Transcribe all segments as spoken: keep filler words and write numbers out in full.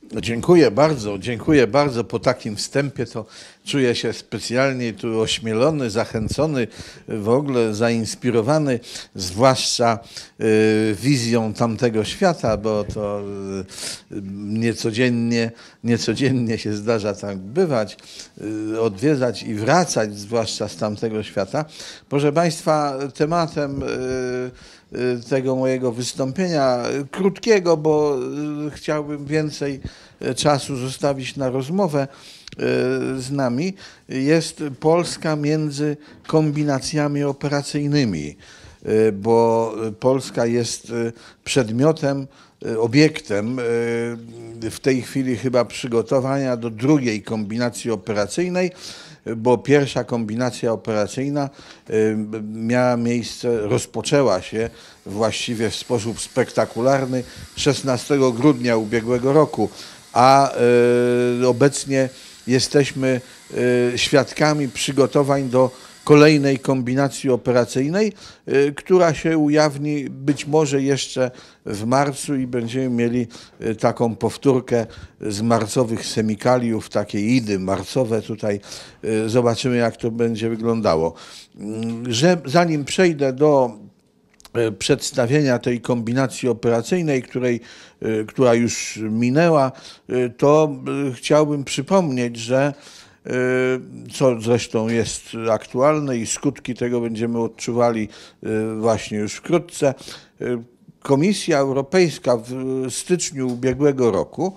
Dziękuję bardzo, dziękuję bardzo. Po takim wstępie to czuję się specjalnie tu ośmielony, zachęcony, w ogóle zainspirowany, zwłaszcza y, wizją tamtego świata, bo to y, niecodziennie, niecodziennie się zdarza tak bywać, y, odwiedzać i wracać, zwłaszcza z tamtego świata. Proszę Państwa, tematem y, tego mojego wystąpienia, krótkiego, bo chciałbym więcej czasu zostawić na rozmowę z nami, jest Polska między kombinacjami operacyjnymi, bo Polska jest przedmiotem, obiektem w tej chwili chyba przygotowania do drugiej kombinacji operacyjnej, bo pierwsza kombinacja operacyjna miała miejsce, rozpoczęła się właściwie w sposób spektakularny szesnastego grudnia ubiegłego roku, a obecnie jesteśmy świadkami przygotowań do kolejnej kombinacji operacyjnej, która się ujawni być może jeszcze w marcu i będziemy mieli taką powtórkę z marcowych semikaliów, takie idy marcowe tutaj. Zobaczymy, jak to będzie wyglądało. Że, zanim przejdę do przedstawienia tej kombinacji operacyjnej, której, która już minęła, to chciałbym przypomnieć, że co zresztą jest aktualne i skutki tego będziemy odczuwali właśnie już wkrótce. Komisja Europejska w styczniu ubiegłego roku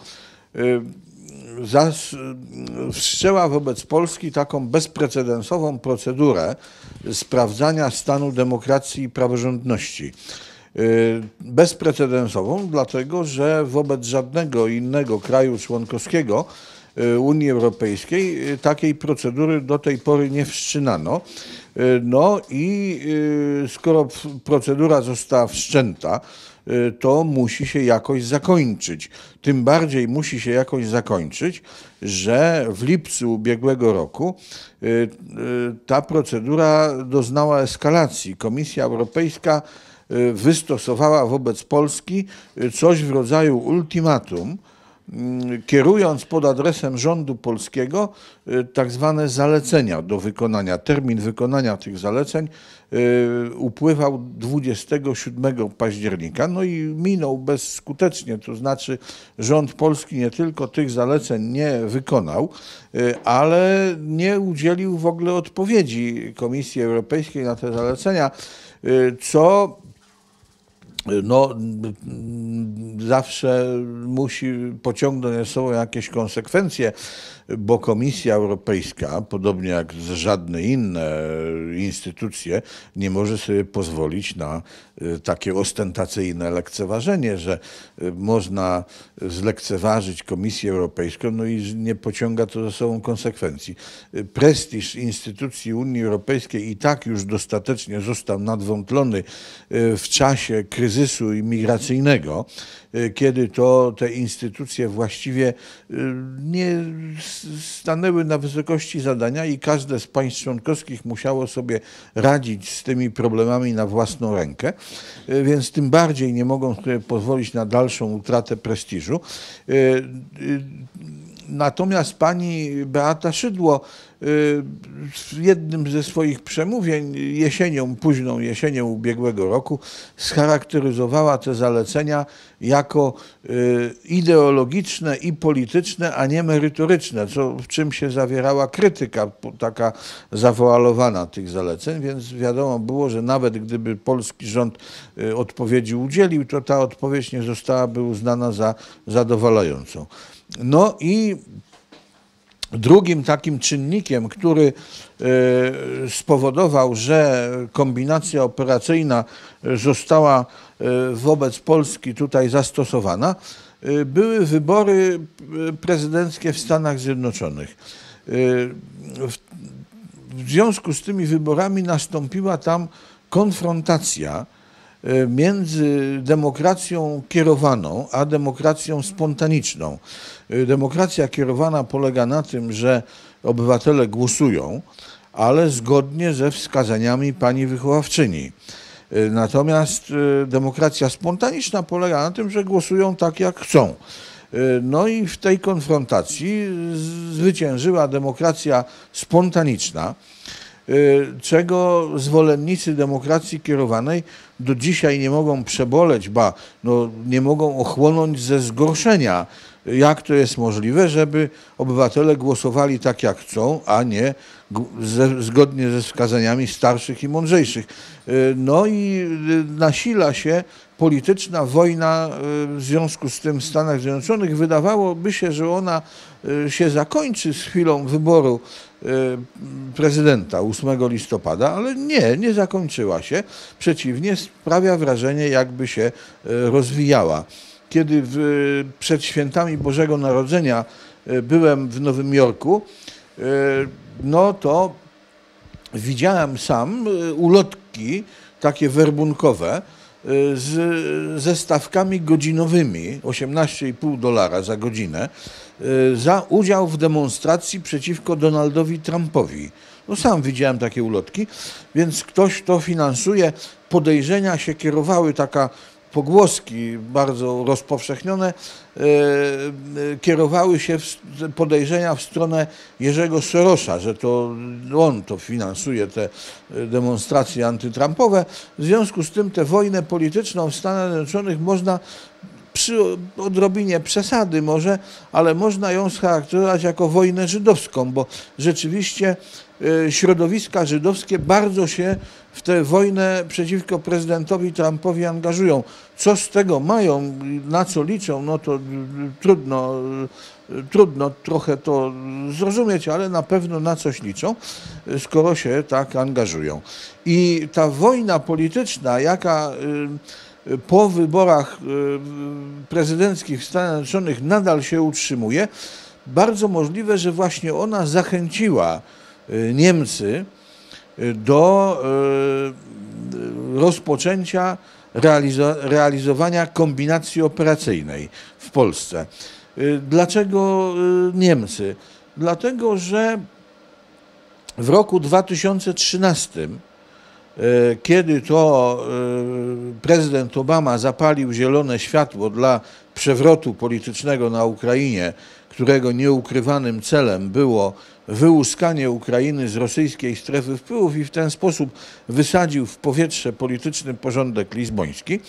wszczęła wobec Polski taką bezprecedensową procedurę sprawdzania stanu demokracji i praworządności. Bezprecedensową, dlatego że wobec żadnego innego kraju członkowskiego Unii Europejskiej takiej procedury do tej pory nie wszczynano. No i skoro procedura została wszczęta, to musi się jakoś zakończyć. Tym bardziej musi się jakoś zakończyć, że w lipcu ubiegłego roku ta procedura doznała eskalacji. Komisja Europejska wystosowała wobec Polski coś w rodzaju ultimatum, kierując pod adresem rządu polskiego tak zwane zalecenia do wykonania. Termin wykonania tych zaleceń upływał dwudziestego siódmego października, no i minął bezskutecznie, to znaczy rząd polski nie tylko tych zaleceń nie wykonał, ale nie udzielił w ogóle odpowiedzi Komisji Europejskiej na te zalecenia, co no, zawsze musi pociągnąć za sobą jakieś konsekwencje, bo Komisja Europejska, podobnie jak żadne inne instytucje, nie może sobie pozwolić na takie ostentacyjne lekceważenie, że można zlekceważyć Komisję Europejską, no i nie pociąga to za sobą konsekwencji. Prestiż instytucji Unii Europejskiej i tak już dostatecznie został nadwątlony w czasie kryzysu imigracyjnego, kiedy to te instytucje właściwie nie stanęły na wysokości zadania i każde z państw członkowskich musiało sobie radzić z tymi problemami na własną rękę, więc tym bardziej nie mogą sobie pozwolić na dalszą utratę prestiżu. Natomiast pani Beata Szydło w jednym ze swoich przemówień jesienią, późną jesienią ubiegłego roku scharakteryzowała te zalecenia jako ideologiczne i polityczne, a nie merytoryczne, co, w czym się zawierała krytyka taka zawoalowana tych zaleceń, więc wiadomo było, że nawet gdyby polski rząd odpowiedzi udzielił, to ta odpowiedź nie zostałaby uznana za zadowalającą. No i drugim takim czynnikiem, który spowodował, że kombinacja operacyjna została wobec Polski tutaj zastosowana, były wybory prezydenckie w Stanach Zjednoczonych. W związku z tymi wyborami nastąpiła tam konfrontacja między demokracją kierowaną a demokracją spontaniczną. Demokracja kierowana polega na tym, że obywatele głosują, ale zgodnie ze wskazaniami pani wychowawczyni. Natomiast demokracja spontaniczna polega na tym, że głosują tak, jak chcą. No i w tej konfrontacji zwyciężyła demokracja spontaniczna, czego zwolennicy demokracji kierowanej do dzisiaj nie mogą przeboleć, ba, no, nie mogą ochłonąć ze zgorszenia. Jak to jest możliwe, żeby obywatele głosowali tak, jak chcą, a nie ze, zgodnie ze wskazaniami starszych i mądrzejszych. No i nasila się polityczna wojna w związku z tym w Stanach Zjednoczonych. Wydawałoby się, że ona się zakończy z chwilą wyboru prezydenta ósmego listopada, ale nie, nie zakończyła się. Przeciwnie, sprawia wrażenie, jakby się rozwijała. Kiedy w, przed świętami Bożego Narodzenia byłem w Nowym Jorku, no to widziałem sam ulotki takie werbunkowe z, ze stawkami godzinowymi, osiemnaście i pół dolara za godzinę, za udział w demonstracji przeciwko Donaldowi Trumpowi. No sam widziałem takie ulotki, więc ktoś to finansuje. Podejrzenia się kierowały, taka pogłoski bardzo rozpowszechnione, e, kierowały się w, podejrzenia w stronę Jerzego Sorosa, że to on to finansuje te demonstracje antytrumpowe. W związku z tym tę wojnę polityczną w Stanach Zjednoczonych można przy odrobinie przesady może, ale można ją scharakteryzować jako wojnę żydowską, bo rzeczywiście środowiska żydowskie bardzo się w tę wojnę przeciwko prezydentowi Trumpowi angażują. Co z tego mają, na co liczą, no to trudno, trudno trochę to zrozumieć, ale na pewno na coś liczą, skoro się tak angażują. I ta wojna polityczna, jaka po wyborach prezydenckich w Stanach Zjednoczonych nadal się utrzymuje, bardzo możliwe, że właśnie ona zachęciła Niemcy do rozpoczęcia realizowania kombinacji operacyjnej w Polsce. Dlaczego Niemcy? Dlatego, że w roku dwa tysiące trzynastym, kiedy to prezydent Obama zapalił zielone światło dla przewrotu politycznego na Ukrainie, którego nieukrywanym celem było wyłuskanie Ukrainy z rosyjskiej strefy wpływów i w ten sposób wysadził w powietrze polityczny porządek lizboński,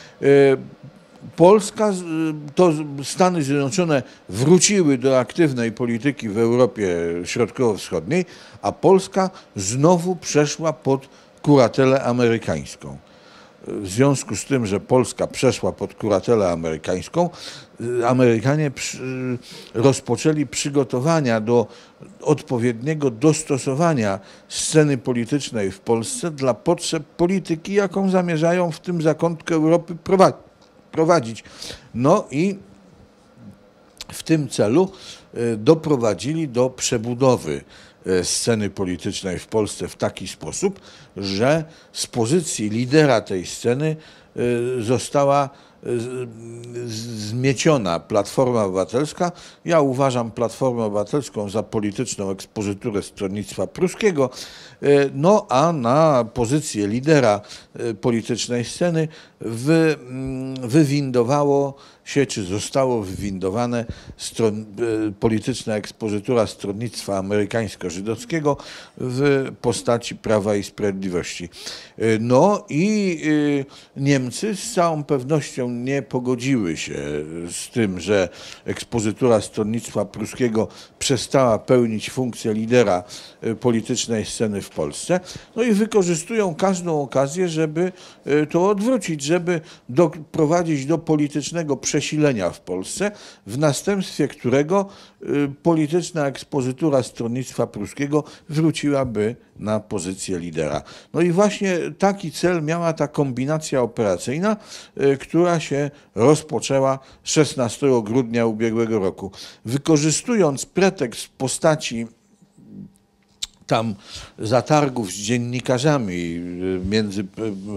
Polska, to Stany Zjednoczone wróciły do aktywnej polityki w Europie Środkowo-Wschodniej, a Polska znowu przeszła pod kuratelę amerykańską. W związku z tym, że Polska przeszła pod kuratelę amerykańską, Amerykanie rozpoczęli przygotowania do odpowiedniego dostosowania sceny politycznej w Polsce dla potrzeb polityki, jaką zamierzają w tym zakątku Europy prowadzić. No i w tym celu doprowadzili do przebudowy sceny politycznej w Polsce w taki sposób, że z pozycji lidera tej sceny została zmieciona Platforma Obywatelska. Ja uważam Platformę Obywatelską za polityczną ekspozyturę Stronnictwa Pruskiego, no a na pozycję lidera politycznej sceny wy, wywindowało się, czy zostało wywindowane stron, polityczna ekspozytura Stronnictwa Amerykańsko-Żydowskiego w postaci Prawa i Sprawiedliwości. No i Niemcy z całą pewnością nie pogodziły się z tym, że ekspozytura Stronnictwa Pruskiego przestała pełnić funkcję lidera politycznej sceny w Polsce. No i wykorzystują każdą okazję, żeby to odwrócić, żeby doprowadzić do politycznego przesilenia w Polsce, w następstwie którego polityczna ekspozytura Stronnictwa Pruskiego wróciłaby na pozycję lidera. No i właśnie taki cel miała ta kombinacja operacyjna, która się rozpoczęła szesnastego grudnia ubiegłego roku. Wykorzystując pretekst w postaci tam zatargów z dziennikarzami między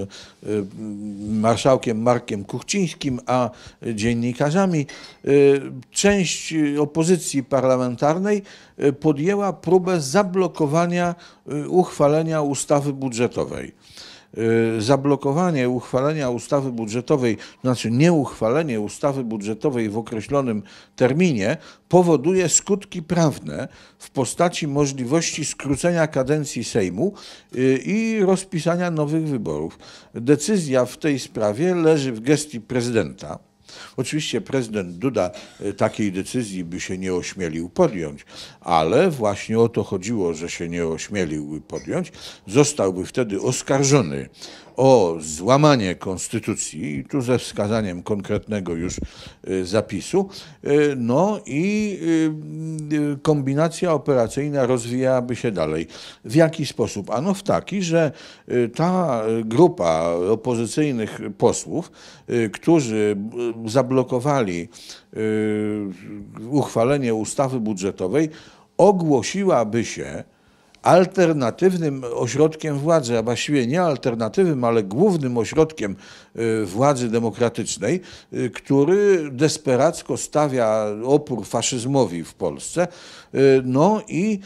marszałkiem Markiem Kuchcińskim a dziennikarzami, część opozycji parlamentarnej podjęła próbę zablokowania uchwalenia ustawy budżetowej. zablokowanie uchwalenia ustawy budżetowej, znaczy nieuchwalenie ustawy budżetowej w określonym terminie powoduje skutki prawne w postaci możliwości skrócenia kadencji Sejmu i rozpisania nowych wyborów. Decyzja w tej sprawie leży w gestii prezydenta. Oczywiście prezydent Duda takiej decyzji by się nie ośmielił podjąć, ale właśnie o to chodziło, że się nie ośmielił podjąć. Zostałby wtedy oskarżony o złamanie konstytucji, i tu ze wskazaniem konkretnego już zapisu, no i kombinacja operacyjna rozwijałaby się dalej. W jaki sposób? Ano w taki, że ta grupa opozycyjnych posłów, którzy zablokowali uchwalenie ustawy budżetowej, ogłosiłaby się alternatywnym ośrodkiem władzy, a właściwie nie alternatywnym, ale głównym ośrodkiem władzy demokratycznej, który desperacko stawia opór faszyzmowi w Polsce. No i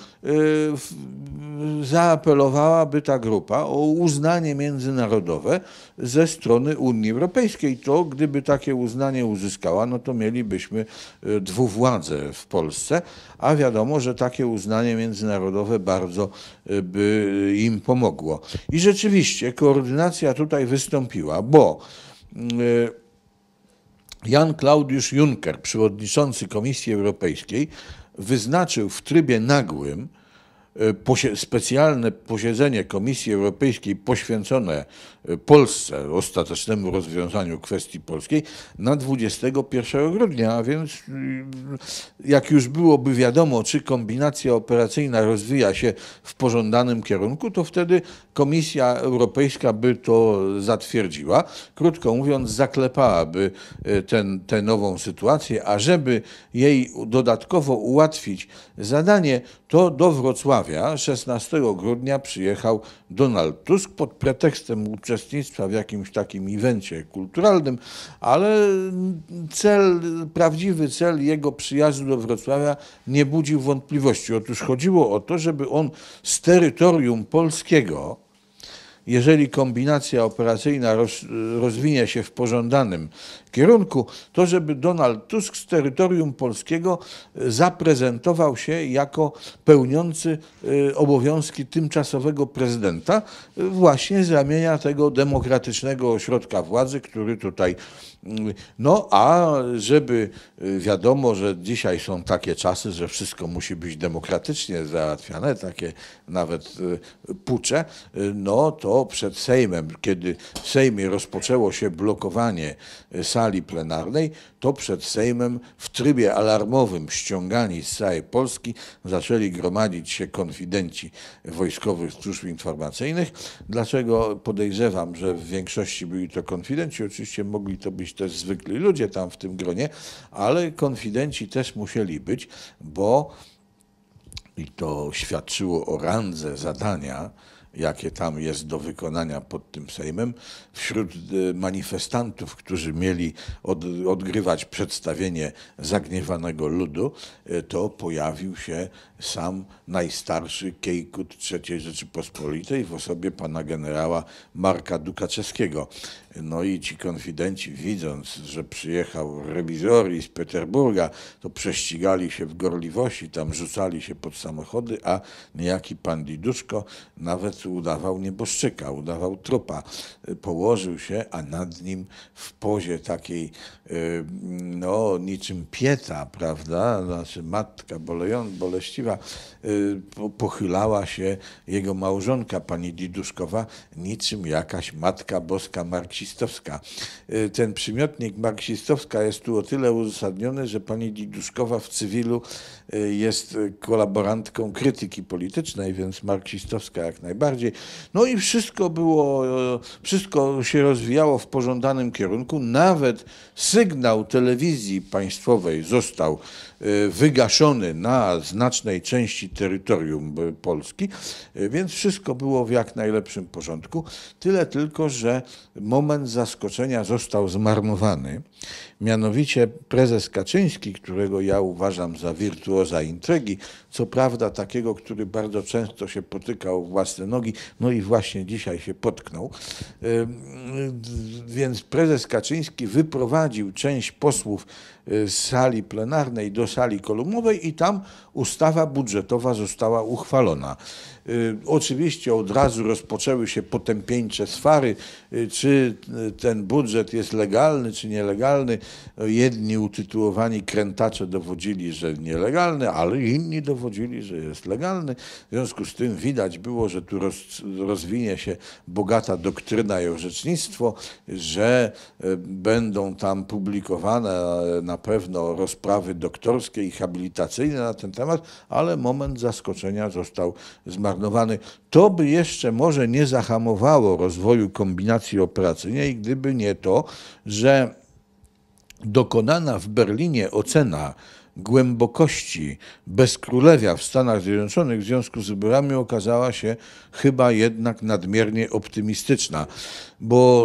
zaapelowałaby ta grupa o uznanie międzynarodowe ze strony Unii Europejskiej. To gdyby takie uznanie uzyskała, no to mielibyśmy dwuwładzę w Polsce, a wiadomo, że takie uznanie międzynarodowe bardzo by im pomogło. I rzeczywiście koordynacja tutaj wystąpiła, bo Jan Klaudiusz Juncker, przewodniczący Komisji Europejskiej, wyznaczył w trybie nagłym specjalne posiedzenie Komisji Europejskiej poświęcone Polsce, ostatecznemu rozwiązaniu kwestii polskiej na dwudziestego pierwszego grudnia, a więc jak już byłoby wiadomo, czy kombinacja operacyjna rozwija się w pożądanym kierunku, to wtedy Komisja Europejska by to zatwierdziła. Krótko mówiąc, zaklepałaby ten, tę nową sytuację, a żeby jej dodatkowo ułatwić zadanie, to do Wrocławia szesnastego grudnia przyjechał Donald Tusk pod pretekstem uczestnictwa w jakimś takim evencie kulturalnym, ale cel, prawdziwy cel jego przyjazdu do Wrocławia nie budził wątpliwości. Otóż chodziło o to, żeby on z terytorium polskiego, jeżeli kombinacja operacyjna roz, rozwinie się w pożądanym kierunku, to żeby Donald Tusk z terytorium polskiego zaprezentował się jako pełniący obowiązki tymczasowego prezydenta właśnie z ramienia tego demokratycznego ośrodka władzy, który tutaj... No a żeby wiadomo, że dzisiaj są takie czasy, że wszystko musi być demokratycznie załatwiane, takie nawet pucze, no to przed Sejmem, kiedy w Sejmie rozpoczęło się blokowanie sali plenarnej, to przed Sejmem w trybie alarmowym ściągani z całej Polski zaczęli gromadzić się konfidenci wojskowych służb informacyjnych. Dlaczego podejrzewam, że w większości byli to konfidenci? Oczywiście mogli to być też zwykli ludzie tam w tym gronie, ale konfidenci też musieli być, bo i to świadczyło o randze zadania, jakie tam jest do wykonania pod tym Sejmem. Wśród manifestantów, którzy mieli od, odgrywać przedstawienie zagniewanego ludu, to pojawił się sam najstarszy kiejkut trzeciej Rzeczypospolitej w osobie pana generała Marka Dukaczewskiego. No i ci konfidenci, widząc, że przyjechał rewizori z Peterburga, to prześcigali się w gorliwości, tam rzucali się pod samochody, a niejaki pan Diduszko nawet udawał nieboszczyka, udawał trupa. Położył się, a nad nim w pozie takiej, no niczym pieta, prawda, znaczy matka bolejąca, boleściwa, pochylała się jego małżonka, pani Diduszkowa, niczym jakaś Matka Boska marksistowska. Ten przymiotnik marksistowska jest tu o tyle uzasadniony, że pani Diduszkowa w cywilu jest kolaborantką krytyki politycznej, więc marksistowska jak najbardziej. No i wszystko było, wszystko się rozwijało w pożądanym kierunku. Nawet sygnał telewizji państwowej został wygaszony na znacznej części terytorium Polski, więc wszystko było w jak najlepszym porządku. Tyle tylko, że moment moment zaskoczenia został zmarnowany. Mianowicie prezes Kaczyński, którego ja uważam za wirtuoza intrygi, co prawda takiego, który bardzo często się potykał w własne nogi, no i właśnie dzisiaj się potknął. Więc prezes Kaczyński wyprowadził część posłów z sali plenarnej do sali kolumnowej i tam ustawa budżetowa została uchwalona. Oczywiście od razu rozpoczęły się potępieńcze swary, czy ten budżet jest legalny, czy nielegalny. Jedni utytułowani krętacze dowodzili, że nielegalny, ale inni dowodzili, że jest legalny. W związku z tym widać było, że tu roz, rozwinie się bogata doktryna i orzecznictwo, że będą tam publikowane na pewno rozprawy doktorskie i habilitacyjne na ten temat, ale moment zaskoczenia został zmarnowany. To by jeszcze może nie zahamowało rozwoju kombinacji operacyjnej, gdyby nie to, że dokonana w Berlinie ocena głębokości bezkrólewia w Stanach Zjednoczonych w związku z wyborami okazała się chyba jednak nadmiernie optymistyczna, bo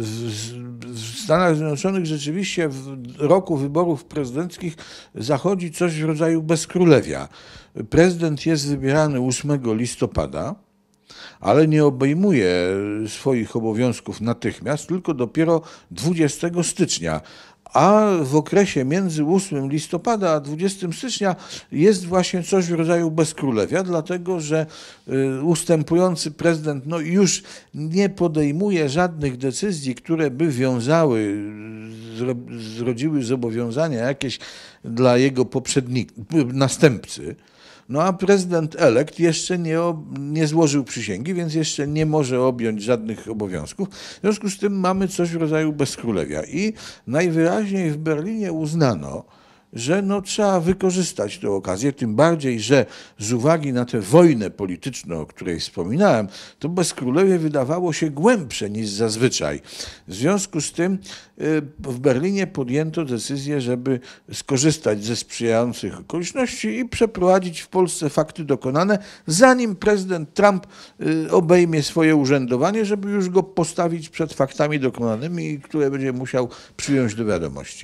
w Stanach Zjednoczonych rzeczywiście w roku wyborów prezydenckich zachodzi coś w rodzaju bezkrólewia. Prezydent jest wybierany ósmego listopada, ale nie obejmuje swoich obowiązków natychmiast, tylko dopiero dwudziestego stycznia. A w okresie między ósmego listopada a dwudziestego stycznia jest właśnie coś w rodzaju bezkrólewia, dlatego że ustępujący prezydent no już nie podejmuje żadnych decyzji, które by wiązały, zrodziły zobowiązania jakieś dla jego poprzednika, następcy. No a prezydent elekt jeszcze nie, nie złożył przysięgi, więc jeszcze nie może objąć żadnych obowiązków. W związku z tym mamy coś w rodzaju bezkrólewia. I najwyraźniej w Berlinie uznano, że no, trzeba wykorzystać tę okazję, tym bardziej, że z uwagi na tę wojnę polityczną, o której wspominałem, to bezkrólewie wydawało się głębsze niż zazwyczaj. W związku z tym w Berlinie podjęto decyzję, żeby skorzystać ze sprzyjających okoliczności i przeprowadzić w Polsce fakty dokonane, zanim prezydent Trump obejmie swoje urzędowanie, żeby już go postawić przed faktami dokonanymi, które będzie musiał przyjąć do wiadomości.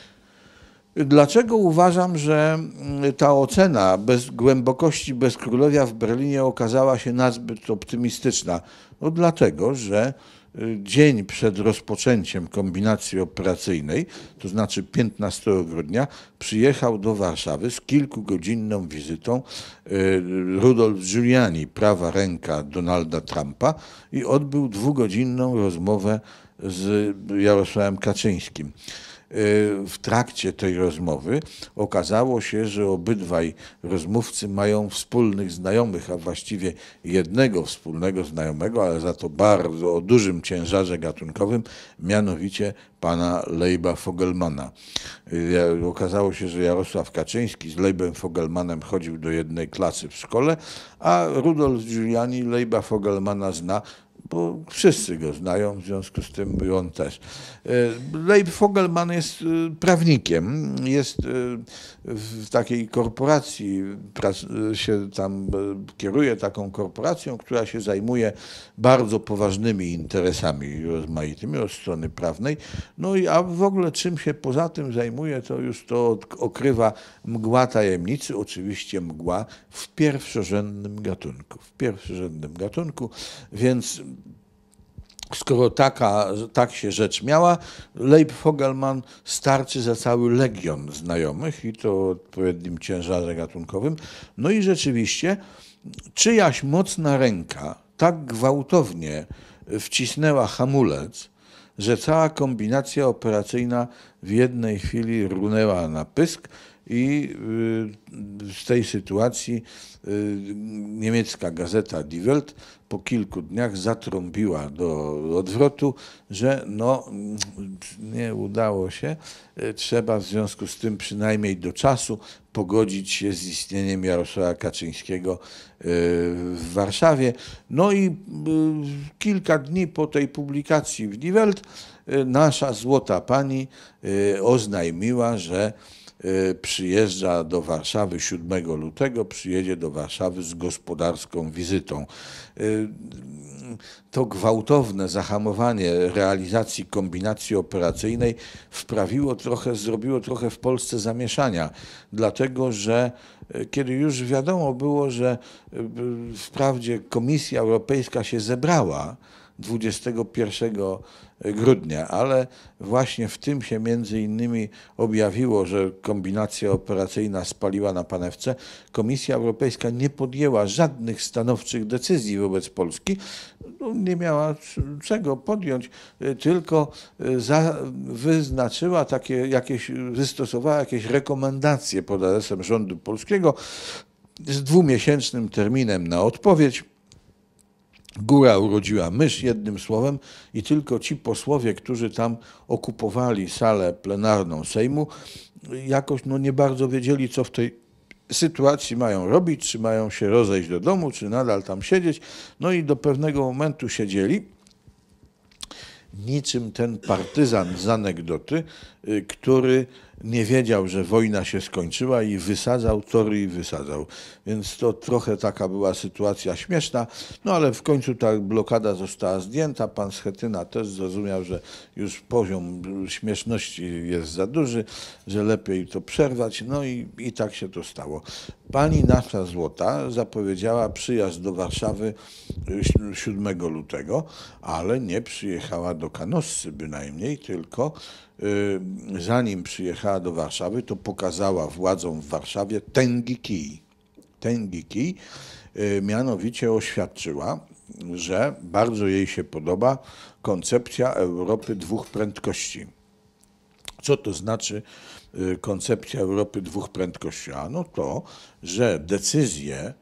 Dlaczego uważam, że ta ocena bez głębokości bezkrólewia w Berlinie okazała się nazbyt optymistyczna? No dlatego, że dzień przed rozpoczęciem kombinacji operacyjnej, to znaczy piętnastego grudnia, przyjechał do Warszawy z kilkugodzinną wizytą Rudolph Giuliani, prawa ręka Donalda Trumpa, i odbył dwugodzinną rozmowę z Jarosławem Kaczyńskim. W trakcie tej rozmowy okazało się, że obydwaj rozmówcy mają wspólnych znajomych, a właściwie jednego wspólnego znajomego, ale za to bardzo o dużym ciężarze gatunkowym, mianowicie pana Leiba Fogelmana. Okazało się, że Jarosław Kaczyński z Leibem Fogelmanem chodził do jednej klasy w szkole, a Rudolph Giuliani Leiba Fogelmana zna, bo wszyscy go znają, w związku z tym on też. Leib Fogelman jest prawnikiem, jest w takiej korporacji, się tam kieruje taką korporacją, która się zajmuje bardzo poważnymi interesami rozmaitymi od strony prawnej. No i a w ogóle czym się poza tym zajmuje, to już to okrywa mgła tajemnicy, oczywiście mgła w pierwszorzędnym gatunku, w pierwszorzędnym gatunku, więc skoro taka, tak się rzecz miała, Leib Fogelman starczy za cały legion znajomych i to o odpowiednim ciężarze gatunkowym. No i rzeczywiście czyjaś mocna ręka tak gwałtownie wcisnęła hamulec, że cała kombinacja operacyjna w jednej chwili runęła na pysk i z tej sytuacji niemiecka gazeta Die Welt po kilku dniach zatrąbiła do odwrotu, że no, nie udało się, trzeba w związku z tym przynajmniej do czasu pogodzić się z istnieniem Jarosława Kaczyńskiego w Warszawie. No i kilka dni po tej publikacji w Die Welt nasza złota pani oznajmiła, że przyjeżdża do Warszawy siódmego lutego, przyjedzie do Warszawy z gospodarską wizytą. To gwałtowne zahamowanie realizacji kombinacji operacyjnej wprawiło trochę, zrobiło trochę w Polsce zamieszania, dlatego że kiedy już wiadomo było, że wprawdzie Komisja Europejska się zebrała dwudziestego pierwszego grudnia, ale właśnie w tym się między innymi objawiło, że kombinacja operacyjna spaliła na panewce. Komisja Europejska nie podjęła żadnych stanowczych decyzji wobec Polski, no, nie miała czego podjąć, tylko za, wyznaczyła takie jakieś, wystosowała jakieś rekomendacje pod adresem rządu polskiego z dwumiesięcznym terminem na odpowiedź. Góra urodziła mysz, jednym słowem, i tylko ci posłowie, którzy tam okupowali salę plenarną Sejmu, jakoś no nie bardzo wiedzieli, co w tej sytuacji mają robić, czy mają się rozejść do domu, czy nadal tam siedzieć. No i do pewnego momentu siedzieli, niczym ten partyzant z anegdoty, który nie wiedział, że wojna się skończyła i wysadzał tory i wysadzał. Więc to trochę taka była sytuacja śmieszna, no ale w końcu ta blokada została zdjęta. Pan Schetyna też zrozumiał, że już poziom śmieszności jest za duży, że lepiej to przerwać, no i, i tak się to stało. Pani nasza Złota zapowiedziała przyjazd do Warszawy siódmego lutego, ale nie przyjechała do Kanossy bynajmniej, tylko zanim przyjechała do Warszawy, to pokazała władzom w Warszawie tęgi kij. Tęgi kij, mianowicie oświadczyła, że bardzo jej się podoba koncepcja Europy dwóch prędkości. Co to znaczy koncepcja Europy dwóch prędkości? Ano to, że decyzje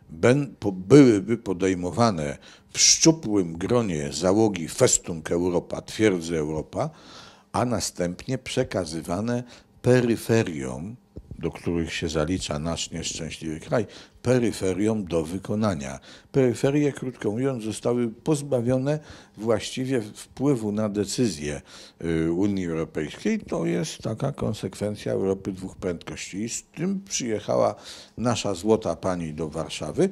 byłyby podejmowane w szczupłym gronie załogi Festung Europa, twierdzy Europa, a następnie przekazywane peryferiom, do których się zalicza nasz nieszczęśliwy kraj, peryferiom do wykonania. Peryferie, krótko mówiąc, zostały pozbawione właściwie wpływu na decyzje Unii Europejskiej. To jest taka konsekwencja Europy dwóch prędkości. I z tym przyjechała nasza złota pani do Warszawy.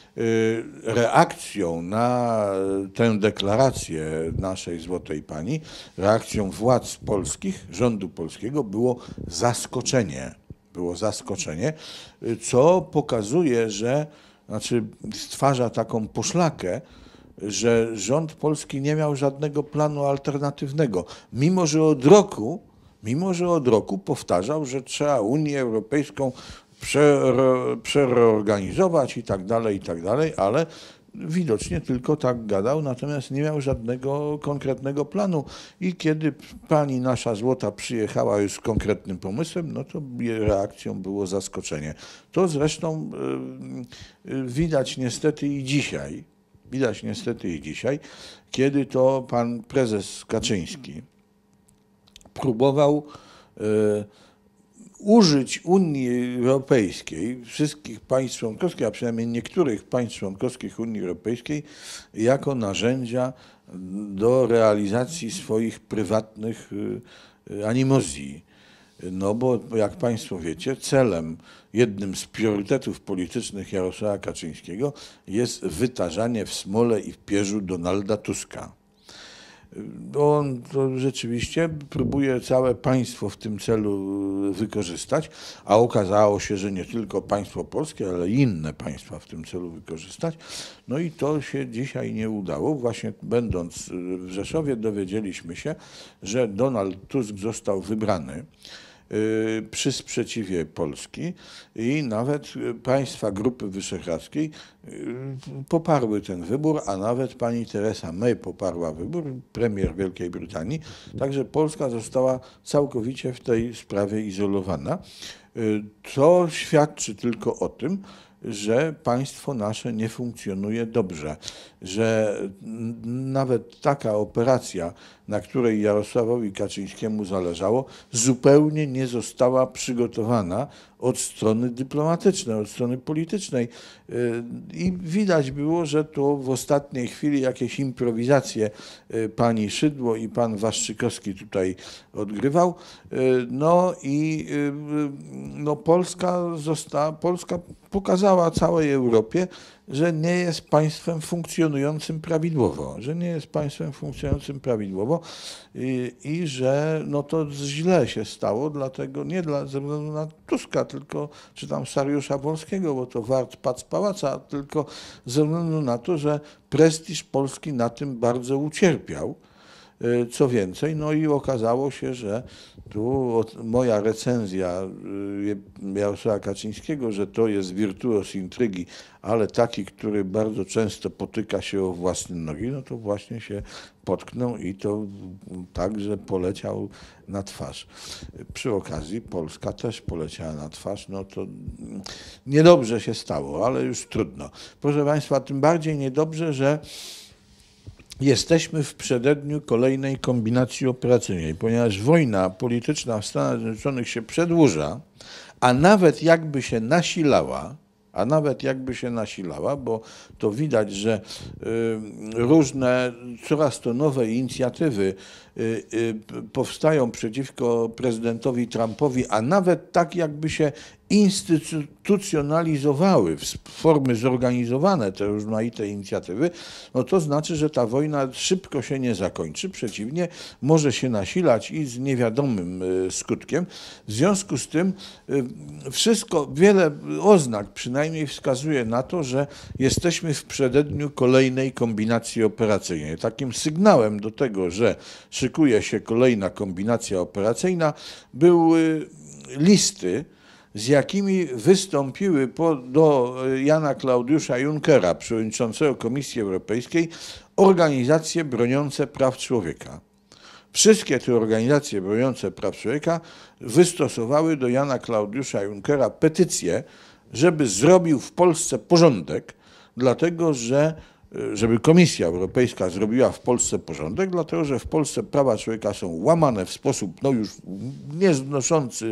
Reakcją na tę deklarację naszej złotej pani, reakcją władz polskich, rządu polskiego było zaskoczenie. Było zaskoczenie, co pokazuje, że, znaczy stwarza taką poszlakę, że rząd polski nie miał żadnego planu alternatywnego, mimo że od roku, mimo że od roku powtarzał, że trzeba Unię Europejską przereorganizować i tak dalej, i tak dalej, ale widocznie tylko tak gadał, natomiast nie miał żadnego konkretnego planu. I kiedy pani nasza złota przyjechała już z konkretnym pomysłem, no to jej reakcją było zaskoczenie. To zresztą widać niestety i dzisiaj, widać niestety i dzisiaj, kiedy to pan prezes Kaczyński próbował użyć Unii Europejskiej, wszystkich państw członkowskich, a przynajmniej niektórych państw członkowskich Unii Europejskiej, jako narzędzia do realizacji swoich prywatnych animozji. No bo jak państwo wiecie, celem, jednym z priorytetów politycznych Jarosława Kaczyńskiego jest wytarzanie w smole i w pierzu Donalda Tuska. On to rzeczywiście próbuje całe państwo w tym celu wykorzystać, a okazało się, że nie tylko państwo polskie, ale i inne państwa w tym celu wykorzystać. No i to się dzisiaj nie udało. Właśnie będąc w Rzeszowie dowiedzieliśmy się, że Donald Tusk został wybrany przy sprzeciwie Polski i nawet państwa Grupy Wyszehradzkiej poparły ten wybór, a nawet pani Theresa May poparła wybór, premier Wielkiej Brytanii. Także Polska została całkowicie w tej sprawie izolowana. To świadczy tylko o tym, że państwo nasze nie funkcjonuje dobrze, że nawet taka operacja na której Jarosławowi Kaczyńskiemu zależało, zupełnie nie została przygotowana od strony dyplomatycznej, od strony politycznej. I widać było, że to w ostatniej chwili jakieś improwizacje pani Szydło i pan Waszczykowski tutaj odgrywał. No i no Polska została, Polska pokazała całej Europie, że nie jest państwem funkcjonującym prawidłowo, że nie jest państwem funkcjonującym prawidłowo i, i że no to źle się stało, dlatego nie dla, ze względu na Tuska, tylko, czy tam Sariusza Wolskiego, bo to wart pac pałaca, tylko ze względu na to, że prestiż Polski na tym bardzo ucierpiał. Co więcej, no i okazało się, że tu moja recenzja Jarosława Kaczyńskiego, że to jest wirtuoz intrygi, ale taki, który bardzo często potyka się o własne nogi, no to właśnie się potknął i to tak, że poleciał na twarz. Przy okazji Polska też poleciała na twarz, no to niedobrze się stało, ale już trudno. Proszę Państwa, tym bardziej niedobrze, że jesteśmy w przededniu kolejnej kombinacji operacyjnej, ponieważ wojna polityczna w Stanach Zjednoczonych się przedłuża, a nawet jakby się nasilała, a nawet jakby się nasilała, bo to widać, że różne, coraz to nowe inicjatywy powstają przeciwko prezydentowi Trumpowi, a nawet tak jakby się instytucjonalizowały w formy zorganizowane te rozmaite inicjatywy, no to znaczy, że ta wojna szybko się nie zakończy, przeciwnie, może się nasilać i z niewiadomym skutkiem. W związku z tym wszystko, wiele oznak przynajmniej wskazuje na to, że jesteśmy w przededniu kolejnej kombinacji operacyjnej. Takim sygnałem do tego, że szykuje się kolejna kombinacja operacyjna, były listy, z jakimi wystąpiły po, do Jana Klaudiusza Junckera, przewodniczącego Komisji Europejskiej, organizacje broniące praw człowieka. Wszystkie te organizacje broniące praw człowieka wystosowały do Jana Klaudiusza Junckera petycję, żeby zrobił w Polsce porządek, dlatego że żeby Komisja Europejska zrobiła w Polsce porządek, dlatego że w Polsce prawa człowieka są łamane w sposób no już nieznoszący,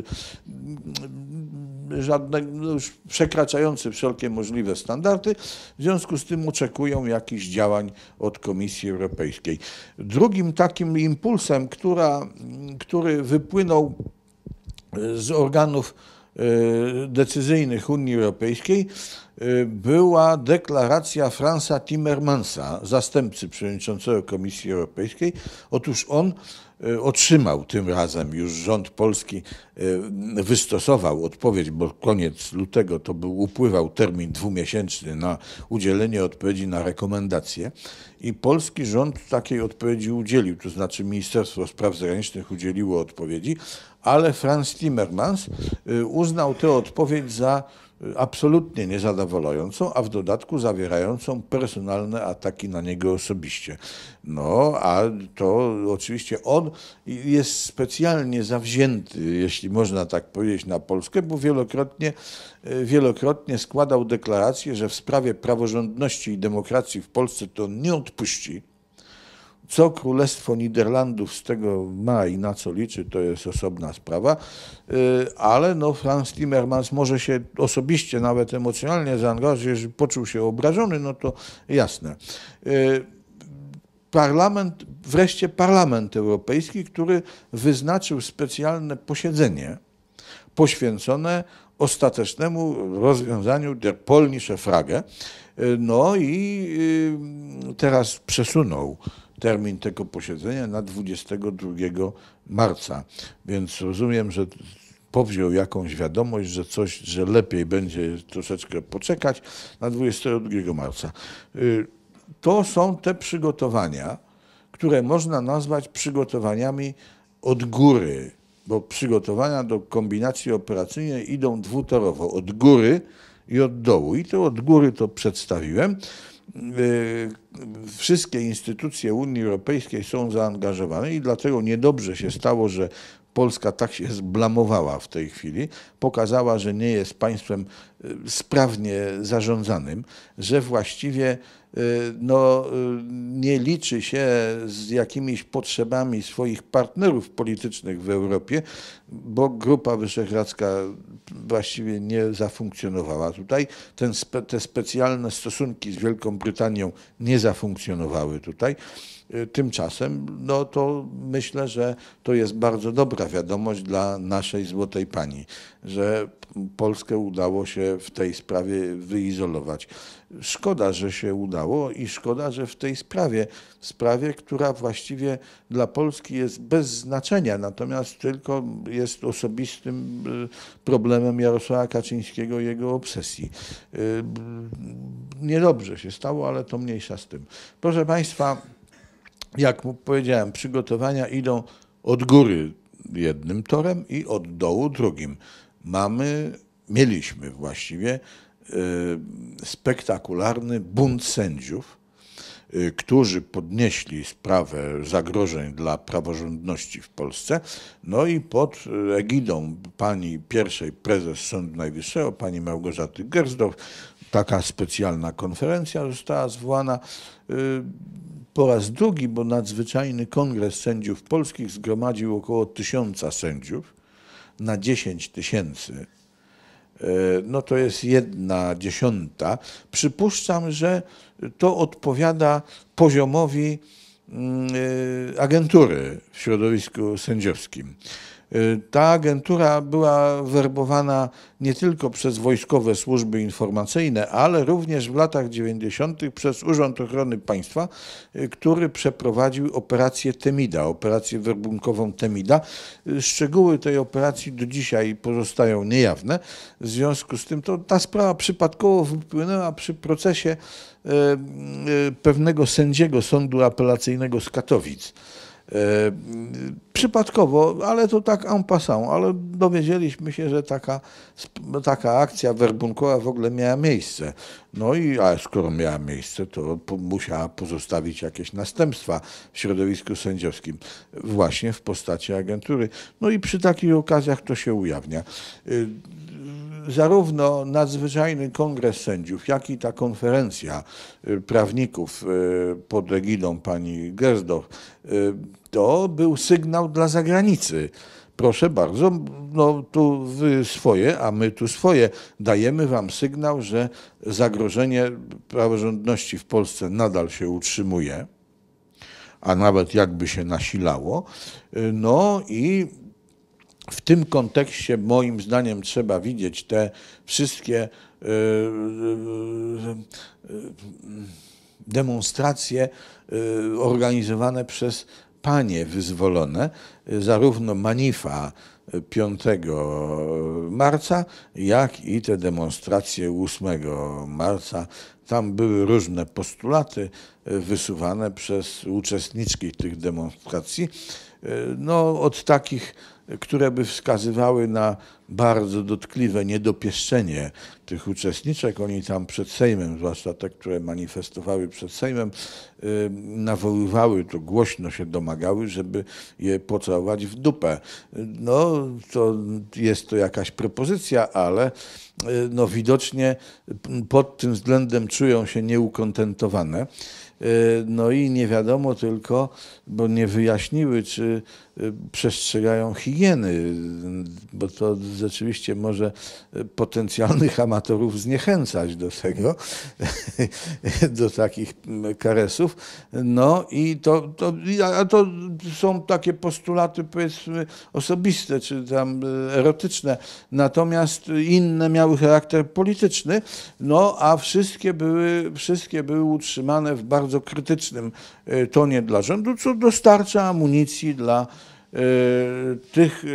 żadnego, no już przekraczający wszelkie możliwe standardy. W związku z tym oczekują jakichś działań od Komisji Europejskiej. Drugim takim impulsem, która, który wypłynął z organów decyzyjnych Unii Europejskiej, była deklaracja Franza Timmermansa, zastępcy przewodniczącego Komisji Europejskiej. Otóż on otrzymał tym razem, już rząd polski wystosował odpowiedź, bo koniec lutego to był, upływał termin dwumiesięczny na udzielenie odpowiedzi na rekomendacje i polski rząd takiej odpowiedzi udzielił, to znaczy Ministerstwo Spraw Zagranicznych udzieliło odpowiedzi, ale Franz Timmermans uznał tę odpowiedź za absolutnie niezadowalającą, a w dodatku zawierającą personalne ataki na niego osobiście. No, a to oczywiście on jest specjalnie zawzięty, jeśli można tak powiedzieć, na Polskę, bo wielokrotnie, wielokrotnie składał deklarację, że w sprawie praworządności i demokracji w Polsce to nie odpuści. Co Królestwo Niderlandów z tego ma i na co liczy, to jest osobna sprawa, ale no Franz Timmermans może się osobiście, nawet emocjonalnie zaangażować, jeżeli poczuł się obrażony, no to jasne. Parlament, wreszcie Parlament Europejski, który wyznaczył specjalne posiedzenie poświęcone ostatecznemu rozwiązaniu der polnische Frage. No i teraz przesunął termin tego posiedzenia na dwudziestego drugiego marca, więc rozumiem, że powziął jakąś wiadomość, że coś, że lepiej będzie troszeczkę poczekać na dwudziestego drugiego marca. To są te przygotowania, które można nazwać przygotowaniami od góry, bo przygotowania do kombinacji operacyjnej idą dwutorowo, od góry i od dołu. I to od góry to przedstawiłem. Wszystkie instytucje Unii Europejskiej są zaangażowane i dlatego niedobrze się stało, że Polska tak się zblamowała w tej chwili, pokazała, że nie jest państwem sprawnie zarządzanym, że właściwie no, nie liczy się z jakimiś potrzebami swoich partnerów politycznych w Europie, bo Grupa Wyszehradzka właściwie nie zafunkcjonowała tutaj. Ten, spe, te specjalne stosunki z Wielką Brytanią nie zafunkcjonowały tutaj. Tymczasem no to myślę, że to jest bardzo dobra wiadomość dla naszej Złotej Pani, że Polskę udało się w tej sprawie wyizolować. Szkoda, że się udało i szkoda, że w tej sprawie, w sprawie, która właściwie dla Polski jest bez znaczenia, natomiast tylko jest osobistym problemem Jarosława Kaczyńskiego i jego obsesji. Niedobrze się stało, ale to mniejsza z tym. Proszę Państwa, jak powiedziałem, przygotowania idą od góry jednym torem i od dołu drugim. Mamy, mieliśmy właściwie spektakularny bunt sędziów, którzy podnieśli sprawę zagrożeń dla praworządności w Polsce, no i pod egidą pani pierwszej prezes Sądu Najwyższego, pani Małgorzaty Gersdorf, taka specjalna konferencja została zwołana po raz drugi, bo nadzwyczajny kongres sędziów polskich zgromadził około tysiąca sędziów na dziesięć tysięcy. No to jest jedna dziesiąta. Przypuszczam, że to odpowiada poziomowi agentury w środowisku sędziowskim. Ta agentura była werbowana nie tylko przez wojskowe służby informacyjne, ale również w latach dziewięćdziesiątych przez Urząd Ochrony Państwa, który przeprowadził operację Temida, operację werbunkową Temida. Szczegóły tej operacji do dzisiaj pozostają niejawne. W związku z tym to ta sprawa przypadkowo wypłynęła przy procesie pewnego sędziego Sądu Apelacyjnego z Katowic. Przypadkowo, ale to tak en passant, ale dowiedzieliśmy się, że taka, taka akcja werbunkowa w ogóle miała miejsce. No i a skoro miała miejsce, to po, musiała pozostawić jakieś następstwa w środowisku sędziowskim, właśnie w postaci agentury. No i przy takich okazjach to się ujawnia. Zarówno nadzwyczajny kongres sędziów, jak i ta konferencja prawników pod egidą pani Gersdorf, to był sygnał dla zagranicy. Proszę bardzo, no tu wy swoje, a my tu swoje. Dajemy wam sygnał, że zagrożenie praworządności w Polsce nadal się utrzymuje, a nawet jakby się nasilało. No i w tym kontekście moim zdaniem trzeba widzieć te wszystkie demonstracje organizowane przez panie wyzwolone, zarówno Manifa piątego marca, jak i te demonstracje ósmego marca. Tam były różne postulaty wysuwane przez uczestniczki tych demonstracji. No, od takich, które by wskazywały na bardzo dotkliwe niedopieszczenie tych uczestniczek. Oni tam przed Sejmem, zwłaszcza te, które manifestowały przed Sejmem, nawoływały, to głośno się domagały, żeby je pocałować w dupę. No, to jest to jakaś propozycja, ale no, widocznie pod tym względem czują się nieukontentowane. No i nie wiadomo tylko, bo nie wyjaśniły, czy przestrzegają higieny, bo to rzeczywiście może potencjalnych amatorów zniechęcać do tego, do takich karesów. No i to, to, a to są takie postulaty, powiedzmy, osobiste, czy tam erotyczne, natomiast inne miały charakter polityczny, no a wszystkie były, wszystkie były utrzymane w bardzo krytycznym tonie dla rządu, co dostarcza amunicji dla tych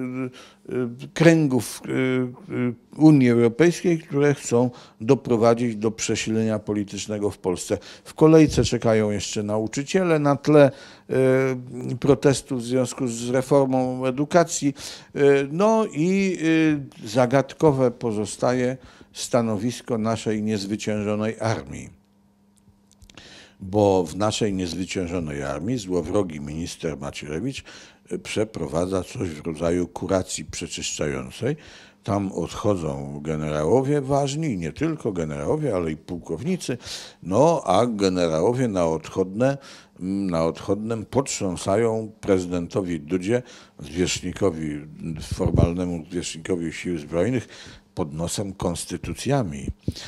kręgów Unii Europejskiej, które chcą doprowadzić do przesilenia politycznego w Polsce. W kolejce czekają jeszcze nauczyciele na tle protestów w związku z reformą edukacji. No i zagadkowe pozostaje stanowisko naszej niezwyciężonej armii. Bo w naszej niezwyciężonej armii złowrogi minister Macierewicz przeprowadza coś w rodzaju kuracji przeczyszczającej. Tam odchodzą generałowie ważni, i nie tylko generałowie, ale i pułkownicy, no a generałowie na odchodne, na odchodnem potrząsają prezydentowi Dudzie, zwierzchnikowi, formalnemu zwierzchnikowi Sił Zbrojnych, pod nosem konstytucjami.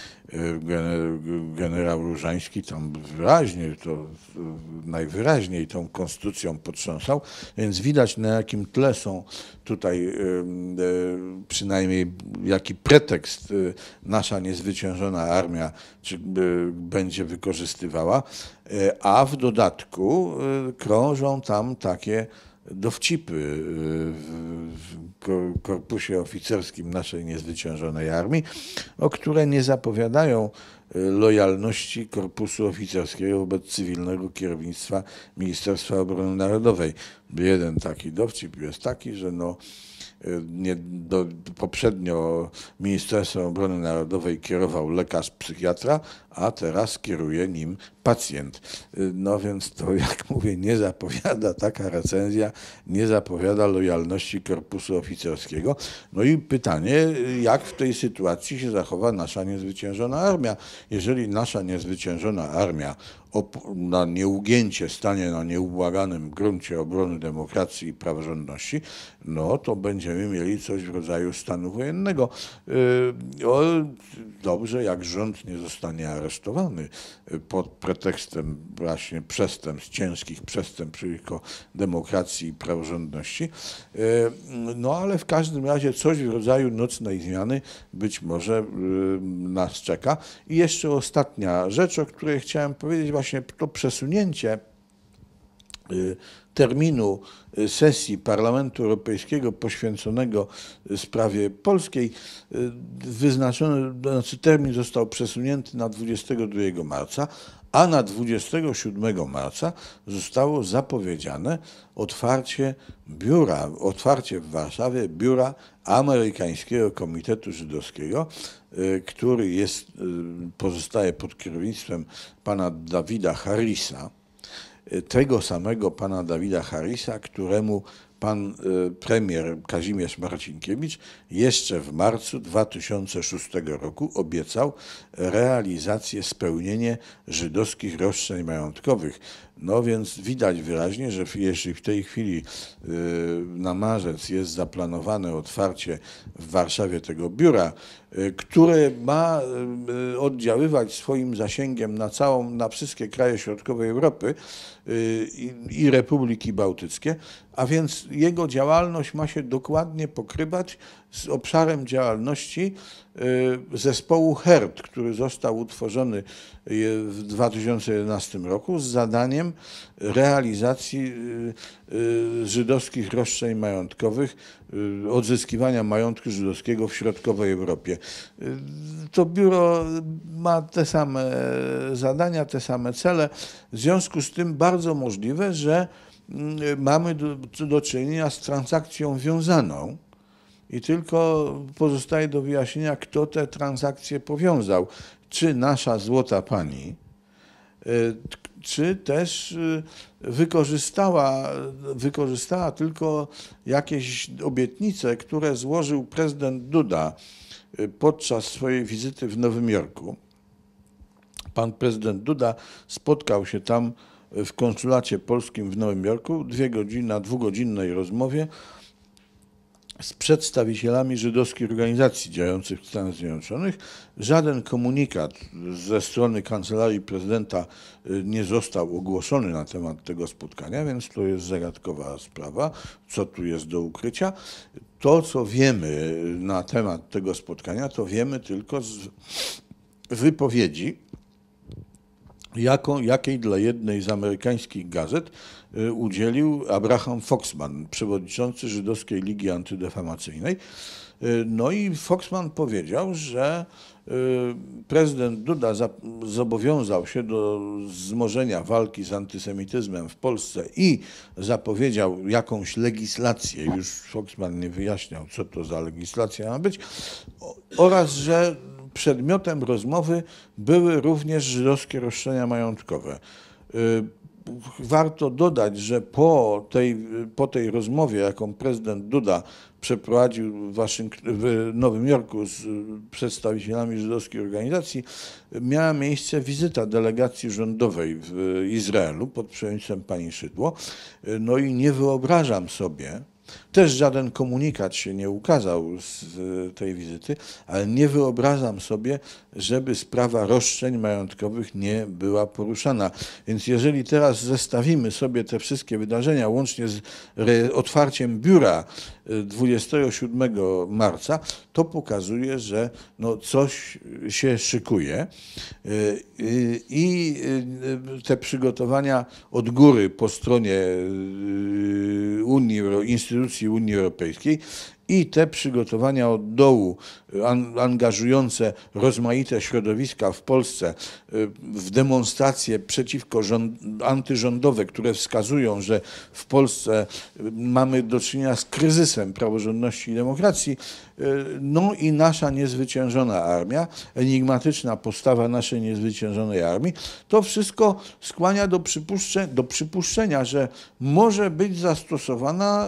Generał Różański tam wyraźnie, to najwyraźniej tą konstytucją potrząsał, więc widać, na jakim tle są tutaj przynajmniej jaki pretekst nasza niezwyciężona armia czy będzie wykorzystywała, a w dodatku krążą tam takie dowcipy w korpusie oficerskim naszej niezwyciężonej armii, o które nie zapowiadają lojalności korpusu oficerskiego wobec cywilnego kierownictwa Ministerstwa Obrony Narodowej. Jeden taki dowcip jest taki, że no, nie, do, poprzednio Ministerstwem Obrony Narodowej kierował lekarz psychiatra, a teraz kieruje nim pacjent. No więc to, jak mówię, nie zapowiada, taka recenzja nie zapowiada lojalności korpusu oficerskiego. No i pytanie, jak w tej sytuacji się zachowa nasza niezwyciężona armia. Jeżeli nasza niezwyciężona armia na nieugięcie stanie na nieubłaganym gruncie obrony demokracji i praworządności, no to będziemy mieli coś w rodzaju stanu wojennego. O, dobrze, jak rząd nie zostanie aresztowany pod pretekstem właśnie przestępstw, ciężkich przestępstw przeciwko demokracji i praworządności. No ale w każdym razie coś w rodzaju nocnej zmiany być może nas czeka. I jeszcze ostatnia rzecz, o której chciałem powiedzieć, właśnie to przesunięcie terminu sesji Parlamentu Europejskiego poświęconego sprawie polskiej. Wyznaczony, znaczy termin został przesunięty na dwudziestego drugiego marca, a na dwudziestego siódmego marca zostało zapowiedziane otwarcie biura, otwarcie w Warszawie biura Amerykańskiego Komitetu Żydowskiego, który jest, pozostaje pod kierownictwem pana Davida Harrisa, tego samego pana Davida Harrisa, któremu pan premier Kazimierz Marcinkiewicz jeszcze w marcu dwa tysiące szóstego roku obiecał realizację, spełnienie żydowskich roszczeń majątkowych. No więc widać wyraźnie, że jeśli w tej chwili na marzec jest zaplanowane otwarcie w Warszawie tego biura, które ma oddziaływać swoim zasięgiem na całą, na wszystkie kraje środkowej Europy i, i Republiki Bałtyckie, a więc jego działalność ma się dokładnie pokrywać z obszarem działalności zespołu HERT, który został utworzony w dwa tysiące jedenastym roku z zadaniem realizacji żydowskich roszczeń majątkowych, odzyskiwania majątku żydowskiego w środkowej Europie. To biuro ma te same zadania, te same cele, w związku z tym bardzo możliwe, że mamy do, do czynienia z transakcją wiązaną i tylko pozostaje do wyjaśnienia, kto te transakcje powiązał. Czy nasza złota pani, czy też wykorzystała, wykorzystała tylko jakieś obietnice, które złożył prezydent Duda podczas swojej wizyty w Nowym Jorku. Pan prezydent Duda spotkał się tam w konsulacie polskim w Nowym Jorku dwie godziny, na dwugodzinnej rozmowie z przedstawicielami żydowskich organizacji działających w Stanach Zjednoczonych. Żaden komunikat ze strony Kancelarii Prezydenta nie został ogłoszony na temat tego spotkania, więc to jest zagadkowa sprawa, co tu jest do ukrycia. To, co wiemy na temat tego spotkania, to wiemy tylko z wypowiedzi, Jaką, jakiej dla jednej z amerykańskich gazet udzielił Abraham Foxman, przewodniczący Żydowskiej Ligi Antydefamacyjnej. No i Foxman powiedział, że prezydent Duda zobowiązał się do wzmożenia walki z antysemityzmem w Polsce i zapowiedział jakąś legislację, już Foxman nie wyjaśniał, co to za legislacja ma być, oraz że przedmiotem rozmowy były również żydowskie roszczenia majątkowe. warto dodać, że po tej, po tej rozmowie, jaką prezydent Duda przeprowadził w, Waszyng- w Nowym Jorku z przedstawicielami żydowskiej organizacji, miała miejsce wizyta delegacji rządowej w Izraelu pod przewodnictwem pani Szydło. No i nie wyobrażam sobie, też żaden komunikat się nie ukazał z tej wizyty, ale nie wyobrażam sobie, żeby sprawa roszczeń majątkowych nie była poruszana. Więc jeżeli teraz zestawimy sobie te wszystkie wydarzenia, łącznie z otwarciem biura dwudziestego siódmego marca, to pokazuje, że no coś się szykuje i te przygotowania od góry po stronie Unii, instytucji Unii Europejskiej i te przygotowania od dołu angażujące rozmaite środowiska w Polsce w demonstracje przeciwko rząd, antyrządowe, które wskazują, że w Polsce mamy do czynienia z kryzysem praworządności i demokracji, no i nasza niezwyciężona armia, enigmatyczna postawa naszej niezwyciężonej armii, to wszystko skłania do, przypuszczenia, do przypuszczenia, że może być zastosowana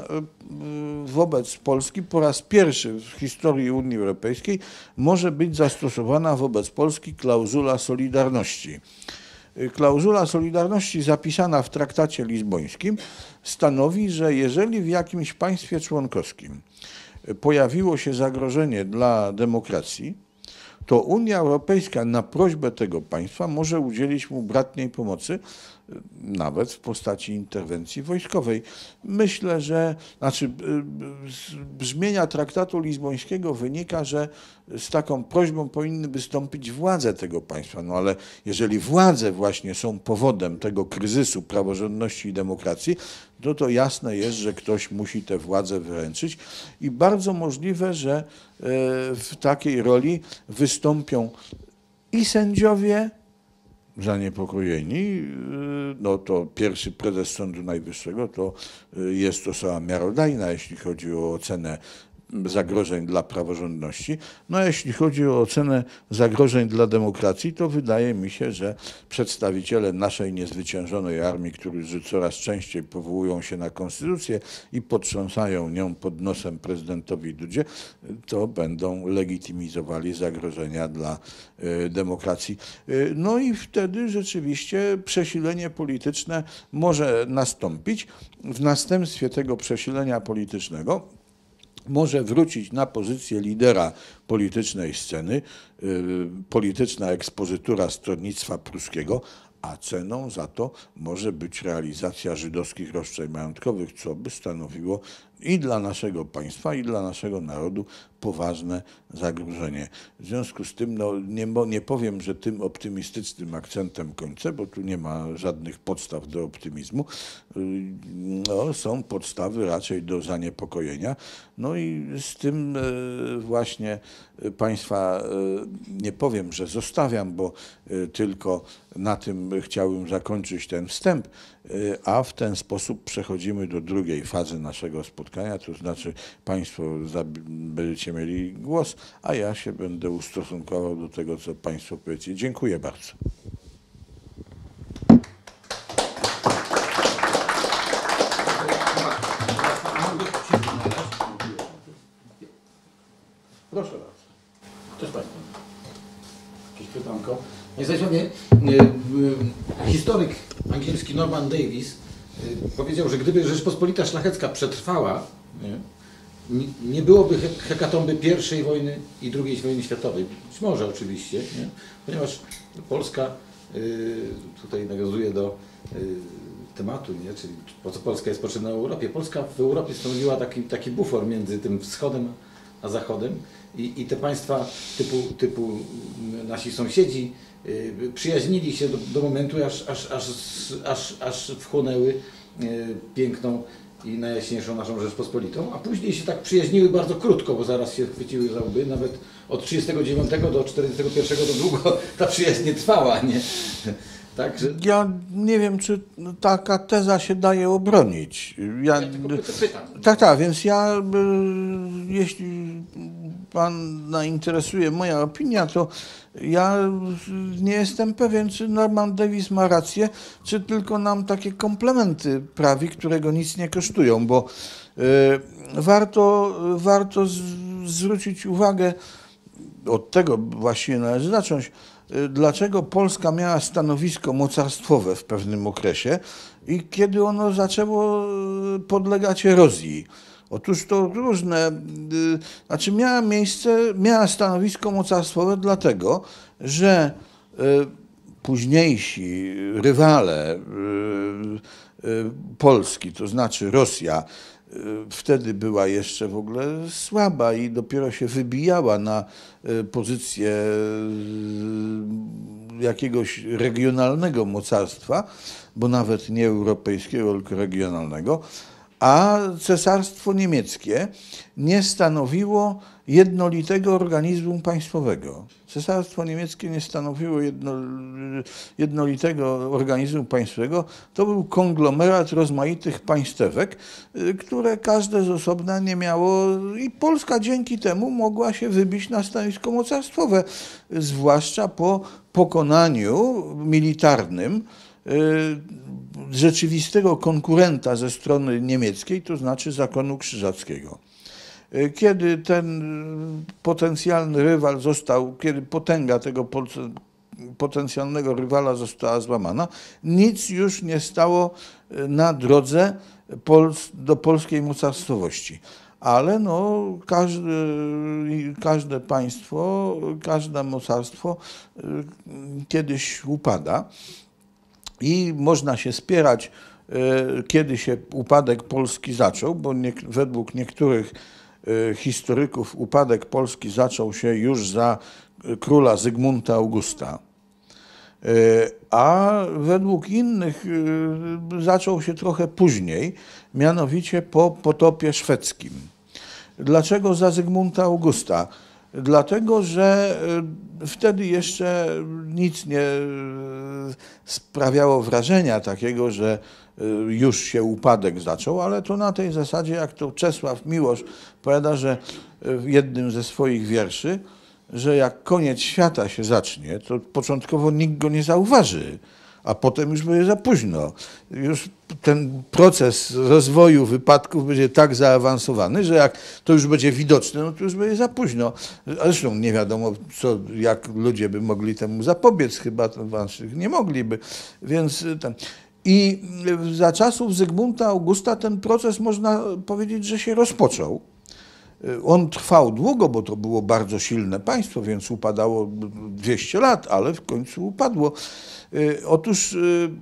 wobec Polski po raz pierwszy w historii Unii Europejskiej, może być zastosowana wobec Polski klauzula solidarności. Klauzula solidarności zapisana w traktacie lizbońskim stanowi, że jeżeli w jakimś państwie członkowskim pojawiło się zagrożenie dla demokracji, to Unia Europejska na prośbę tego państwa może udzielić mu bratniej pomocy, nawet w postaci interwencji wojskowej. Myślę, że znaczy, z brzmienia traktatu lizbońskiego wynika, że z taką prośbą powinny wystąpić władze tego państwa. No ale jeżeli władze właśnie są powodem tego kryzysu praworządności i demokracji, to to jasne jest, że ktoś musi tę władzę wyręczyć i bardzo możliwe, że w takiej roli wystąpią i sędziowie zaniepokojeni, no to pierwszy prezes Sądu Najwyższego to jest osoba miarodajna, jeśli chodzi o ocenę zagrożeń dla praworządności. No a jeśli chodzi o ocenę zagrożeń dla demokracji, to wydaje mi się, że przedstawiciele naszej niezwyciężonej armii, którzy coraz częściej powołują się na konstytucję i potrząsają nią pod nosem prezydentowi Dudzie, to będą legitymizowali zagrożenia dla y, demokracji. Y, no i wtedy rzeczywiście przesilenie polityczne może nastąpić. W następstwie tego przesilenia politycznego może wrócić na pozycję lidera politycznej sceny, polityczna ekspozytura stronnictwa pruskiego, a ceną za to może być realizacja żydowskich roszczeń majątkowych, co by stanowiło i dla naszego państwa, i dla naszego narodu poważne zagrożenie. W związku z tym no, nie, nie powiem, że tym optymistycznym akcentem kończę, bo tu nie ma żadnych podstaw do optymizmu. No, są podstawy raczej do zaniepokojenia. No i z tym właśnie państwa nie powiem, że zostawiam, bo tylko na tym chciałbym zakończyć ten wstęp, a w ten sposób przechodzimy do drugiej fazy naszego spotkania, to znaczy państwo będziecie mieli głos, a ja się będę ustosunkował do tego, co państwo powiecie. Dziękuję bardzo. Proszę bardzo. Cześć Państwu. Jakieś pytanko. Niestety historyk angielski Norman Davies y, powiedział, że gdyby Rzeczpospolita Szlachecka przetrwała, nie, nie byłoby he hekatomby pierwszej wojny i drugiej wojny światowej. Być może oczywiście, nie? Ponieważ Polska, y, tutaj nawiązuje do y, tematu, nie? Czyli po co Polska jest potrzebna w Europie. Polska w Europie stanowiła taki, taki bufor między tym wschodem a zachodem. I, i te państwa typu, typu nasi sąsiedzi y, przyjaźnili się do, do momentu, aż, aż, aż, aż, aż wchłonęły y, piękną i najjaśniejszą naszą Rzeczpospolitą, a później się tak przyjaźniły bardzo krótko, bo zaraz się chwyciły za łby, nawet od trzydziestego dziewiątego do czterdziestego pierwszego to długo ta przyjaźń nie trwała, nie? Tak, że... Ja nie wiem, czy taka teza się daje obronić. Ja, ja tylko pytam. Tak, tak, więc ja, jeśli pana interesuje moja opinia, to ja nie jestem pewien, czy Norman Davies ma rację, czy tylko nam takie komplementy prawi, które go nic nie kosztują, bo y, warto, warto z, zwrócić uwagę, od tego właściwie należy zacząć, y, dlaczego Polska miała stanowisko mocarstwowe w pewnym okresie i kiedy ono zaczęło podlegać erozji. Otóż to różne, y, znaczy miała miejsce, miała stanowisko mocarstwowe dlatego, że y, późniejsi rywale y, y, Polski, to znaczy Rosja, y, wtedy była jeszcze w ogóle słaba i dopiero się wybijała na y, pozycję y, jakiegoś regionalnego mocarstwa, bo nawet nie europejskiego, tylko regionalnego, a Cesarstwo Niemieckie nie stanowiło jednolitego organizmu państwowego. Cesarstwo Niemieckie nie stanowiło jedno, jednolitego organizmu państwowego. To był konglomerat rozmaitych państewek, które każde z osobna nie miało i Polska dzięki temu mogła się wybić na stanowisko mocarstwowe, zwłaszcza po pokonaniu militarnym rzeczywistego konkurenta ze strony niemieckiej, to znaczy zakonu krzyżackiego. Kiedy ten potencjalny rywal został, kiedy potęga tego potencjalnego rywala została złamana, nic już nie stało na drodze do polskiej mocarstwowości. Ale no, każde, każde państwo, każde mocarstwo kiedyś upada. I można się spierać, kiedy się upadek Polski zaczął, bo nie, według niektórych historyków upadek Polski zaczął się już za króla Zygmunta Augusta, a według innych zaczął się trochę później, mianowicie po potopie szwedzkim. Dlaczego za Zygmunta Augusta? Dlatego, że wtedy jeszcze nic nie sprawiało wrażenia takiego, że już się upadek zaczął, ale to na tej zasadzie, jak to Czesław Miłosz powiada, że w jednym ze swoich wierszy, że jak koniec świata się zacznie, to początkowo nikt go nie zauważy, a potem już będzie za późno. Już ten proces rozwoju wypadków będzie tak zaawansowany, że jak to już będzie widoczne, no to już będzie za późno. Zresztą nie wiadomo, co, jak ludzie by mogli temu zapobiec, chyba to nie mogliby. Więc ten. I za czasów Zygmunta Augusta ten proces, można powiedzieć, że się rozpoczął. On trwał długo, bo to było bardzo silne państwo, więc upadało dwieście lat, ale w końcu upadło. Otóż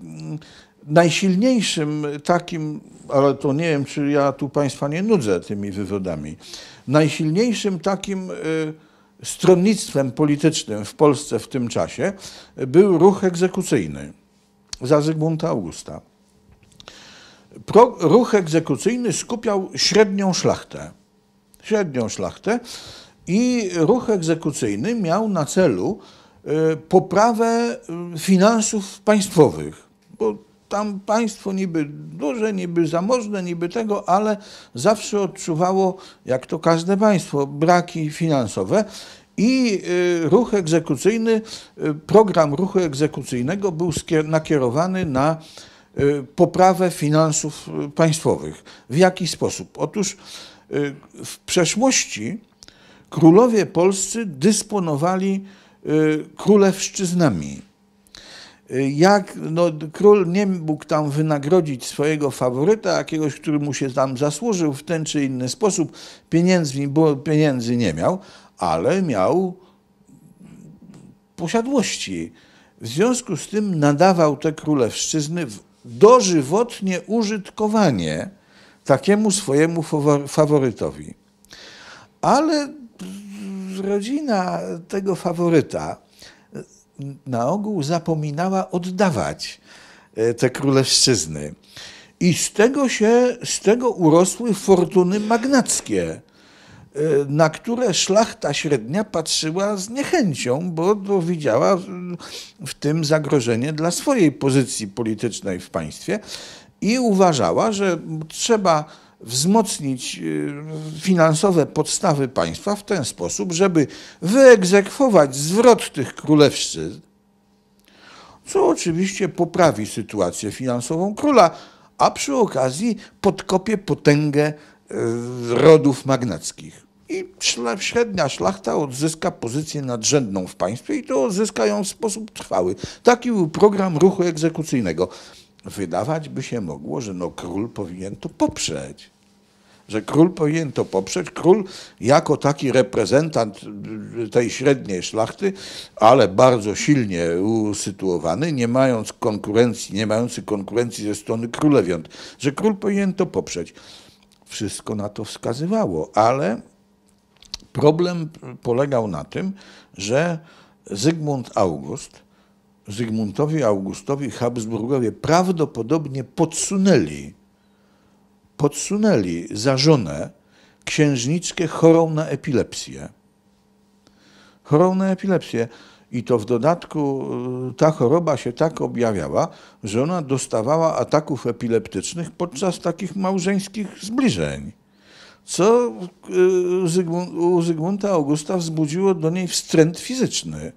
najsilniejszym takim, ale to nie wiem, czy ja tu Państwa nie nudzę tymi wywodami, najsilniejszym takim stronnictwem politycznym w Polsce w tym czasie był ruch egzekucyjny za Zygmunta Augusta. Pro, ruch egzekucyjny skupiał średnią szlachtę. Średnią szlachtę i ruch egzekucyjny miał na celu poprawę finansów państwowych, bo tam państwo niby duże, niby zamożne, niby tego, ale zawsze odczuwało, jak to każde państwo, braki finansowe i ruch egzekucyjny, program ruchu egzekucyjnego był nakierowany na poprawę finansów państwowych. W jaki sposób? Otóż w przeszłości królowie polscy dysponowali królewszczyznami. Jak no, król nie mógł tam wynagrodzić swojego faworyta, jakiegoś, który mu się tam zasłużył w ten czy inny sposób, pieniędzy, bo pieniędzy nie miał, ale miał posiadłości. W związku z tym nadawał te królewszczyzny w dożywotnie użytkowanie takiemu swojemu faworytowi. Ale rodzina tego faworyta na ogół zapominała oddawać te królewszczyzny. I z tego się, z tego urosły fortuny magnackie, na które szlachta średnia patrzyła z niechęcią, bo to widziała w tym zagrożenie dla swojej pozycji politycznej w państwie i uważała, że trzeba wzmocnić finansowe podstawy państwa w ten sposób, żeby wyegzekwować zwrot tych królewszczyzn, co oczywiście poprawi sytuację finansową króla, a przy okazji podkopie potęgę rodów magnackich. I średnia szlachta odzyska pozycję nadrzędną w państwie i to odzyska ją w sposób trwały. Taki był program ruchu egzekucyjnego. Wydawać by się mogło, że no król powinien to poprzeć. Że król powinien to poprzeć. Król jako taki reprezentant tej średniej szlachty, ale bardzo silnie usytuowany, nie mając konkurencji, nie mający konkurencji ze strony królewiąt, że król powinien to poprzeć. Wszystko na to wskazywało, ale problem polegał na tym, że Zygmunt August, Zygmuntowi Augustowi Habsburgowie prawdopodobnie podsunęli, podsunęli za żonę księżniczkę chorą na epilepsję. Chorą na epilepsję. I to w dodatku ta choroba się tak objawiała, że ona dostawała ataków epileptycznych podczas takich małżeńskich zbliżeń, co u Zygmunta Augusta wzbudziło do niej wstręt fizyczny.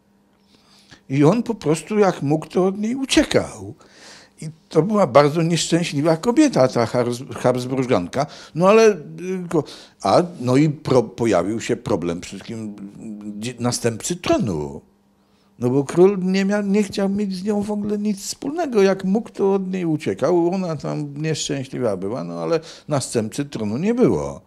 I on po prostu jak mógł, to od niej uciekał. I to była bardzo nieszczęśliwa kobieta, ta Habsburżanka. No ale, a, no i pro, pojawił się problem przede wszystkim następcy tronu. No bo król nie, miał, nie chciał mieć z nią w ogóle nic wspólnego. Jak mógł, to od niej uciekał. Ona tam nieszczęśliwa była, no ale następcy tronu nie było.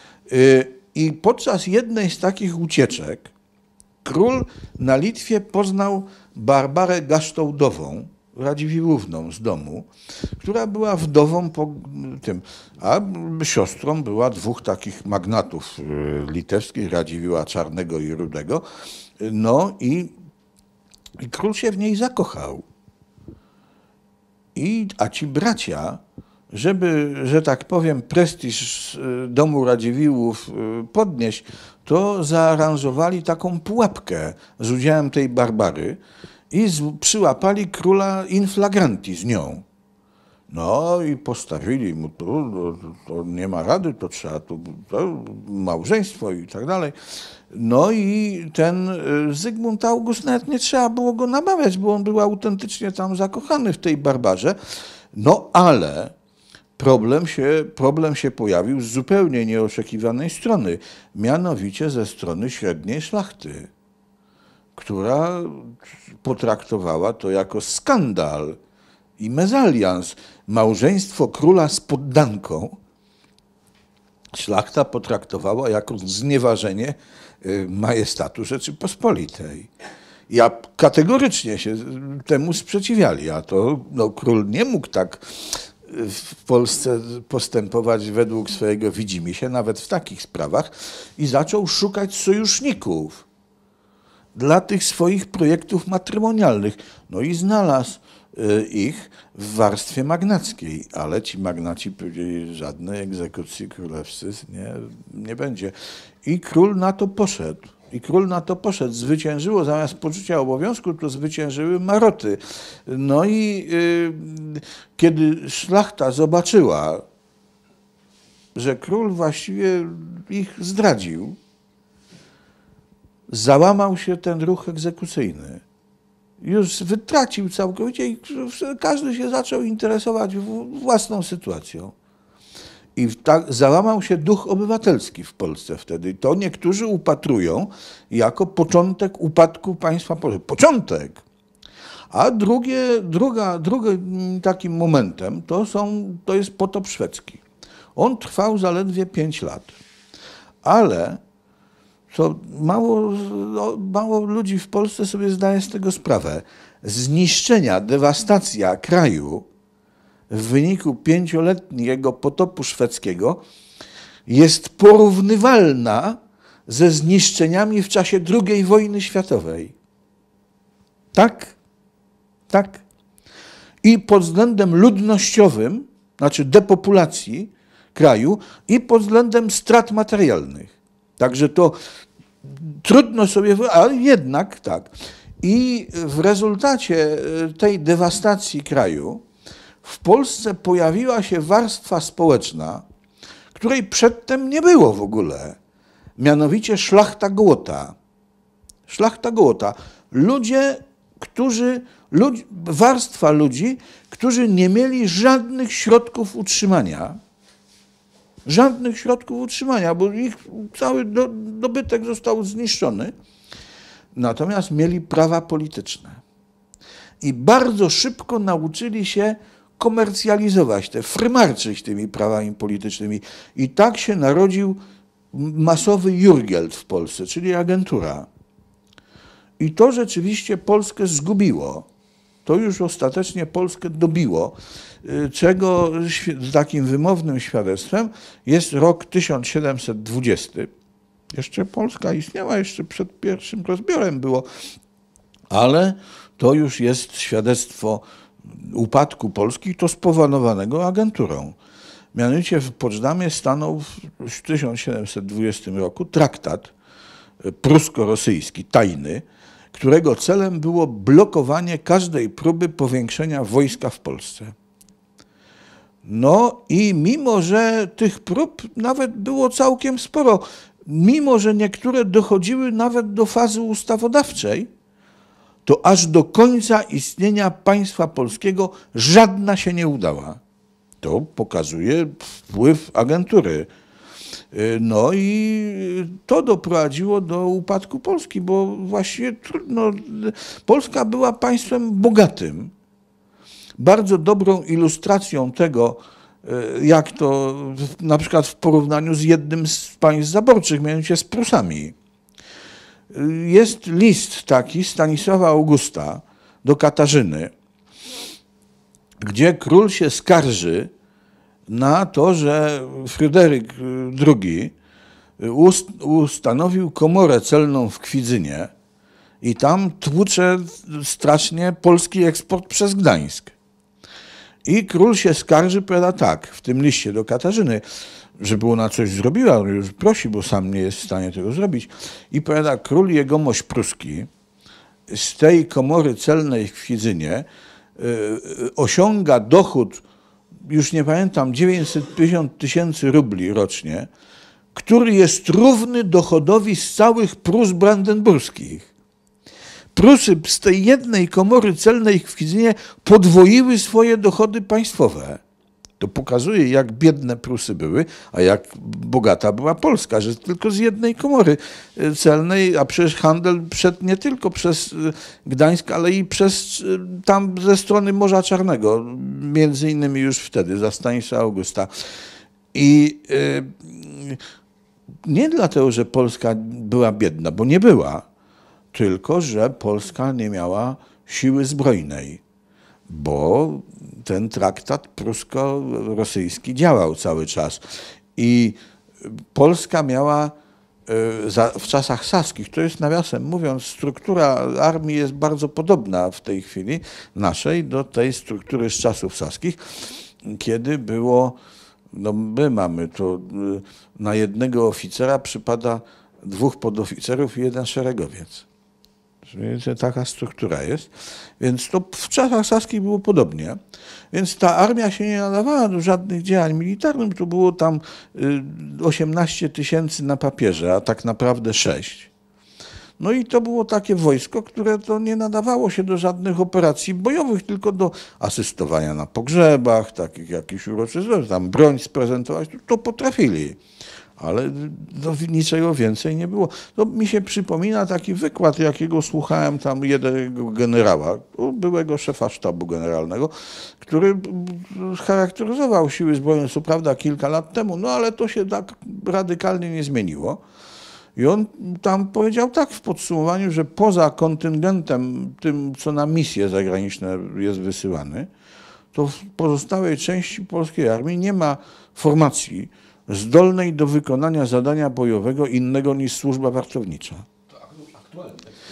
I podczas jednej z takich ucieczek król na Litwie poznał Barbarę Gasztołdową, Radziwiłłówną z domu, która była wdową po tym, a siostrą była dwóch takich magnatów litewskich, Radziwiłła Czarnego i Rudego. No i, i król się w niej zakochał. I, a ci bracia, żeby, że tak powiem, prestiż domu Radziwiłłów podnieść, to zaaranżowali taką pułapkę z udziałem tej Barbary i z, przyłapali króla in flagranti z nią. No i postawili mu, to, to, to nie ma rady, to trzeba, to, to małżeństwo i tak dalej. No i ten Zygmunt August, nawet nie trzeba było go namawiać, bo on był autentycznie tam zakochany w tej Barbarze. No ale problem się, problem się pojawił z zupełnie nieoczekiwanej strony, mianowicie ze strony średniej szlachty, która potraktowała to jako skandal i mezalians. Małżeństwo króla z poddanką szlachta potraktowała jako znieważenie majestatu Rzeczypospolitej. Ja kategorycznie się temu sprzeciwiali, a to no, król nie mógł tak w Polsce postępować według swojego widzimisię, nawet w takich sprawach, i zaczął szukać sojuszników dla tych swoich projektów matrymonialnych. No i znalazł ich w warstwie magnackiej, ale ci magnaci powiedzieli, żadnej egzekucji królewszczyzn nie, nie będzie. I król na to poszedł. I król na to poszedł. Zwyciężyło, zamiast poczucia obowiązku, to zwyciężyły maroty. No i y, kiedy szlachta zobaczyła, że król właściwie ich zdradził, załamał się ten ruch egzekucyjny. Już wytracił całkowicie i każdy się zaczął interesować własną sytuacją. I tak załamał się duch obywatelski w Polsce wtedy. To niektórzy upatrują jako początek upadku państwa polskiego. Początek! A drugie, druga, drugim takim momentem to, są, to jest potop szwedzki. On trwał zaledwie pięć lat. Ale co mało, mało ludzi w Polsce sobie zdaje z tego sprawę. Zniszczenia, dewastacja kraju w wyniku pięcioletniego potopu szwedzkiego jest porównywalna ze zniszczeniami w czasie drugiej wojny światowej. Tak? Tak. I pod względem ludnościowym, znaczy depopulacji kraju, i pod względem strat materialnych. Także to trudno sobie, ale jednak tak. I w rezultacie tej dewastacji kraju w Polsce pojawiła się warstwa społeczna, której przedtem nie było w ogóle. Mianowicie szlachta Gołota. Szlachta Gołota. Ludzie, którzy, ludzi, warstwa ludzi, którzy nie mieli żadnych środków utrzymania. Żadnych środków utrzymania, bo ich cały do, dobytek został zniszczony. Natomiast mieli prawa polityczne. I bardzo szybko nauczyli się komercjalizować te, frymarczyć tymi prawami politycznymi. I tak się narodził masowy Jurgield w Polsce, czyli agentura. I to rzeczywiście Polskę zgubiło. To już ostatecznie Polskę dobiło, czego z takim wymownym świadectwem jest rok tysiąc siedemset dwudziesty. Jeszcze Polska istniała, jeszcze przed pierwszym rozbiorem było, ale to już jest świadectwo upadku Polski, to spowodowanego agenturą. Mianowicie w Poczdamie stanął w tysiąc siedemset dwudziestym roku traktat prusko-rosyjski, tajny, którego celem było blokowanie każdej próby powiększenia wojska w Polsce. No i mimo, że tych prób nawet było całkiem sporo, mimo, że niektóre dochodziły nawet do fazy ustawodawczej, to aż do końca istnienia państwa polskiego żadna się nie udała. To pokazuje wpływ agentury. No i to doprowadziło do upadku Polski, bo właściwie trudno. Polska była państwem bogatym. Bardzo dobrą ilustracją tego, jak to na przykład w porównaniu z jednym z państw zaborczych, mianowicie z Prusami. Jest list taki Stanisława Augusta do Katarzyny, gdzie król się skarży na to, że Fryderyk drugi ustanowił komorę celną w Kwidzynie i tam tłucze strasznie polski eksport przez Gdańsk. I król się skarży, powiada tak, w tym liście do Katarzyny, żeby ona coś zrobiła, on już prosi, bo sam nie jest w stanie tego zrobić. I powiada, król jegomość pruski z tej komory celnej w Kwidzynie y, osiąga dochód, już nie pamiętam, dziewięćset pięćdziesiąt tysięcy rubli rocznie, który jest równy dochodowi z całych Prus brandenburskich. Prusy z tej jednej komory celnej w Kwidzynie podwoiły swoje dochody państwowe. To pokazuje, jak biedne Prusy były, a jak bogata była Polska, że tylko z jednej komory celnej, a przecież handel szedł nie tylko przez Gdańsk, ale i przez tam ze strony Morza Czarnego, między innymi już wtedy, za Stanisława Augusta. I yy, nie dlatego, że Polska była biedna, bo nie była, tylko że Polska nie miała siły zbrojnej, bo ten traktat prusko-rosyjski działał cały czas. I Polska miała w czasach saskich, to jest nawiasem mówiąc, struktura armii jest bardzo podobna w tej chwili naszej do tej struktury z czasów saskich, kiedy było, no my mamy to, na jednego oficera przypada dwóch podoficerów i jeden szeregowiec. Taka struktura jest. Więc to w czasach saskich było podobnie. Więc ta armia się nie nadawała do żadnych działań militarnych. To było tam osiemnaście tysięcy na papierze, a tak naprawdę sześć. No i to było takie wojsko, które to nie nadawało się do żadnych operacji bojowych, tylko do asystowania na pogrzebach, takich jakichś uroczystości, tam broń sprezentować. To potrafili. Ale do niczego więcej nie było. To mi się przypomina taki wykład, jakiego słuchałem tam jednego generała, byłego szefa sztabu generalnego, który charakteryzował siły zbrojne, co prawda kilka lat temu, no ale to się tak radykalnie nie zmieniło. I on tam powiedział tak w podsumowaniu, że poza kontyngentem, tym co na misje zagraniczne jest wysyłany, to w pozostałej części polskiej armii nie ma formacji zdolnej do wykonania zadania bojowego innego niż służba wartownicza. To aktualnie.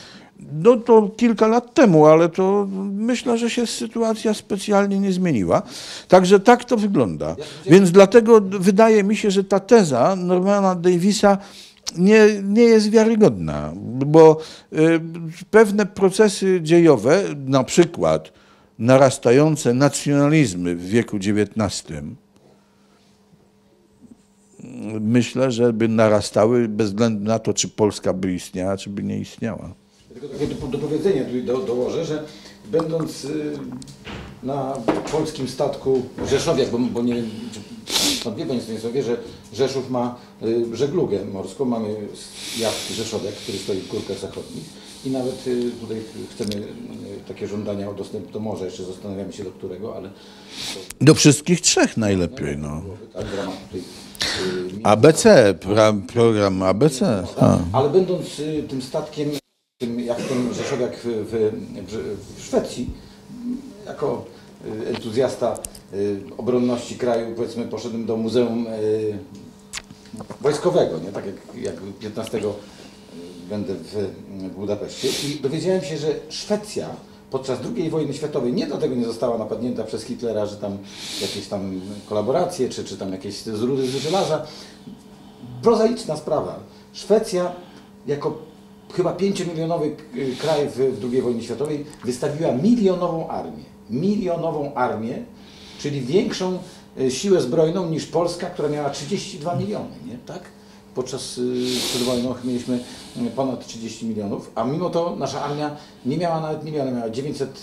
No to kilka lat temu, ale to myślę, że się sytuacja specjalnie nie zmieniła. Także tak to wygląda. Więc dlatego wydaje mi się, że ta teza Normana Davisa nie, nie jest wiarygodna, bo y, pewne procesy dziejowe, na przykład narastające nacjonalizmy w wieku dziewiętnastym, myślę, że by narastały bez względu na to, czy Polska by istniała, czy by nie istniała. Tylko takie dopowiedzenie tutaj do, dołożę, że będąc y, na polskim statku Rzeszowiak, bo, bo nie wiem, czy pan wie, panie Stanisławie, że Rzeszów ma y, żeglugę morską, mamy jacht Rzeszowiak, który stoi w górkach zachodnich i nawet y, tutaj chcemy y, takie żądania o dostęp do morza, jeszcze zastanawiamy się do którego, ale... To... Do wszystkich trzech najlepiej, no. Tak, w ramach tutaj, y, A B C, pra, program A B C. A. Ale będąc y, tym statkiem, tym jachtem Rzeszowiak w, w, w, w Szwecji, jako y, entuzjasta y, obronności kraju, powiedzmy, poszedłem do Muzeum y, Wojskowego, nie? Tak jak, jak piętnastego będę w, w Budapeszcie i dowiedziałem się, że Szwecja podczas drugiej wojny światowej nie dlatego nie została napadnięta przez Hitlera, że tam jakieś tam kolaboracje, czy, czy tam jakieś zrudy z żelaza. Prozaiczna sprawa. Szwecja jako chyba pięciomilionowy kraj w, w drugiej wojnie światowej wystawiła milionową armię. Milionową armię, czyli większą siłę zbrojną niż Polska, która miała trzydzieści dwa miliony, nie? Tak? Podczas przed wojną mieliśmy ponad trzydzieści milionów, a mimo to nasza armia nie miała nawet miliona, miała dziewięćset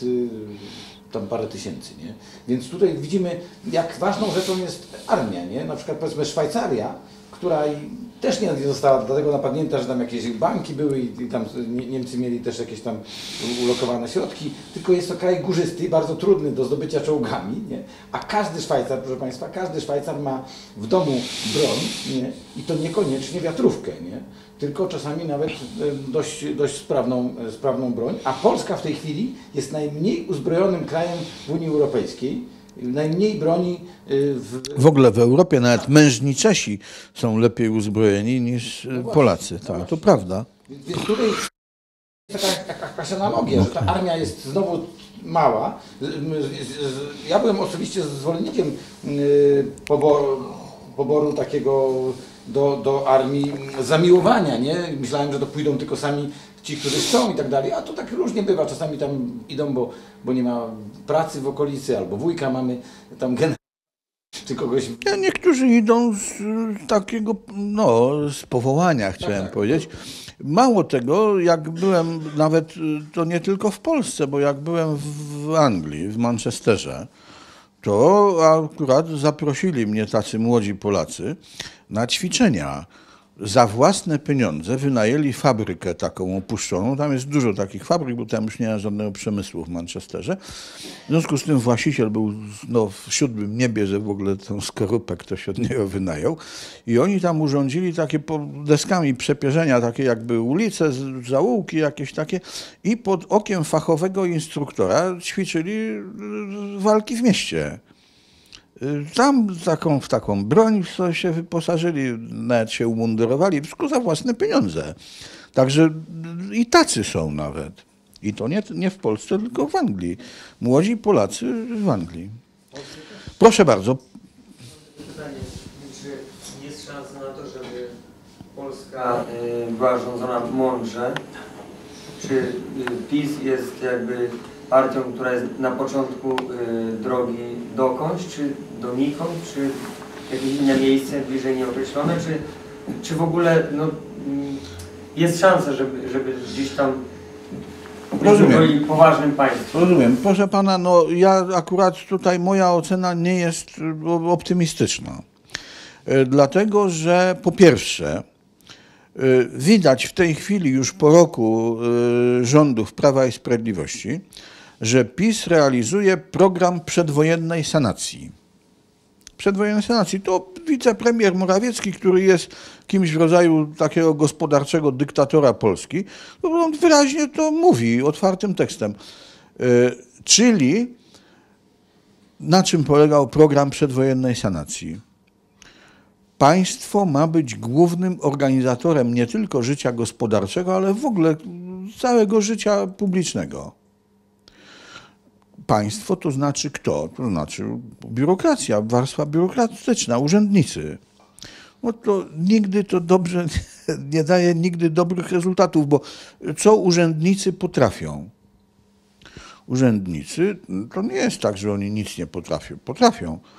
tam parę tysięcy, nie? Więc tutaj widzimy, jak ważną rzeczą jest armia, nie? Na przykład powiedzmy Szwajcaria, która też nie została dlatego napadnięta, że tam jakieś banki były i, i tam Niemcy mieli też jakieś tam ulokowane środki, tylko jest to kraj górzysty, bardzo trudny do zdobycia czołgami, nie? A każdy Szwajcar, proszę Państwa, każdy Szwajcar ma w domu broń, nie? I to niekoniecznie wiatrówkę, nie? Tylko czasami nawet dość, dość sprawną, sprawną broń, a Polska w tej chwili jest najmniej uzbrojonym krajem w Unii Europejskiej. Najmniej broni w... W ogóle w Europie nawet mężni Czesi są lepiej uzbrojeni niż no Polacy. no tak, to prawda. Więc, więc tutaj jest taka jakaś analogia, że ta armia jest znowu mała. Ja byłem oczywiście zwolennikiem poboru, poboru takiego do, do armii zamiłowania, nie? Myślałem, że to pójdą tylko sami ci, którzy chcą i tak dalej, a to tak różnie bywa. Czasami tam idą, bo, bo nie ma pracy w okolicy, albo wujka mamy tam gen... czy kogoś... Ja, niektórzy idą z takiego, no, z powołania, chciałem tak, tak. powiedzieć. Mało tego, jak byłem nawet, to nie tylko w Polsce, bo jak byłem w Anglii, w Manchesterze, to akurat zaprosili mnie tacy młodzi Polacy na ćwiczenia. Za własne pieniądze wynajęli fabrykę taką opuszczoną. Tam jest dużo takich fabryk, bo tam już nie ma żadnego przemysłu w Manchesterze. W związku z tym właściciel był no, w siódmym niebie, że w ogóle tą skorupę ktoś od niego wynajął. I oni tam urządzili takie deskami przepierzenia, takie jakby ulice, zaułki jakieś takie. I pod okiem fachowego instruktora ćwiczyli walki w mieście. Tam taką, w taką broń się wyposażyli, nawet się umundurowali, wszystko za własne pieniądze. Także i tacy są nawet. I to nie, nie w Polsce, tylko w Anglii. Młodzi Polacy w Anglii. Proszę bardzo. Pytanie, czy jest szansa na to, żeby Polska była rządzona mądrze? Czy PiS jest jakby partią, która jest na początku y, drogi dokądś, czy donikąd, czy jakieś inne miejsce bliżej nieokreślone, czy, czy w ogóle no, jest szansa, żeby, żeby gdzieś tam byli poważnym państwem? Rozumiem. Proszę pana, no ja akurat tutaj moja ocena nie jest optymistyczna. Dlatego, że po pierwsze widać w tej chwili już po roku rządów Prawa i Sprawiedliwości, że PiS realizuje program przedwojennej sanacji. Przedwojennej sanacji to wicepremier Morawiecki, który jest kimś w rodzaju takiego gospodarczego dyktatora Polski, on wyraźnie to mówi otwartym tekstem. Czyli na czym polegał program przedwojennej sanacji? Państwo ma być głównym organizatorem nie tylko życia gospodarczego, ale w ogóle całego życia publicznego. Państwo to znaczy kto? To znaczy biurokracja, warstwa biurokratyczna, urzędnicy. No to nigdy to dobrze nie daje nigdy dobrych rezultatów, bo co urzędnicy potrafią? Urzędnicy to nie jest tak, że oni nic nie potrafią. Potrafią.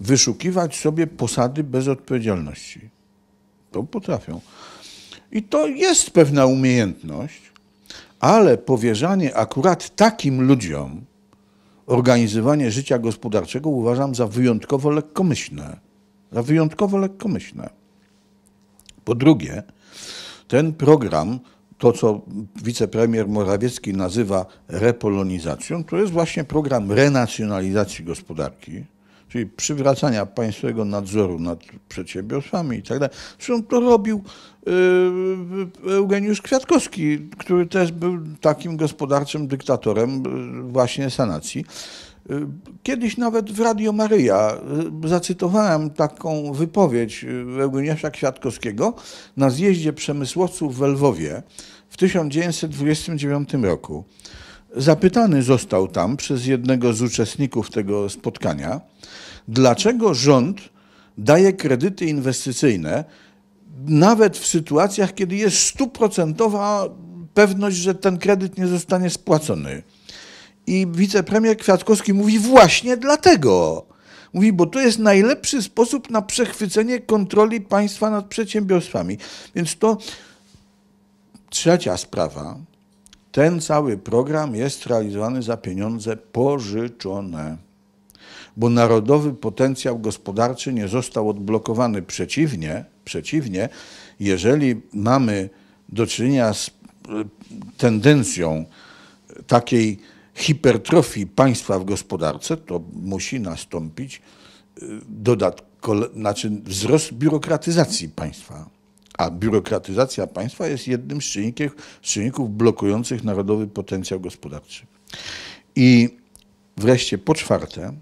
wyszukiwać sobie posady bez odpowiedzialności. To potrafią. I to jest pewna umiejętność, ale powierzanie akurat takim ludziom organizowanie życia gospodarczego uważam za wyjątkowo lekkomyślne. Za wyjątkowo lekkomyślne. Po drugie, ten program, to co wicepremier Morawiecki nazywa repolonizacją, to jest właśnie program renacjonalizacji gospodarki, czyli przywracania państwowego nadzoru nad przedsiębiorstwami i tak dalej. Zresztą to robił Eugeniusz Kwiatkowski, który też był takim gospodarczym dyktatorem właśnie sanacji. Kiedyś nawet w Radio Maryja zacytowałem taką wypowiedź Eugeniusza Kwiatkowskiego na zjeździe przemysłowców w Lwowie w tysiąc dziewięćset dwudziestym dziewiątym roku. Zapytany został tam przez jednego z uczestników tego spotkania, dlaczego rząd daje kredyty inwestycyjne nawet w sytuacjach, kiedy jest stuprocentowa pewność, że ten kredyt nie zostanie spłacony. I wicepremier Kwiatkowski mówi właśnie dlatego. Mówi, bo to jest najlepszy sposób na przechwycenie kontroli państwa nad przedsiębiorstwami. Więc to trzecia sprawa. Ten cały program jest realizowany za pieniądze pożyczone, bo narodowy potencjał gospodarczy nie został odblokowany. Przeciwnie, przeciwnie, jeżeli mamy do czynienia z tendencją takiej hipertrofii państwa w gospodarce, to musi nastąpić dodatkowy, znaczy wzrost biurokratyzacji państwa. A biurokratyzacja państwa jest jednym z czynników, z czynników blokujących narodowy potencjał gospodarczy. I wreszcie po czwarte,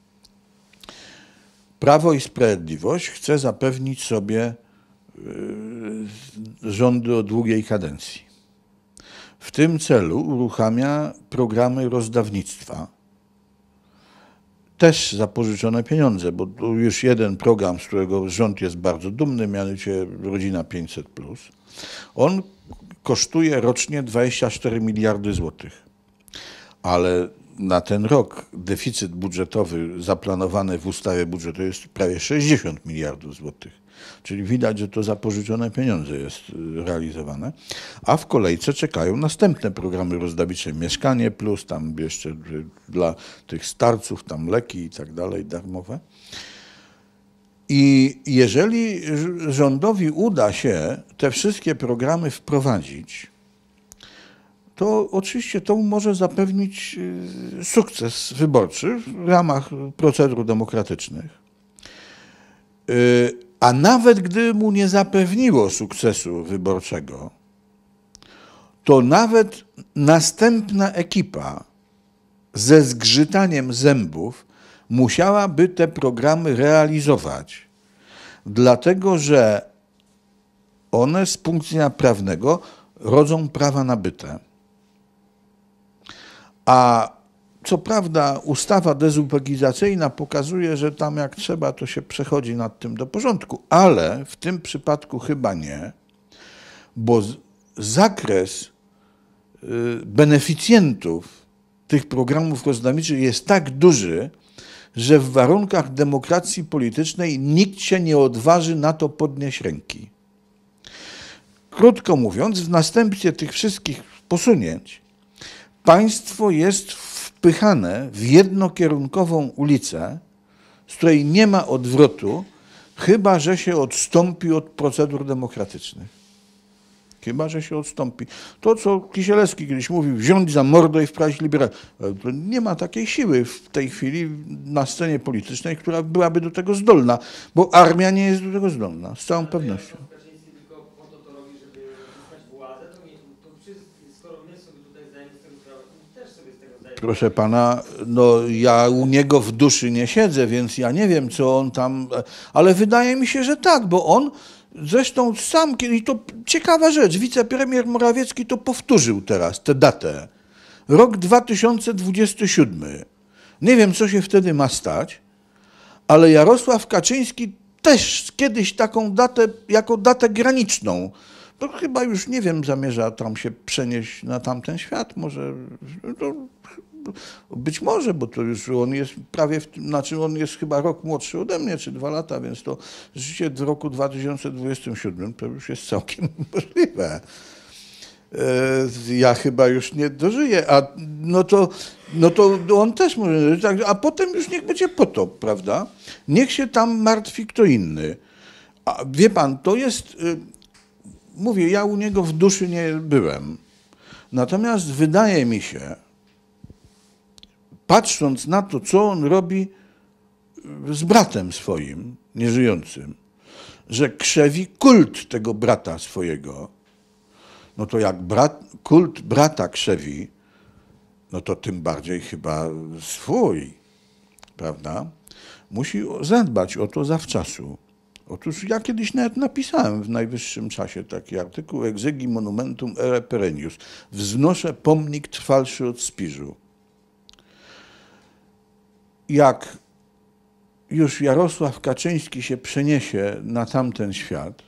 Prawo i Sprawiedliwość chce zapewnić sobie rządy o długiej kadencji. W tym celu uruchamia programy rozdawnictwa. Też za pożyczone pieniądze, bo tu już jeden program, z którego rząd jest bardzo dumny, mianowicie Rodzina pięćset plus. On kosztuje rocznie dwadzieścia cztery miliardy złotych. Ale na ten rok deficyt budżetowy zaplanowany w ustawie budżetowej jest prawie sześćdziesiąt miliardów złotych. Czyli widać, że to za pożyczone pieniądze jest realizowane. A w kolejce czekają następne programy rozdawnicze. Mieszkanie plus, tam jeszcze dla tych starców, tam leki i tak dalej, darmowe. I jeżeli rządowi uda się te wszystkie programy wprowadzić, to oczywiście to może zapewnić sukces wyborczy w ramach procedur demokratycznych. A nawet gdyby mu nie zapewniło sukcesu wyborczego, to nawet następna ekipa ze zgrzytaniem zębów musiałaby te programy realizować, dlatego że one z punktu widzenia prawnego rodzą prawa nabyte. A co prawda ustawa dezubekizacyjna pokazuje, że tam jak trzeba, to się przechodzi nad tym do porządku, ale w tym przypadku chyba nie, bo zakres beneficjentów tych programów rozdawniczych jest tak duży, że w warunkach demokracji politycznej nikt się nie odważy na to podnieść ręki. Krótko mówiąc, w następstwie tych wszystkich posunięć państwo jest wpychane w jednokierunkową ulicę, z której nie ma odwrotu, chyba że się odstąpi od procedur demokratycznych. Chyba że się odstąpi. To, co Kisielewski kiedyś mówił, wziąć za mordę i wprawić liberalizm. Nie ma takiej siły w tej chwili na scenie politycznej, która byłaby do tego zdolna, bo armia nie jest do tego zdolna, z całą pewnością. Proszę pana, no ja u niego w duszy nie siedzę, więc ja nie wiem, co on tam, ale wydaje mi się, że tak, bo on zresztą sam, i to ciekawa rzecz, wicepremier Morawiecki to powtórzył teraz, tę datę. Rok dwa tysiące dwudziesty siódmy. Nie wiem, co się wtedy ma stać, ale Jarosław Kaczyński też kiedyś taką datę, jako datę graniczną to chyba już, nie wiem, zamierza tam się przenieść na tamten świat, może, to, być może, bo to już on jest prawie, w tym, znaczy on jest chyba rok młodszy ode mnie, czy dwa lata, więc to życie w roku dwa tysiące dwudziestym siódmym to już jest całkiem możliwe. Ja chyba już nie dożyję, a no to, no to on też może, tak, a potem już niech będzie potop, prawda? Niech się tam martwi kto inny. A wie pan, to jest, mówię, ja u niego w duszy nie byłem. Natomiast wydaje mi się, patrząc na to, co on robi z bratem swoim, nieżyjącym, że krzewi kult tego brata swojego, no to jak brat, kult brata krzewi, no to tym bardziej chyba swój, prawda? Musi zadbać o to zawczasu. Otóż ja kiedyś nawet napisałem w najwyższym czasie taki artykuł Exegi monumentum ere perennius. Wznoszę pomnik trwalszy od Spiżu. Jak już Jarosław Kaczyński się przeniesie na tamten świat,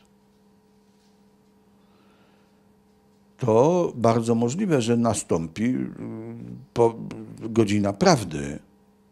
to bardzo możliwe, że nastąpi po godzina prawdy.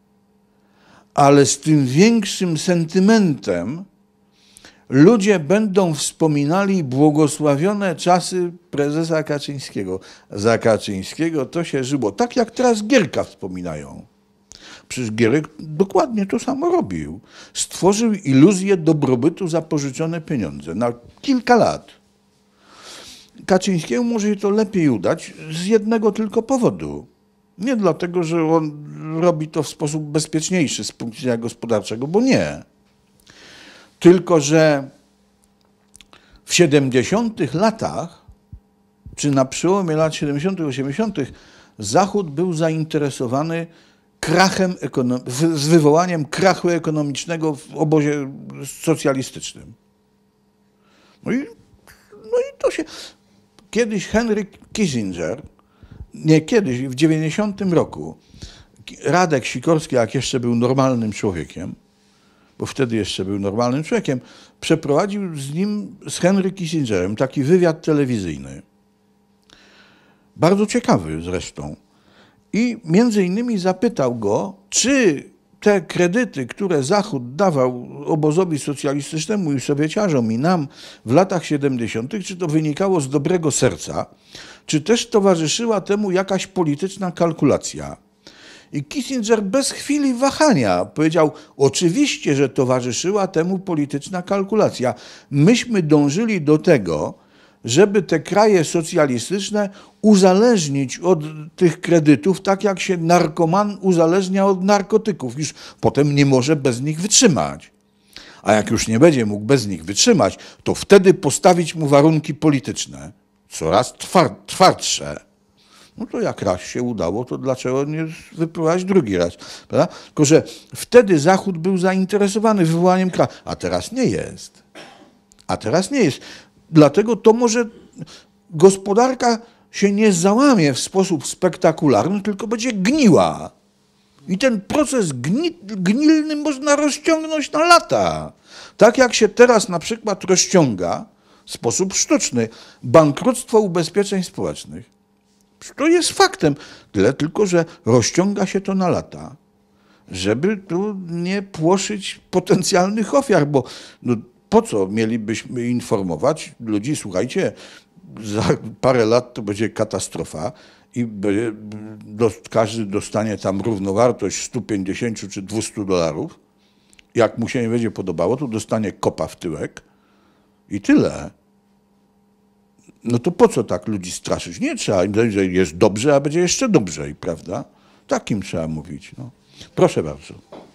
Ale z tym większym sentymentem ludzie będą wspominali błogosławione czasy prezesa Kaczyńskiego. Za Kaczyńskiego to się żyło. Tak jak teraz Gierka wspominają. Przecież Gierek dokładnie to samo robił. Stworzył iluzję dobrobytu za pożyczone pieniądze na kilka lat. Kaczyńskiemu może się to lepiej udać z jednego tylko powodu. Nie dlatego, że on robi to w sposób bezpieczniejszy z punktu widzenia gospodarczego, bo nie. Tylko, że w siedemdziesiątych latach, czy na przełomie lat siedemdziesiątych, osiemdziesiątych, Zachód był zainteresowany krachem z wywołaniem krachu ekonomicznego w obozie socjalistycznym. No i, no i to się... Kiedyś Henry Kissinger, nie kiedyś, w dziewięćdziesiątym roku, Radek Sikorski, jak jeszcze był normalnym człowiekiem, bo wtedy jeszcze był normalnym człowiekiem, przeprowadził z nim, z Henry Kissingerem, taki wywiad telewizyjny. Bardzo ciekawy zresztą. I między innymi zapytał go, czy te kredyty, które Zachód dawał obozowi socjalistycznemu i sowieciarzom i nam w latach siedemdziesiątych, czy to wynikało z dobrego serca, czy też towarzyszyła temu jakaś polityczna kalkulacja. I Kissinger bez chwili wahania powiedział, oczywiście, że towarzyszyła temu polityczna kalkulacja. Myśmy dążyli do tego, żeby te kraje socjalistyczne uzależnić od tych kredytów, tak jak się narkoman uzależnia od narkotyków. Już potem nie może bez nich wytrzymać. A jak już nie będzie mógł bez nich wytrzymać, to wtedy postawić mu warunki polityczne, coraz twar twardsze. No to jak raz się udało, to dlaczego nie wypróbować drugi raz? Prawda? Tylko, że wtedy Zachód był zainteresowany wywołaniem kraju, a teraz nie jest. A teraz nie jest. Dlatego to może gospodarka się nie załamie w sposób spektakularny, tylko będzie gniła. I ten proces gni gnilny można rozciągnąć na lata. Tak jak się teraz na przykład rozciąga w sposób sztuczny bankructwo ubezpieczeń społecznych. To jest faktem, tyle tylko, że rozciąga się to na lata, żeby tu nie płoszyć potencjalnych ofiar, bo no, po co mielibyśmy informować ludzi, słuchajcie, za parę lat to będzie katastrofa i będzie, do, każdy dostanie tam równowartość stu pięćdziesięciu czy dwustu dolarów. Jak mu się nie będzie podobało, to dostanie kopa w tyłek i tyle. No to po co tak ludzi straszyć? Nie trzeba im powiedzieć, że jest dobrze, a będzie jeszcze dobrzej, prawda? Takim trzeba mówić. No. Proszę bardzo.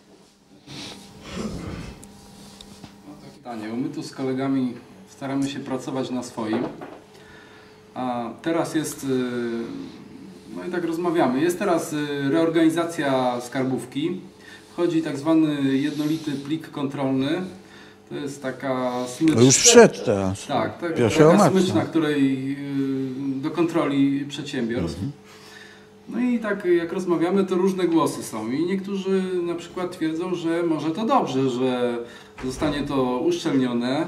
Pytanie, bo my tu z kolegami staramy się pracować na swoim, a teraz jest, no i tak rozmawiamy, jest teraz reorganizacja skarbówki, wchodzi tak zwany jednolity plik kontrolny, to jest taka smycz... No już wszedł teraz. Tak, tak taka smycz, na której do kontroli przedsiębiorstw. Mhm. No i tak jak rozmawiamy, to różne głosy są i niektórzy na przykład twierdzą, że może to dobrze, że zostanie to uszczelnione,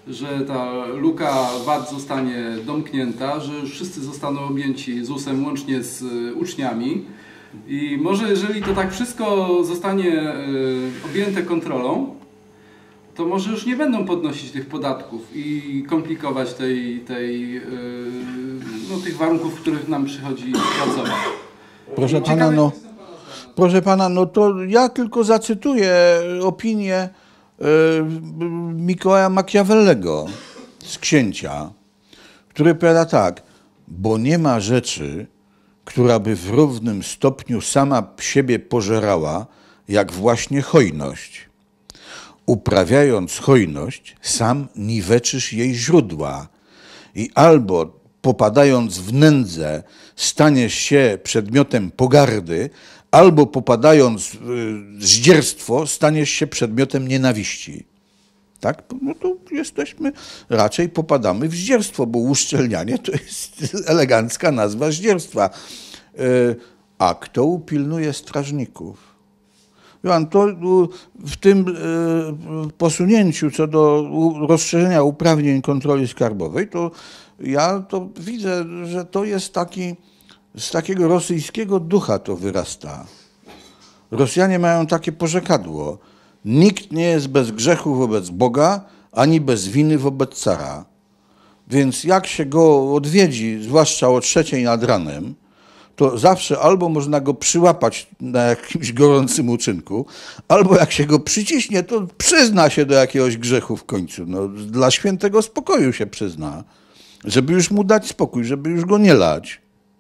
że ta luka V A T zostanie domknięta, że już wszyscy zostaną objęci ZUS-em łącznie z uczniami. I może jeżeli to tak wszystko zostanie objęte kontrolą, to może już nie będą podnosić tych podatków i komplikować tej, tej, no, tych warunków, w których nam przychodzi pracować. Proszę pana, no, proszę pana, no to ja tylko zacytuję opinię y, Mikołaja Machiavellego z Księcia, który powiada tak: bo nie ma rzeczy, która by w równym stopniu sama siebie pożerała, jak właśnie hojność. Uprawiając hojność, sam niweczysz jej źródła i albo popadając w nędzę, staniesz się przedmiotem pogardy, albo popadając w zdzierstwo, staniesz się przedmiotem nienawiści. Tak? No to jesteśmy, raczej popadamy w zdzierstwo, bo uszczelnianie to jest elegancka nazwa zdzierstwa. A kto upilnuje strażników? Johan, to w tym posunięciu co do rozszerzenia uprawnień kontroli skarbowej, to ja to widzę, że to jest taki, z takiego rosyjskiego ducha to wyrasta. Rosjanie mają takie porzekadło: nikt nie jest bez grzechu wobec Boga, ani bez winy wobec cara. Więc jak się go odwiedzi, zwłaszcza o trzeciej nad ranem, to zawsze albo można go przyłapać na jakimś gorącym uczynku, albo jak się go przyciśnie, to przyzna się do jakiegoś grzechu w końcu. No, dla świętego spokoju się przyzna, żeby już mu dać spokój, żeby już go nie lać.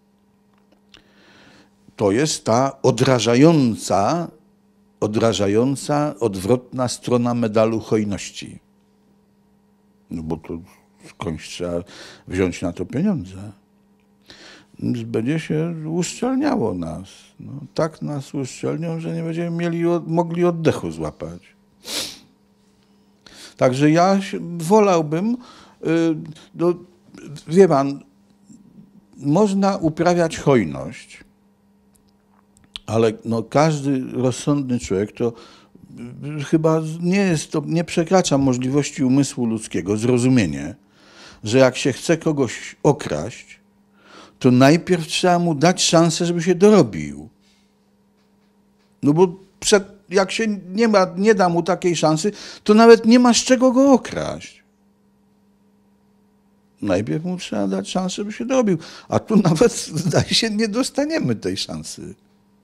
To jest ta odrażająca, odrażająca, odwrotna strona medalu hojności. No bo to skądś trzeba wziąć na to pieniądze. Będzie się uszczelniało nas. No, tak nas uszczelnią, że nie będziemy mieli, mogli oddechu złapać. Także ja wolałbym, no, wie pan, można uprawiać hojność, ale no, każdy rozsądny człowiek to chyba nie jest to, nie przekracza możliwości umysłu ludzkiego zrozumienie, że jak się chce kogoś okraść, to najpierw trzeba mu dać szansę, żeby się dorobił. No bo przed, jak się nie, ma, nie da mu takiej szansy, to nawet nie ma z czego go okraść. Najpierw mu trzeba dać szansę, żeby się dorobił. A tu nawet, zdaje się, nie dostaniemy tej szansy.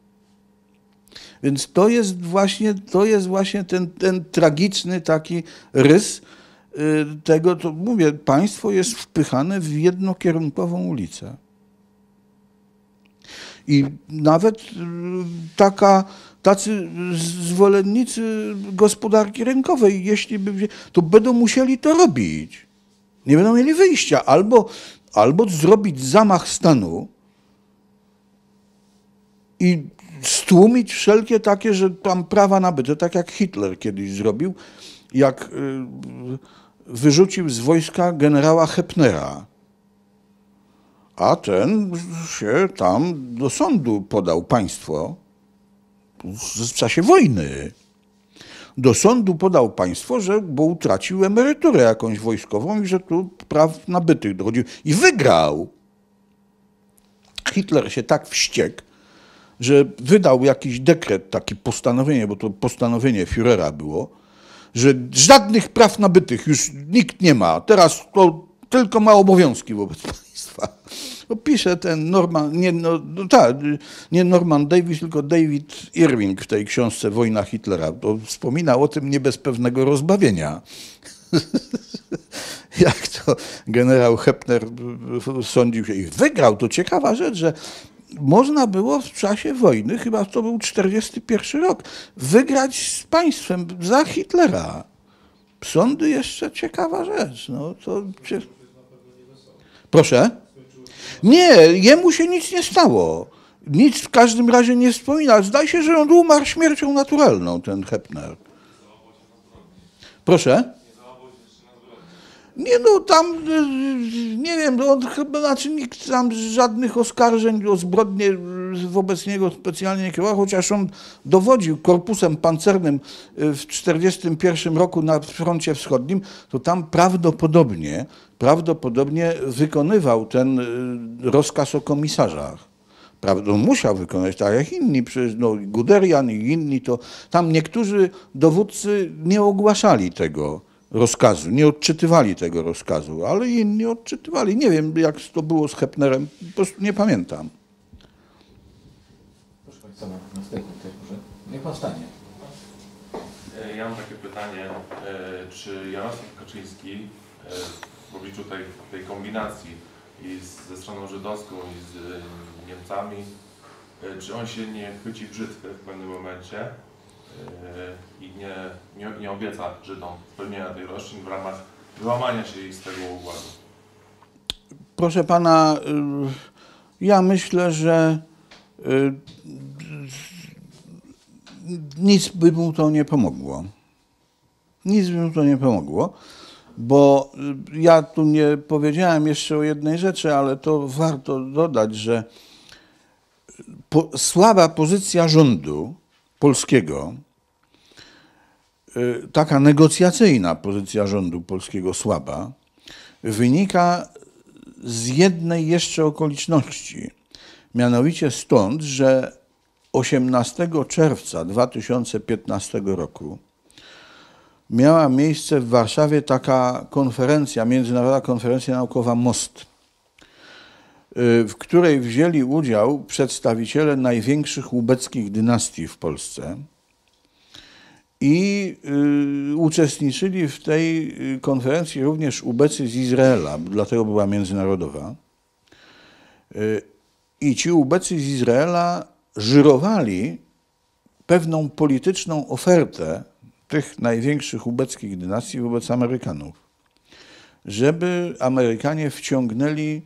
Więc to jest właśnie, to jest właśnie ten, ten tragiczny taki rys tego, to mówię, państwo jest wpychane w jednokierunkową ulicę. I nawet taka, tacy zwolennicy gospodarki rynkowej, jeśli by, to będą musieli to robić. Nie będą mieli wyjścia. Albo, albo zrobić zamach stanu i stłumić wszelkie takie, że tam prawa nabyte, tak jak Hitler kiedyś zrobił, jak wyrzucił z wojska generała Hepnera. A ten się tam do sądu podał, państwo, w czasie wojny. Do sądu podał państwo, że bo utracił emeryturę jakąś wojskową i że tu praw nabytych dochodził. I wygrał. Hitler się tak wściekł, że wydał jakiś dekret, takie postanowienie, bo to postanowienie Führera było, że żadnych praw nabytych już nikt nie ma. Teraz to tylko ma obowiązki wobec państwa. No, pisze ten Norman, nie, no, no, ta, nie Norman Davies, tylko David Irving w tej książce Wojna Hitlera. To wspominał o tym nie bez pewnego rozbawienia. Jak to generał Hepner sądził się i wygrał. To ciekawa rzecz, że można było w czasie wojny, chyba to był czterdziesty pierwszy rok, wygrać z państwem za Hitlera. Sądy jeszcze ciekawa rzecz. No, to... Proszę? Nie, jemu się nic nie stało. Nic w każdym razie nie wspomina. Zdaje się, że on umarł śmiercią naturalną, ten Hepner. Proszę? Nie, no tam, nie wiem, on chyba, znaczy nikt tam żadnych oskarżeń o zbrodnie wobec niego specjalnie nie kierował, chociaż on dowodził korpusem pancernym w tysiąc dziewięćset czterdziestym pierwszym roku na froncie wschodnim, to tam prawdopodobnie, prawdopodobnie wykonywał ten rozkaz o komisarzach. Prawda, musiał wykonać tak jak inni, przecież no, Guderian i inni, to tam niektórzy dowódcy nie ogłaszali tego rozkazu, nie odczytywali tego rozkazu, ale inni odczytywali. Nie wiem, jak to było z Hepnerem, po prostu nie pamiętam. Proszę Państwa, następny też może. Niech Pan stanie. Ja mam takie pytanie, czy Jarosław Kaczyński w obliczu tej, tej kombinacji i z, ze stroną żydowską i z Niemcami, czy on się nie chwyci brzytwy w pewnym momencie i nie, nie, nie obieca Żydom spełnienia tej roszczeń w ramach wyłamania się ich z tego układu? Proszę pana, ja myślę, że nic by mu to nie pomogło. Nic by mu to nie pomogło, bo ja tu nie powiedziałem jeszcze o jednej rzeczy, ale to warto dodać, że po, słaba pozycja rządu polskiego, taka negocjacyjna pozycja rządu polskiego słaba, wynika z jednej jeszcze okoliczności. Mianowicie stąd, że osiemnastego czerwca dwa tysiące piętnastego roku miała miejsce w Warszawie taka konferencja, Międzynarodowa Konferencja Naukowa MOST, w której wzięli udział przedstawiciele największych ubeckich dynastii w Polsce i y, uczestniczyli w tej konferencji również ubecy z Izraela, dlatego była międzynarodowa. Y, I ci ubecy z Izraela żyrowali pewną polityczną ofertę tych największych ubeckich dynastii wobec Amerykanów, żeby Amerykanie wciągnęli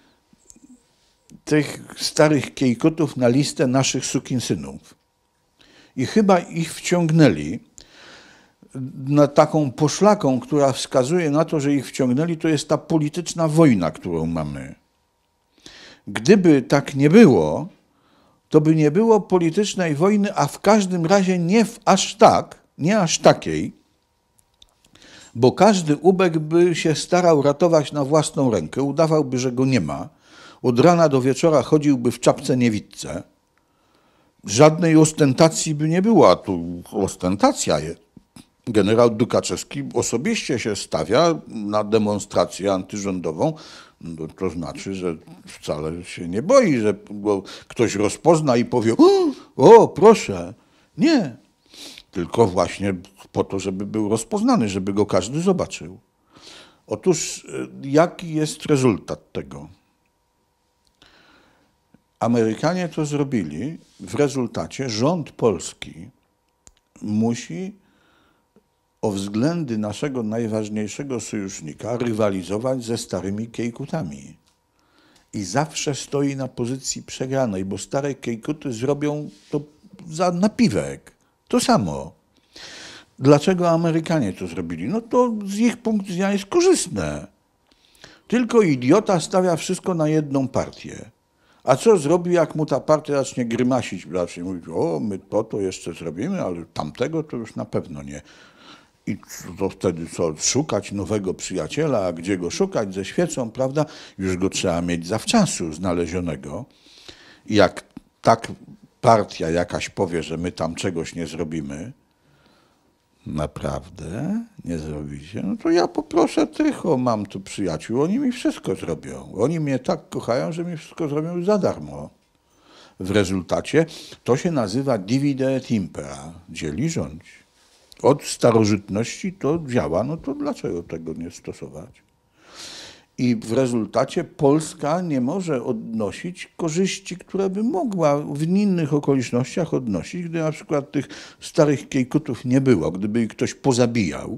tych starych kiejkotów na listę naszych sukinsynów. I chyba ich wciągnęli. Na taką poszlaką, która wskazuje na to, że ich wciągnęli, to jest ta polityczna wojna, którą mamy. Gdyby tak nie było, to by nie było politycznej wojny, a w każdym razie nie w aż tak, nie aż takiej, bo każdy ubek by się starał ratować na własną rękę, udawałby, że go nie ma, od rana do wieczora chodziłby w czapce niewidce, żadnej ostentacji by nie było, a tu ostentacja jest. Generał Dukaczewski osobiście się stawia na demonstrację antyrządową, no to znaczy, że wcale się nie boi, że go ktoś rozpozna i powie: o, o, proszę. Nie, tylko właśnie po to, żeby był rozpoznany, żeby go każdy zobaczył. Otóż jaki jest rezultat tego? Amerykanie to zrobili, w rezultacie rząd polski musi o względy naszego najważniejszego sojusznika rywalizować ze starymi kiejkutami. I zawsze stoi na pozycji przegranej, bo stare kiejkuty zrobią to za napiwek. To samo. Dlaczego Amerykanie to zrobili? No to z ich punktu widzenia jest korzystne. Tylko idiota stawia wszystko na jedną partię. A co zrobi, jak mu ta partia zacznie grymasić, zacznie mówić: o, my to, to jeszcze zrobimy, ale tamtego to już na pewno nie. I to wtedy co? Szukać nowego przyjaciela, a gdzie go szukać? Ze świecą, prawda? Już go trzeba mieć zawczasu znalezionego. I jak tak partia jakaś powie, że my tam czegoś nie zrobimy, naprawdę nie zrobicie, no to ja poproszę tych, o, mam tu przyjaciół, oni mi wszystko zrobią. Oni mnie tak kochają, że mi wszystko zrobią za darmo. W rezultacie to się nazywa divide et impera, dzieli rządź. Od starożytności to działa, no to dlaczego tego nie stosować? I w rezultacie Polska nie może odnosić korzyści, które by mogła w innych okolicznościach odnosić, gdy na przykład tych starych kiejkutów nie było, gdyby ich ktoś pozabijał,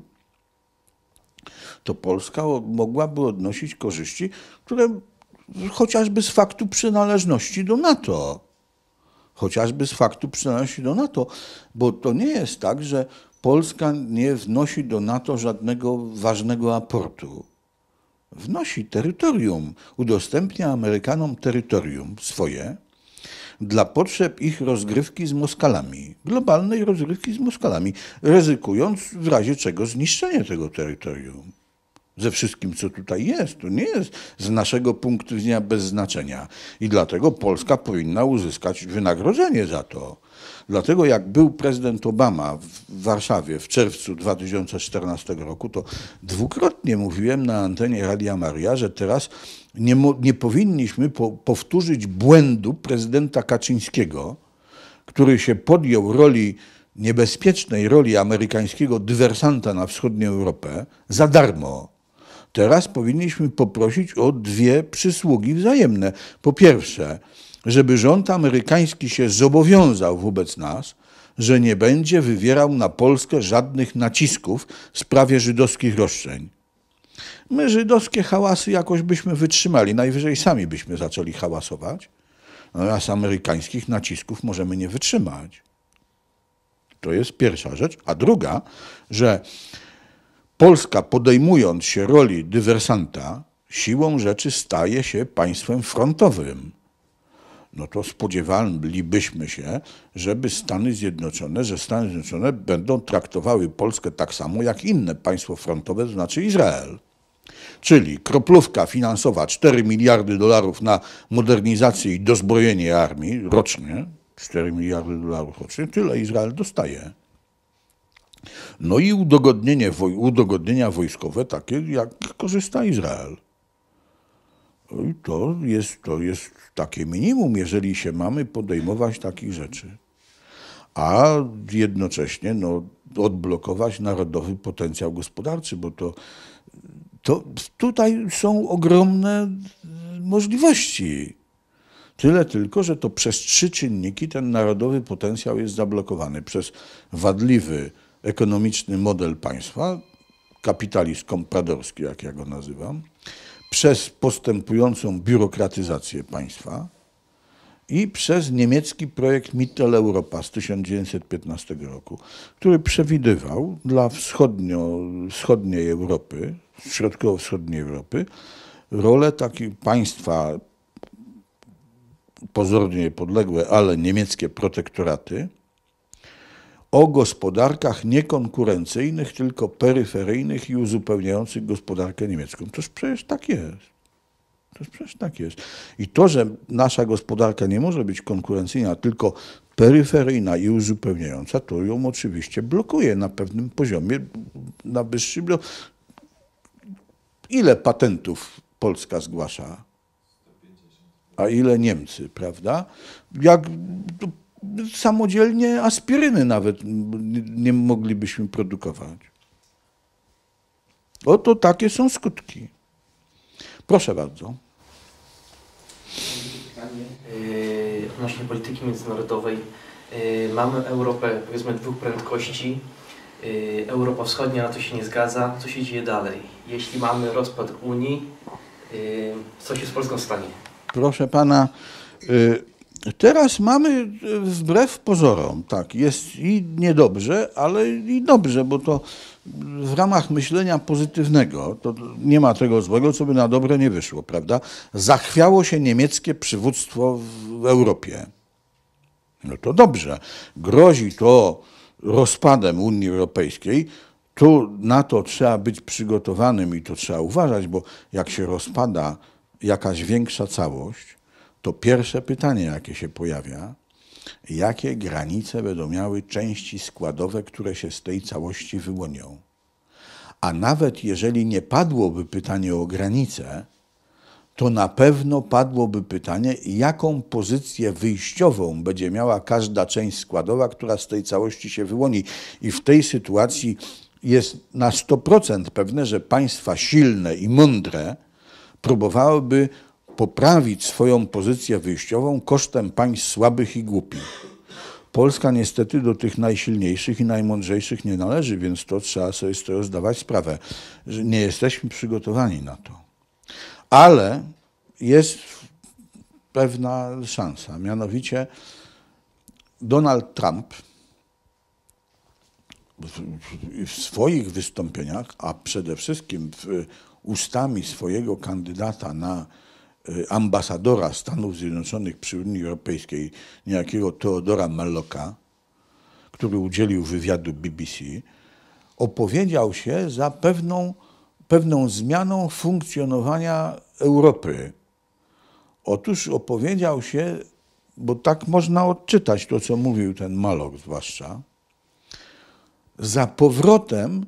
to Polska mogłaby odnosić korzyści, które chociażby z faktu przynależności do NATO. Chociażby z faktu przynależności do NATO, bo to nie jest tak, że Polska nie wnosi do NATO żadnego ważnego aportu. Wnosi terytorium, udostępnia Amerykanom terytorium swoje, dla potrzeb ich rozgrywki z Moskalami, globalnej rozgrywki z Moskalami, ryzykując w razie czego zniszczenie tego terytorium. Ze wszystkim, co tutaj jest, to nie jest z naszego punktu widzenia bez znaczenia. I dlatego Polska powinna uzyskać wynagrodzenie za to. Dlatego jak był prezydent Obama w Warszawie w czerwcu dwa tysiące czternastego roku, to dwukrotnie mówiłem na antenie Radia Maria, że teraz nie, nie powinniśmy po, powtórzyć błędu prezydenta Kaczyńskiego, który się podjął roli, niebezpiecznej roli amerykańskiego dywersanta na wschodnią Europę za darmo. Teraz powinniśmy poprosić o dwie przysługi wzajemne. Po pierwsze, żeby rząd amerykański się zobowiązał wobec nas, że nie będzie wywierał na Polskę żadnych nacisków w sprawie żydowskich roszczeń. My żydowskie hałasy jakoś byśmy wytrzymali, najwyżej sami byśmy zaczęli hałasować, natomiast amerykańskich nacisków możemy nie wytrzymać. To jest pierwsza rzecz. A druga, że Polska, podejmując się roli dywersanta, siłą rzeczy staje się państwem frontowym. No to spodziewalibyśmy się, żeby Stany Zjednoczone, że Stany Zjednoczone będą traktowały Polskę tak samo jak inne państwo frontowe, to znaczy Izrael. Czyli kroplówka finansowa cztery miliardy dolarów na modernizację i dozbrojenie armii rocznie, cztery miliardy dolarów rocznie, tyle Izrael dostaje. No i udogodnienie, udogodnienia wojskowe takie, jak korzysta Izrael. I to jest, to jest takie minimum, jeżeli się mamy podejmować takich rzeczy. A jednocześnie no, odblokować narodowy potencjał gospodarczy, bo to, to tutaj są ogromne możliwości. Tyle tylko, że to przez trzy czynniki ten narodowy potencjał jest zablokowany. Przez wadliwy ekonomiczny model państwa, kapitalizm kompradorski, jak ja go nazywam, przez postępującą biurokratyzację państwa i przez niemiecki projekt Mitteleuropa z tysiąc dziewięćset piętnastego roku, który przewidywał dla wschodnio, wschodniej Europy, środkowo-wschodniej Europy, rolę takiej państwa pozornie niepodległe, ale niemieckie protektoraty, o gospodarkach niekonkurencyjnych, tylko peryferyjnych i uzupełniających gospodarkę niemiecką. Toż przecież tak jest. Toż przecież tak jest. I to, że nasza gospodarka nie może być konkurencyjna, tylko peryferyjna i uzupełniająca, to ją oczywiście blokuje na pewnym poziomie, na wyższym. Ile patentów Polska zgłasza? A ile Niemcy, prawda? Jak samodzielnie aspiryny nawet nie moglibyśmy produkować. Oto takie są skutki. Proszę bardzo. Pytanie yy, odnośnie polityki międzynarodowej. Yy, mamy Europę, powiedzmy, dwóch prędkości. Yy, Europa Wschodnia na to się nie zgadza. Co się dzieje dalej? Jeśli mamy rozpad Unii, yy, co się z Polską stanie? Proszę pana, yy, teraz mamy wbrew pozorom, tak, jest i niedobrze, ale i dobrze, bo to w ramach myślenia pozytywnego, to nie ma tego złego, co by na dobre nie wyszło, prawda? Zachwiało się niemieckie przywództwo w Europie. No to dobrze. Grozi to rozpadem Unii Europejskiej. Tu na to trzeba być przygotowanym i to trzeba uważać, bo jak się rozpada jakaś większa całość, to pierwsze pytanie, jakie się pojawia, jakie granice będą miały części składowe, które się z tej całości wyłonią. A nawet jeżeli nie padłoby pytanie o granice, to na pewno padłoby pytanie, jaką pozycję wyjściową będzie miała każda część składowa, która z tej całości się wyłoni. I w tej sytuacji jest na sto procent pewne, że państwa silne i mądre próbowałyby poprawić swoją pozycję wyjściową kosztem państw słabych i głupich. Polska niestety do tych najsilniejszych i najmądrzejszych nie należy, więc to trzeba sobie z tego zdawać sprawę, że nie jesteśmy przygotowani na to. Ale jest pewna szansa, mianowicie Donald Trump w swoich wystąpieniach, a przede wszystkim w ustami swojego kandydata na ambasadora Stanów Zjednoczonych przy Unii Europejskiej, niejakiego Theodora Mellocka, który udzielił wywiadu B B C, opowiedział się za pewną, pewną zmianą funkcjonowania Europy. Otóż opowiedział się, bo tak można odczytać to, co mówił ten Mallock zwłaszcza, za powrotem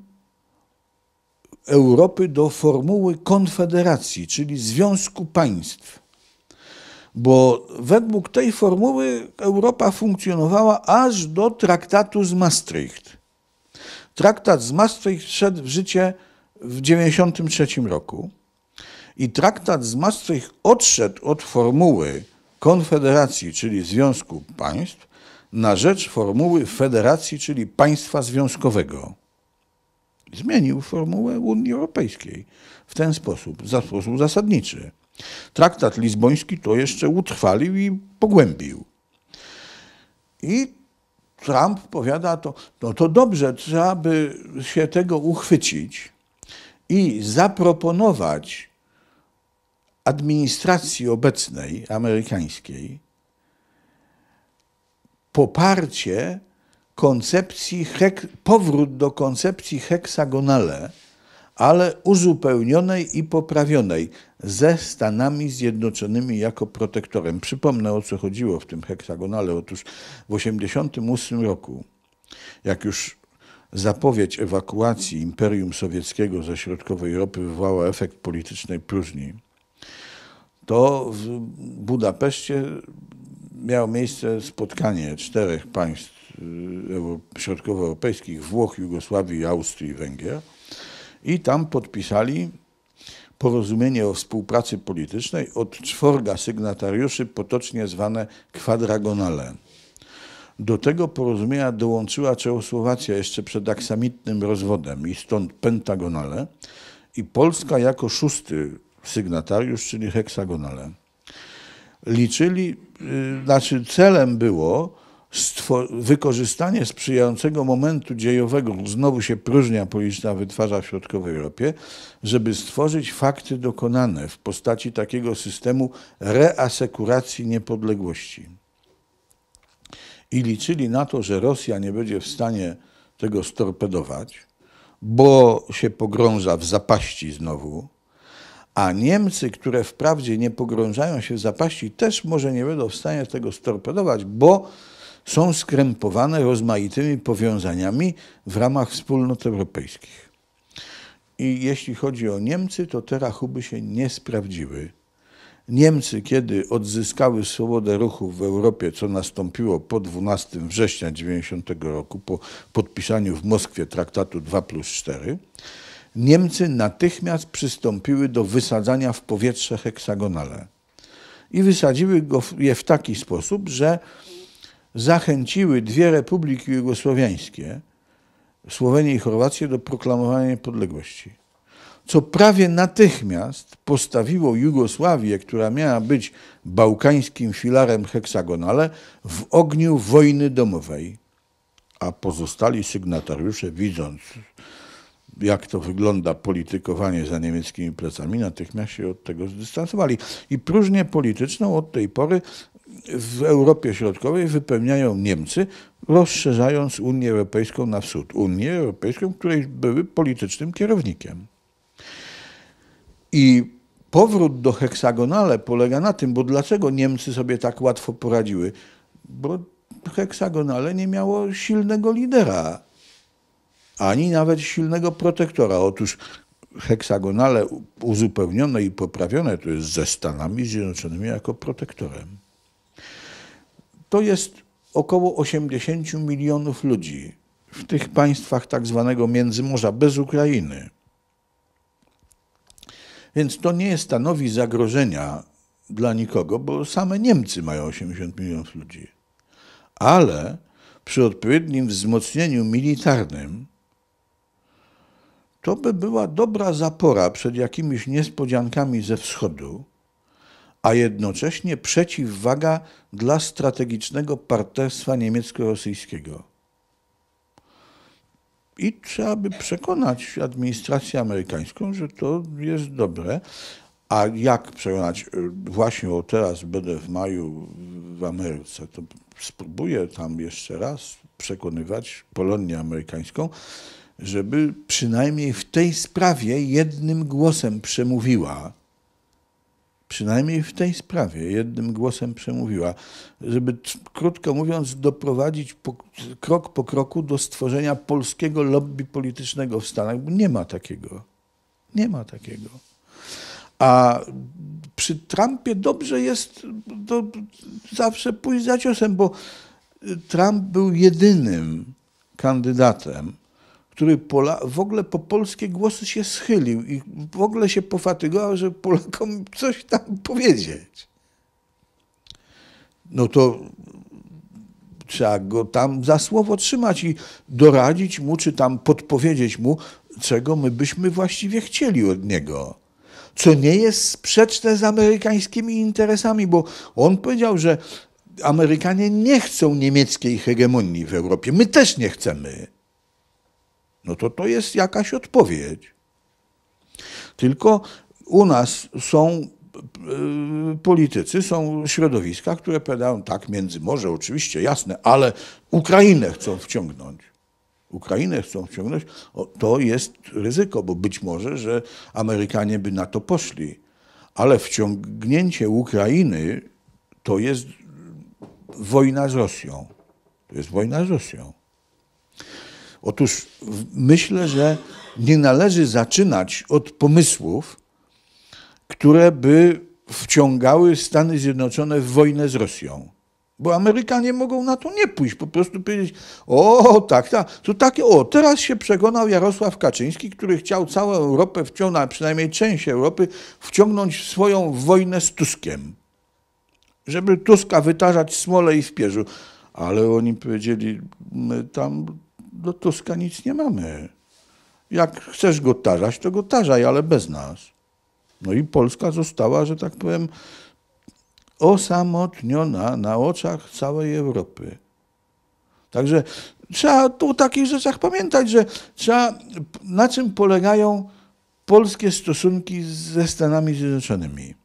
Europy do formuły konfederacji, czyli Związku Państw. Bo według tej formuły Europa funkcjonowała aż do traktatu z Maastricht. Traktat z Maastricht wszedł w życie w tysiąc dziewięćset dziewięćdziesiątym trzecim roku i traktat z Maastricht odszedł od formuły konfederacji, czyli Związku Państw, na rzecz formuły federacji, czyli państwa związkowego. Zmienił formułę Unii Europejskiej w ten sposób, w sposób zasadniczy. Traktat lizboński to jeszcze utrwalił i pogłębił. I Trump powiada, to, no to dobrze, trzeba by się tego uchwycić i zaproponować administracji obecnej, amerykańskiej, poparcie koncepcji, powrót do koncepcji heksagonale, ale uzupełnionej i poprawionej ze Stanami Zjednoczonymi jako protektorem. Przypomnę, o co chodziło w tym heksagonale. Otóż w tysiąc dziewięćset osiemdziesiątym ósmym roku, jak już zapowiedź ewakuacji Imperium Sowieckiego ze środkowej Europy wywołała efekt politycznej próżni, to w Budapeszcie miało miejsce spotkanie czterech państw środkowoeuropejskich, Włoch, Jugosławii, Austrii i Węgier, i tam podpisali porozumienie o współpracy politycznej od czworga sygnatariuszy, potocznie zwane kwadragonale. Do tego porozumienia dołączyła Czechosłowacja jeszcze przed aksamitnym rozwodem i stąd pentagonale, i Polska jako szósty sygnatariusz, czyli heksagonale. Liczyli, znaczy celem było wykorzystanie sprzyjającego momentu dziejowego, znowu się próżnia polityczna wytwarza w środkowej Europie, żeby stworzyć fakty dokonane w postaci takiego systemu reasekuracji niepodległości. I liczyli na to, że Rosja nie będzie w stanie tego storpedować, bo się pogrąża w zapaści znowu, a Niemcy, które wprawdzie nie pogrążają się w zapaści, też może nie będą w stanie tego storpedować, bo są skrępowane rozmaitymi powiązaniami w ramach wspólnot europejskich. I jeśli chodzi o Niemcy, to te rachuby się nie sprawdziły. Niemcy, kiedy odzyskały swobodę ruchu w Europie, co nastąpiło po dwunastego września tysiąc dziewięćset dziewięćdziesiątego roku, po podpisaniu w Moskwie traktatu dwa plus cztery, Niemcy natychmiast przystąpiły do wysadzania w powietrze heksagonale. I wysadziły go je w taki sposób, że zachęciły dwie republiki jugosłowiańskie, Słowenię i Chorwację, do proklamowania niepodległości. Co prawie natychmiast postawiło Jugosławię, która miała być bałkańskim filarem heksagonale, w ogniu wojny domowej. A pozostali sygnatariusze, widząc, jak to wygląda politykowanie za niemieckimi plecami, natychmiast się od tego zdystansowali. I próżnię polityczną od tej pory w Europie Środkowej wypełniają Niemcy, rozszerzając Unię Europejską na wschód. Unię Europejską, której były politycznym kierownikiem. I powrót do heksagonale polega na tym, bo dlaczego Niemcy sobie tak łatwo poradziły? Bo heksagonale nie miało silnego lidera, ani nawet silnego protektora. Otóż heksagonale uzupełnione i poprawione to jest ze Stanami Zjednoczonymi jako protektorem. To jest około osiemdziesięciu milionów ludzi w tych państwach tak zwanego Międzymorza, bez Ukrainy. Więc to nie stanowi zagrożenia dla nikogo, bo same Niemcy mają osiemdziesiąt milionów ludzi. Ale przy odpowiednim wzmocnieniu militarnym to by była dobra zapora przed jakimiś niespodziankami ze wschodu, a jednocześnie przeciwwaga dla strategicznego partnerstwa niemiecko-rosyjskiego. I trzeba by przekonać administrację amerykańską, że to jest dobre, A jak przekonać? Właśnie o teraz będę w maju w Ameryce, to spróbuję tam jeszcze raz przekonywać Polonię amerykańską, żeby przynajmniej w tej sprawie jednym głosem przemówiła. Przynajmniej w tej sprawie jednym głosem przemówiła, żeby, krótko mówiąc, doprowadzić po, krok po kroku do stworzenia polskiego lobby politycznego w Stanach, bo nie ma takiego. Nie ma takiego. A przy Trumpie dobrze jest to zawsze pójść za ciosem, bo Trump był jedynym kandydatem, który Pola, w ogóle po polskie głosy się schylił i w ogóle się pofatygował, żeby Polakom coś tam powiedzieć. No to trzeba go tam za słowo trzymać i doradzić mu, czy tam podpowiedzieć mu, czego my byśmy właściwie chcieli od niego. Co nie jest sprzeczne z amerykańskimi interesami, bo on powiedział, że Amerykanie nie chcą niemieckiej hegemonii w Europie. My też nie chcemy. No to to jest jakaś odpowiedź. Tylko u nas są y, politycy, są środowiska, które powiadają tak, Międzymorze oczywiście, jasne, ale Ukrainę chcą wciągnąć. Ukrainę chcą wciągnąć, o, to jest ryzyko, bo być może, że Amerykanie by na to poszli. Ale wciągnięcie Ukrainy to jest wojna z Rosją. To jest wojna z Rosją. Otóż myślę, że nie należy zaczynać od pomysłów, które by wciągały Stany Zjednoczone w wojnę z Rosją. Bo Amerykanie mogą na to nie pójść, po prostu powiedzieć, o tak, tak, to takie, o teraz się przekonał Jarosław Kaczyński, który chciał całą Europę wciągnąć, a przynajmniej część Europy, wciągnąć w swoją wojnę z Tuskiem. Żeby Tuska wytarzać w smole i w pierzu. Ale oni powiedzieli, my tam do Tuska nic nie mamy. Jak chcesz go tarzać, to go tarzaj, ale bez nas. No i Polska została, że tak powiem, osamotniona na oczach całej Europy. Także trzeba tu o takich rzeczach pamiętać, że trzeba, na czym polegają polskie stosunki ze Stanami Zjednoczonymi.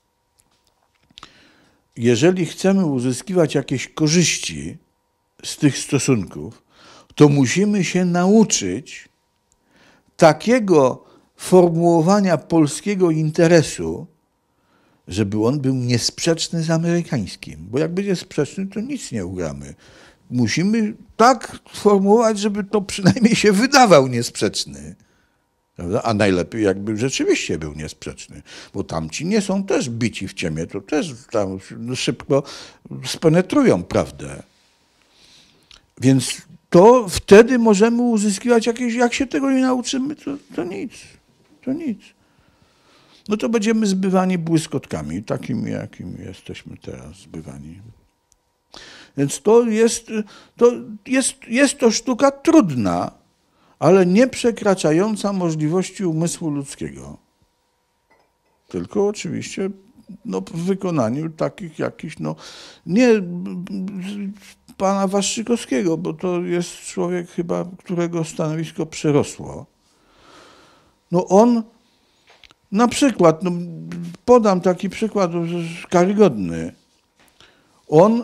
Jeżeli chcemy uzyskiwać jakieś korzyści z tych stosunków, to musimy się nauczyć takiego formułowania polskiego interesu, żeby on był niesprzeczny z amerykańskim. Bo jak będzie sprzeczny, to nic nie ugramy. Musimy tak formułować, żeby to przynajmniej się wydawał niesprzeczny. Prawda? A najlepiej jakby rzeczywiście był niesprzeczny. Bo tamci nie są też bici w ciemię, to też tam szybko spenetrują prawdę. Więc to wtedy możemy uzyskiwać jakieś, jak się tego nie nauczymy, to, to nic. To nic. No to będziemy zbywani błyskotkami, takimi, jakimi jesteśmy teraz zbywani. Więc to jest to, jest, jest to sztuka trudna, ale nie przekraczająca możliwości umysłu ludzkiego. Tylko oczywiście no, w wykonaniu takich jakichś, no nie pana Waszczykowskiego, bo to jest człowiek chyba, którego stanowisko przerosło. No on na przykład, no, podam taki przykład karygodny. On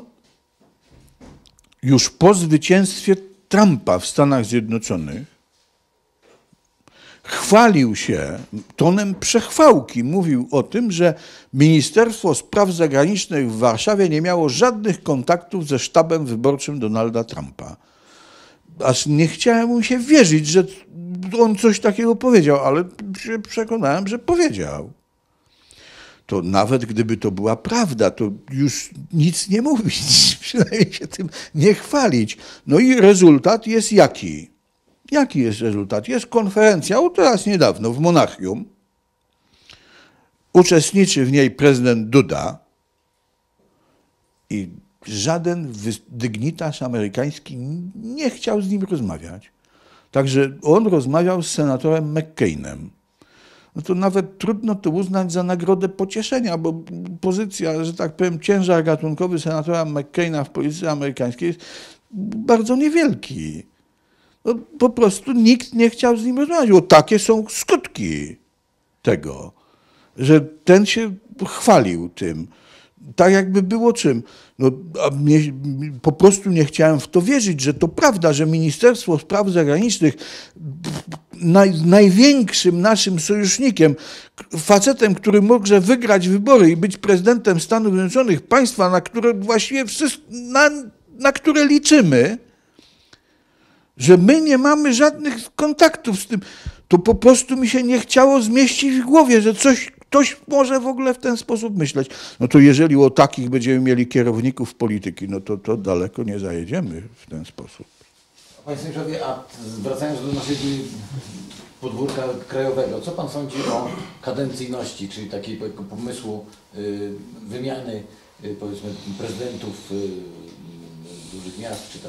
już po zwycięstwie Trumpa w Stanach Zjednoczonych chwalił się tonem przechwałki. Mówił o tym, że Ministerstwo Spraw Zagranicznych w Warszawie nie miało żadnych kontaktów ze sztabem wyborczym Donalda Trumpa. Aż nie chciałem mu się wierzyć, że on coś takiego powiedział, ale się przekonałem, że powiedział. To nawet gdyby to była prawda, to już nic nie mówić, przynajmniej się tym nie chwalić. No i rezultat jest jaki? Jaki jest rezultat? Jest konferencja, o teraz niedawno w Monachium. Uczestniczy w niej prezydent Duda i żaden dygnitarz amerykański nie chciał z nim rozmawiać. Także on rozmawiał z senatorem McCainem. No to nawet trudno to uznać za nagrodę pocieszenia, bo pozycja, że tak powiem, ciężar gatunkowy senatora McCaina w polityce amerykańskiej jest bardzo niewielki. No, po prostu nikt nie chciał z nim rozmawiać, bo takie są skutki tego. że ten się chwalił tym. Tak jakby było czym. No, a mnie, po prostu nie chciałem w to wierzyć, że to prawda, że Ministerstwo Spraw Zagranicznych, naj, największym naszym sojusznikiem, facetem, który może wygrać wybory i być prezydentem Stanów Zjednoczonych, państwa, na które właściwie wszyscy, na, na które liczymy, że my nie mamy żadnych kontaktów z tym, to po prostu mi się nie chciało zmieścić w głowie, że coś, ktoś może w ogóle w ten sposób myśleć. No to jeżeli o takich będziemy mieli kierowników polityki, no to, to daleko nie zajedziemy w ten sposób. Panie sędziowie, a wracając do naszego podwórka krajowego, co pan sądzi o kadencyjności, czyli takiego pomysłu y, wymiany y, powiedzmy prezydentów y, dużych miast, czy tam...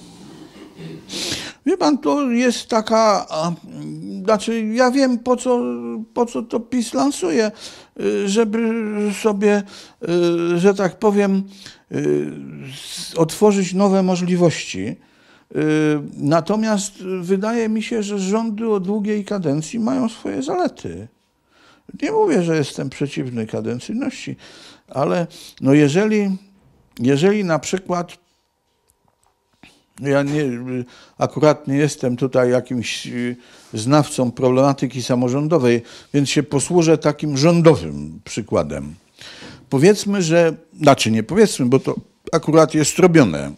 Wie pan, to jest taka, znaczy ja wiem po co, po co to PiS lansuje, żeby sobie, że tak powiem, otworzyć nowe możliwości. Natomiast wydaje mi się, że rządy o długiej kadencji mają swoje zalety. Nie mówię, że jestem przeciwny kadencyjności, ale no jeżeli, jeżeli na przykład ja nie, akurat nie jestem tutaj jakimś znawcą problematyki samorządowej, więc się posłużę takim rządowym przykładem. Powiedzmy, że, znaczy nie powiedzmy, bo to akurat jest robione.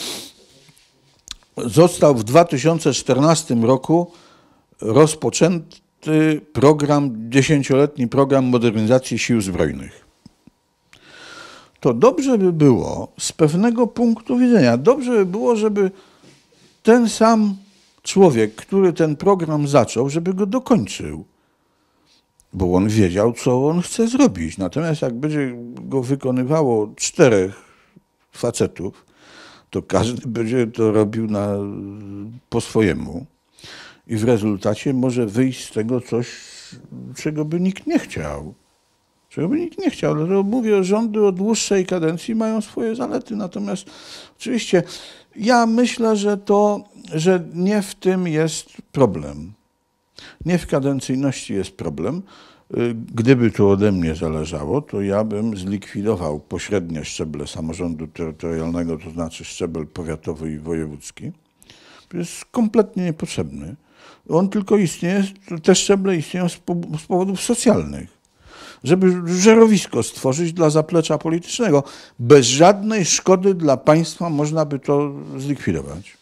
Został w dwa tysiące czternastym roku rozpoczęty program, dziesięcioletni program modernizacji Sił Zbrojnych. To dobrze by było z pewnego punktu widzenia, dobrze by było, żeby ten sam człowiek, który ten program zaczął, żeby go dokończył. Bo on wiedział, co on chce zrobić. Natomiast jak będzie go wykonywało czterech facetów, to każdy będzie to robił na, po swojemu. I w rezultacie może wyjść z tego coś, czego by nikt nie chciał. Czego by nikt nie chciał. Dlatego mówię, rządy o dłuższej kadencji mają swoje zalety. Natomiast oczywiście ja myślę, że to, że nie w tym jest problem. Nie w kadencyjności jest problem. Gdyby to ode mnie zależało, to ja bym zlikwidował pośrednie szczeble samorządu terytorialnego, to znaczy szczebel powiatowy i wojewódzki. To jest kompletnie niepotrzebny. On tylko istnieje, te szczeble istnieją z powodów socjalnych. Żeby żerowisko stworzyć dla zaplecza politycznego. Bez żadnej szkody dla państwa można by to zlikwidować.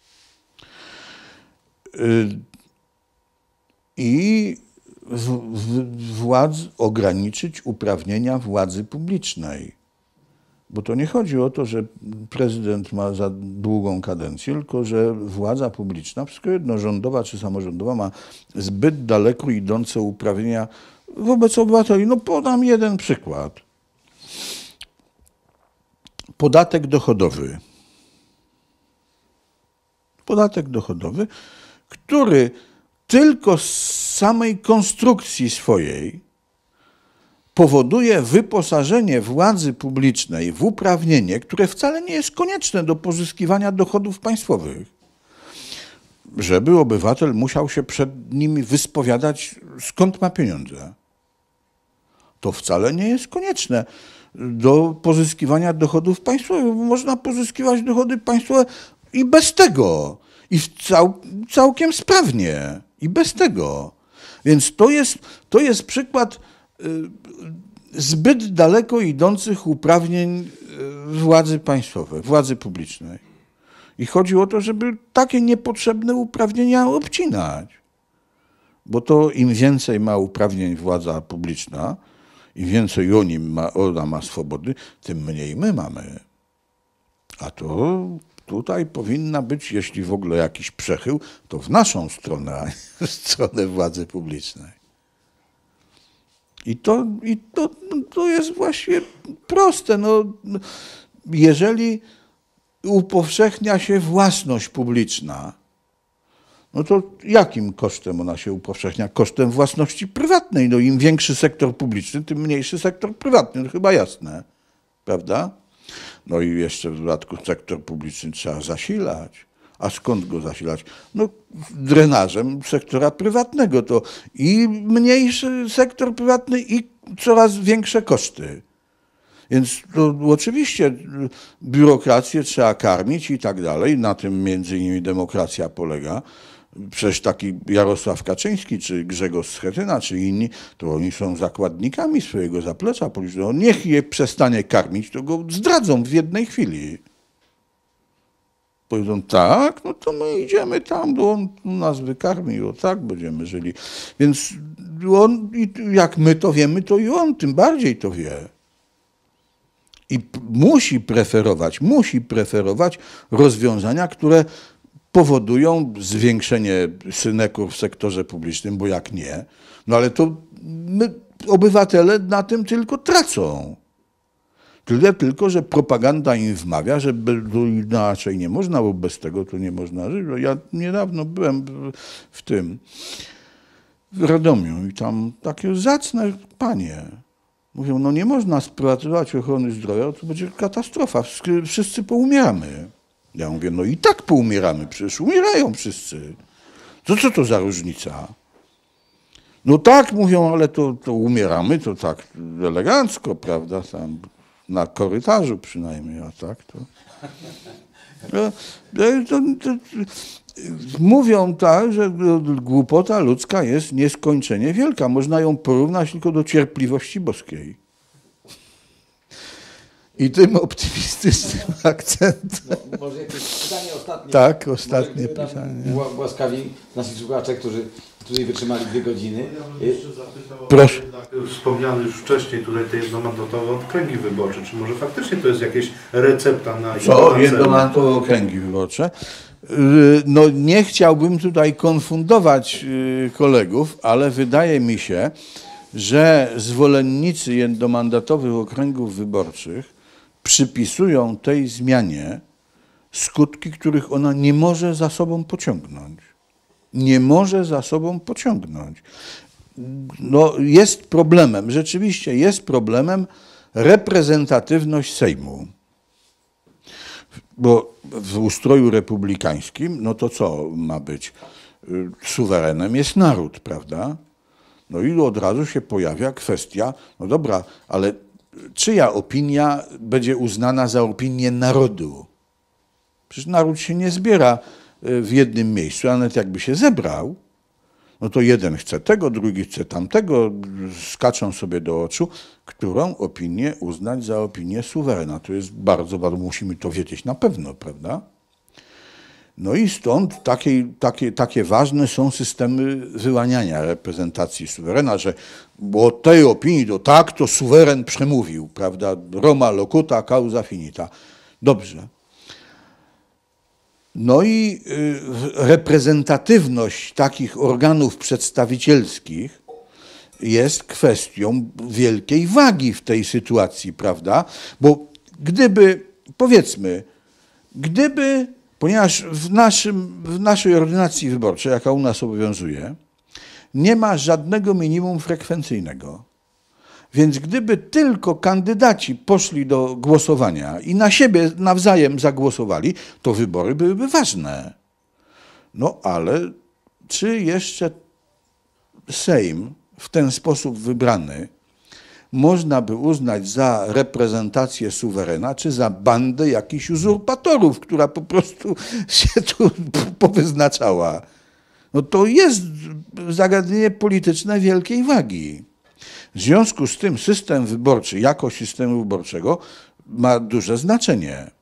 I władz ograniczyć uprawnienia władzy publicznej. Bo to nie chodzi o to, że prezydent ma za długą kadencję, tylko że władza publiczna, wszystko jedno, rządowa czy samorządowa, ma zbyt daleko idące uprawnienia wobec obywateli. No podam jeden przykład. Podatek dochodowy. Podatek dochodowy, który tylko z samej konstrukcji swojej powoduje wyposażenie władzy publicznej w uprawnienie, które wcale nie jest konieczne do pozyskiwania dochodów państwowych. Żeby obywatel musiał się przed nimi wyspowiadać, skąd ma pieniądze. To wcale nie jest konieczne do pozyskiwania dochodów państwowych. Można pozyskiwać dochody państwowe i bez tego. I cał, całkiem sprawnie. I bez tego. Więc to jest, to jest przykład y, zbyt daleko idących uprawnień y, władzy państwowej, władzy publicznej. I chodzi o to, żeby takie niepotrzebne uprawnienia obcinać. Bo to im więcej ma uprawnień władza publiczna, im więcej o nim ma, ona ma swobody, tym mniej my mamy. A to tutaj powinna być, jeśli w ogóle jakiś przechył, to w naszą stronę, a nie w stronę władzy publicznej. I to, i to, to jest właściwie proste. No, jeżeli upowszechnia się własność publiczna, no to jakim kosztem ona się upowszechnia? Kosztem własności prywatnej. No im większy sektor publiczny, tym mniejszy sektor prywatny. To chyba jasne, prawda? No i jeszcze w dodatku sektor publiczny trzeba zasilać. A skąd go zasilać? No drenażem sektora prywatnego. To i mniejszy sektor prywatny i coraz większe koszty. Więc to oczywiście biurokrację trzeba karmić i tak dalej. Na tym między innymi demokracja polega. Przecież taki Jarosław Kaczyński, czy Grzegorz Schetyna, czy inni, to oni są zakładnikami swojego zaplecza politycznego. Niech je przestanie karmić, to go zdradzą w jednej chwili. Powiedzą, tak, no to my idziemy tam, bo on nas wykarmi, o tak będziemy żyli. Więc on, jak my to wiemy, to i on tym bardziej to wie. I musi preferować, musi preferować rozwiązania, które powodują zwiększenie synekur w sektorze publicznym, bo jak nie, no ale to my, obywatele na tym tylko tracą. Tyle tylko, że propaganda im wmawia, że inaczej nie można, bo bez tego to nie można żyć. Ja niedawno byłem w tym, w Radomiu i tam takie zacne panie mówią, no nie można sprywatyzować ochrony zdrowia, to będzie katastrofa, wszyscy poumieramy. Ja mówię, no i tak poumieramy, przecież umierają wszyscy. To co to za różnica? No tak, mówią, ale to, to umieramy, to tak elegancko, prawda, tam na korytarzu przynajmniej, a tak to... No, to, to, to mówią tak, że głupota ludzka jest nieskończenie wielka. Można ją porównać tylko do cierpliwości boskiej. I tym optymistycznym akcentem. No, może jakieś pytanie ostatnie. Tak, ostatnie może, pytanie. Łaskawi nasi słuchacze, którzy tutaj wytrzymali dwie godziny. Ja bym jeszcze zapytał Proszę. o wspomniane już wcześniej tutaj te jednomandatowe okręgi wyborcze. Czy może faktycznie to jest jakaś recepta na... Co? Jednomandatowe okręgi wyborcze? No nie chciałbym tutaj konfundować kolegów, ale wydaje mi się, że zwolennicy jednomandatowych okręgów wyborczych przypisują tej zmianie skutki, których ona nie może za sobą pociągnąć. Nie może za sobą pociągnąć. No, jest problemem, rzeczywiście jest problemem reprezentatywność Sejmu. Bo w ustroju republikańskim, no to co ma być? Suwerenem jest naród, prawda? No i od razu się pojawia kwestia, no dobra, ale czyja opinia będzie uznana za opinię narodu? Przecież naród się nie zbiera w jednym miejscu, a nawet jakby się zebrał, no to jeden chce tego, drugi chce tamtego, skaczą sobie do oczu, którą opinię uznać za opinię suwerena. To jest bardzo, bardzo, musimy to wiedzieć na pewno, prawda? No i stąd takie, takie, takie ważne są systemy wyłaniania reprezentacji suwerena, że od tej opinii to tak, to suweren przemówił, prawda? Roma locuta, causa finita. Dobrze. No i reprezentatywność takich organów przedstawicielskich jest kwestią wielkiej wagi w tej sytuacji, prawda? Bo gdyby, powiedzmy, gdyby, ponieważ w, naszym, w naszej ordynacji wyborczej, jaka u nas obowiązuje, nie ma żadnego minimum frekwencyjnego. Więc gdyby tylko kandydaci poszli do głosowania i na siebie nawzajem zagłosowali, to wybory byłyby ważne. No ale czy jeszcze Sejm w ten sposób wybrany można by uznać za reprezentację suwerena, czy za bandę jakichś uzurpatorów, która po prostu się tu powyznaczała? No to jest zagadnienie polityczne wielkiej wagi. W związku z tym system wyborczy, jakość systemu wyborczego ma duże znaczenie.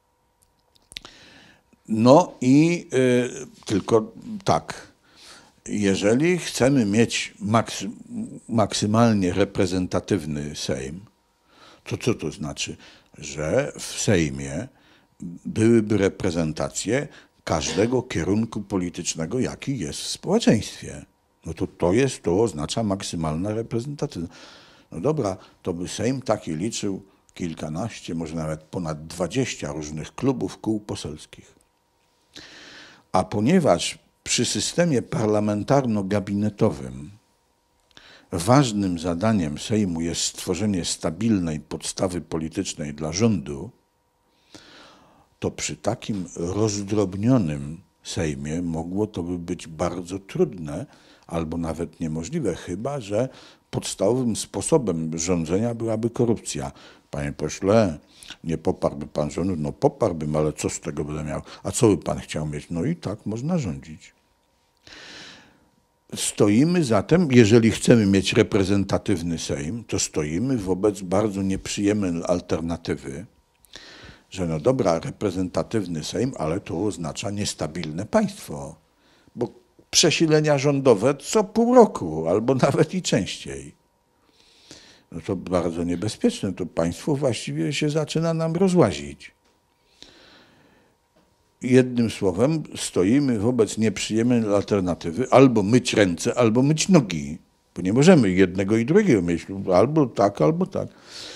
No i y, tylko tak, jeżeli chcemy mieć maksy, maksymalnie reprezentatywny Sejm, to co to znaczy? Że w Sejmie byłyby reprezentacje każdego kierunku politycznego, jaki jest w społeczeństwie. No to to jest, to oznacza maksymalna reprezentatywność. No dobra, to by Sejm taki liczył kilkanaście, może nawet ponad dwadzieścia różnych klubów, kół poselskich. A ponieważ przy systemie parlamentarno-gabinetowym ważnym zadaniem Sejmu jest stworzenie stabilnej podstawy politycznej dla rządu, to przy takim rozdrobnionym Sejmie mogło to by być bardzo trudne albo nawet niemożliwe, chyba że podstawowym sposobem rządzenia byłaby korupcja. Panie pośle, nie poparłby pan rządu? No poparłbym, ale co z tego będę miał? A co by pan chciał mieć? No i tak można rządzić. Stoimy zatem, jeżeli chcemy mieć reprezentatywny Sejm, to stoimy wobec bardzo nieprzyjemnej alternatywy, że no dobra, reprezentatywny Sejm, ale to oznacza niestabilne państwo, bo przesilenia rządowe co pół roku, albo nawet i częściej. No to bardzo niebezpieczne, to państwo właściwie się zaczyna nam rozłazić. Jednym słowem, stoimy wobec nieprzyjemnej alternatywy albo myć ręce, albo myć nogi, bo nie możemy jednego i drugiego mieć, albo tak, albo tak.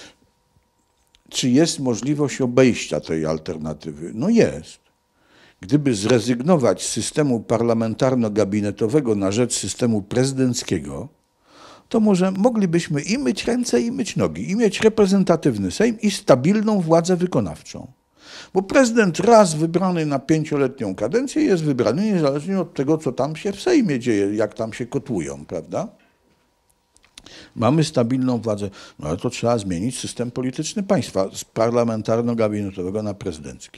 Czy jest możliwość obejścia tej alternatywy? No jest. Gdyby zrezygnować z systemu parlamentarno-gabinetowego na rzecz systemu prezydenckiego, to może moglibyśmy i myć ręce, i myć nogi, i mieć reprezentatywny Sejm i stabilną władzę wykonawczą. Bo prezydent raz wybrany na pięcioletnią kadencję jest wybrany niezależnie od tego, co tam się w Sejmie dzieje, jak tam się kotłują, prawda? Mamy stabilną władzę, no ale to trzeba zmienić system polityczny państwa z parlamentarno-gabinetowego na prezydencki.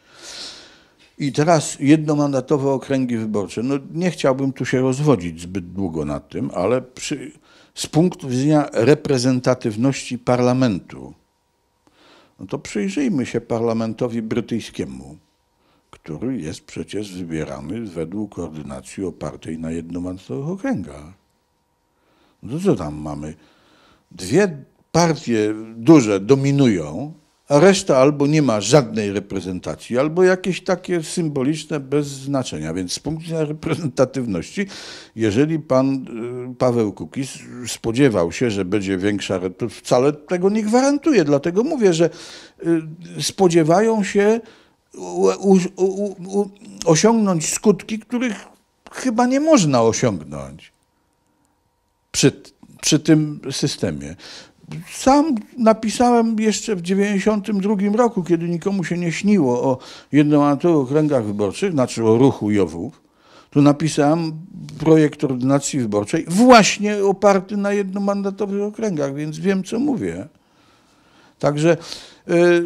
I teraz jednomandatowe okręgi wyborcze. No nie chciałbym tu się rozwodzić zbyt długo nad tym, ale przy, z punktu widzenia reprezentatywności parlamentu, no to przyjrzyjmy się parlamentowi brytyjskiemu, który jest przecież wybierany według ordynacji opartej na jednomandatowych okręgach. No to co tam mamy? Dwie partie duże dominują, a reszta albo nie ma żadnej reprezentacji, albo jakieś takie symboliczne bez znaczenia. Więc z punktu widzenia reprezentatywności, jeżeli pan Paweł Kukiz spodziewał się, że będzie większa, to wcale tego nie gwarantuje. Dlatego mówię, że spodziewają się u, u, u, u, osiągnąć skutki, których chyba nie można osiągnąć przy, przy tym systemie. Sam napisałem jeszcze w dziewięćdziesiątym drugim roku, kiedy nikomu się nie śniło o jednomandatowych okręgach wyborczych, znaczy o ruchu Jowów, to napisałem projekt ordynacji wyborczej właśnie oparty na jednomandatowych okręgach, więc wiem, co mówię. Także y,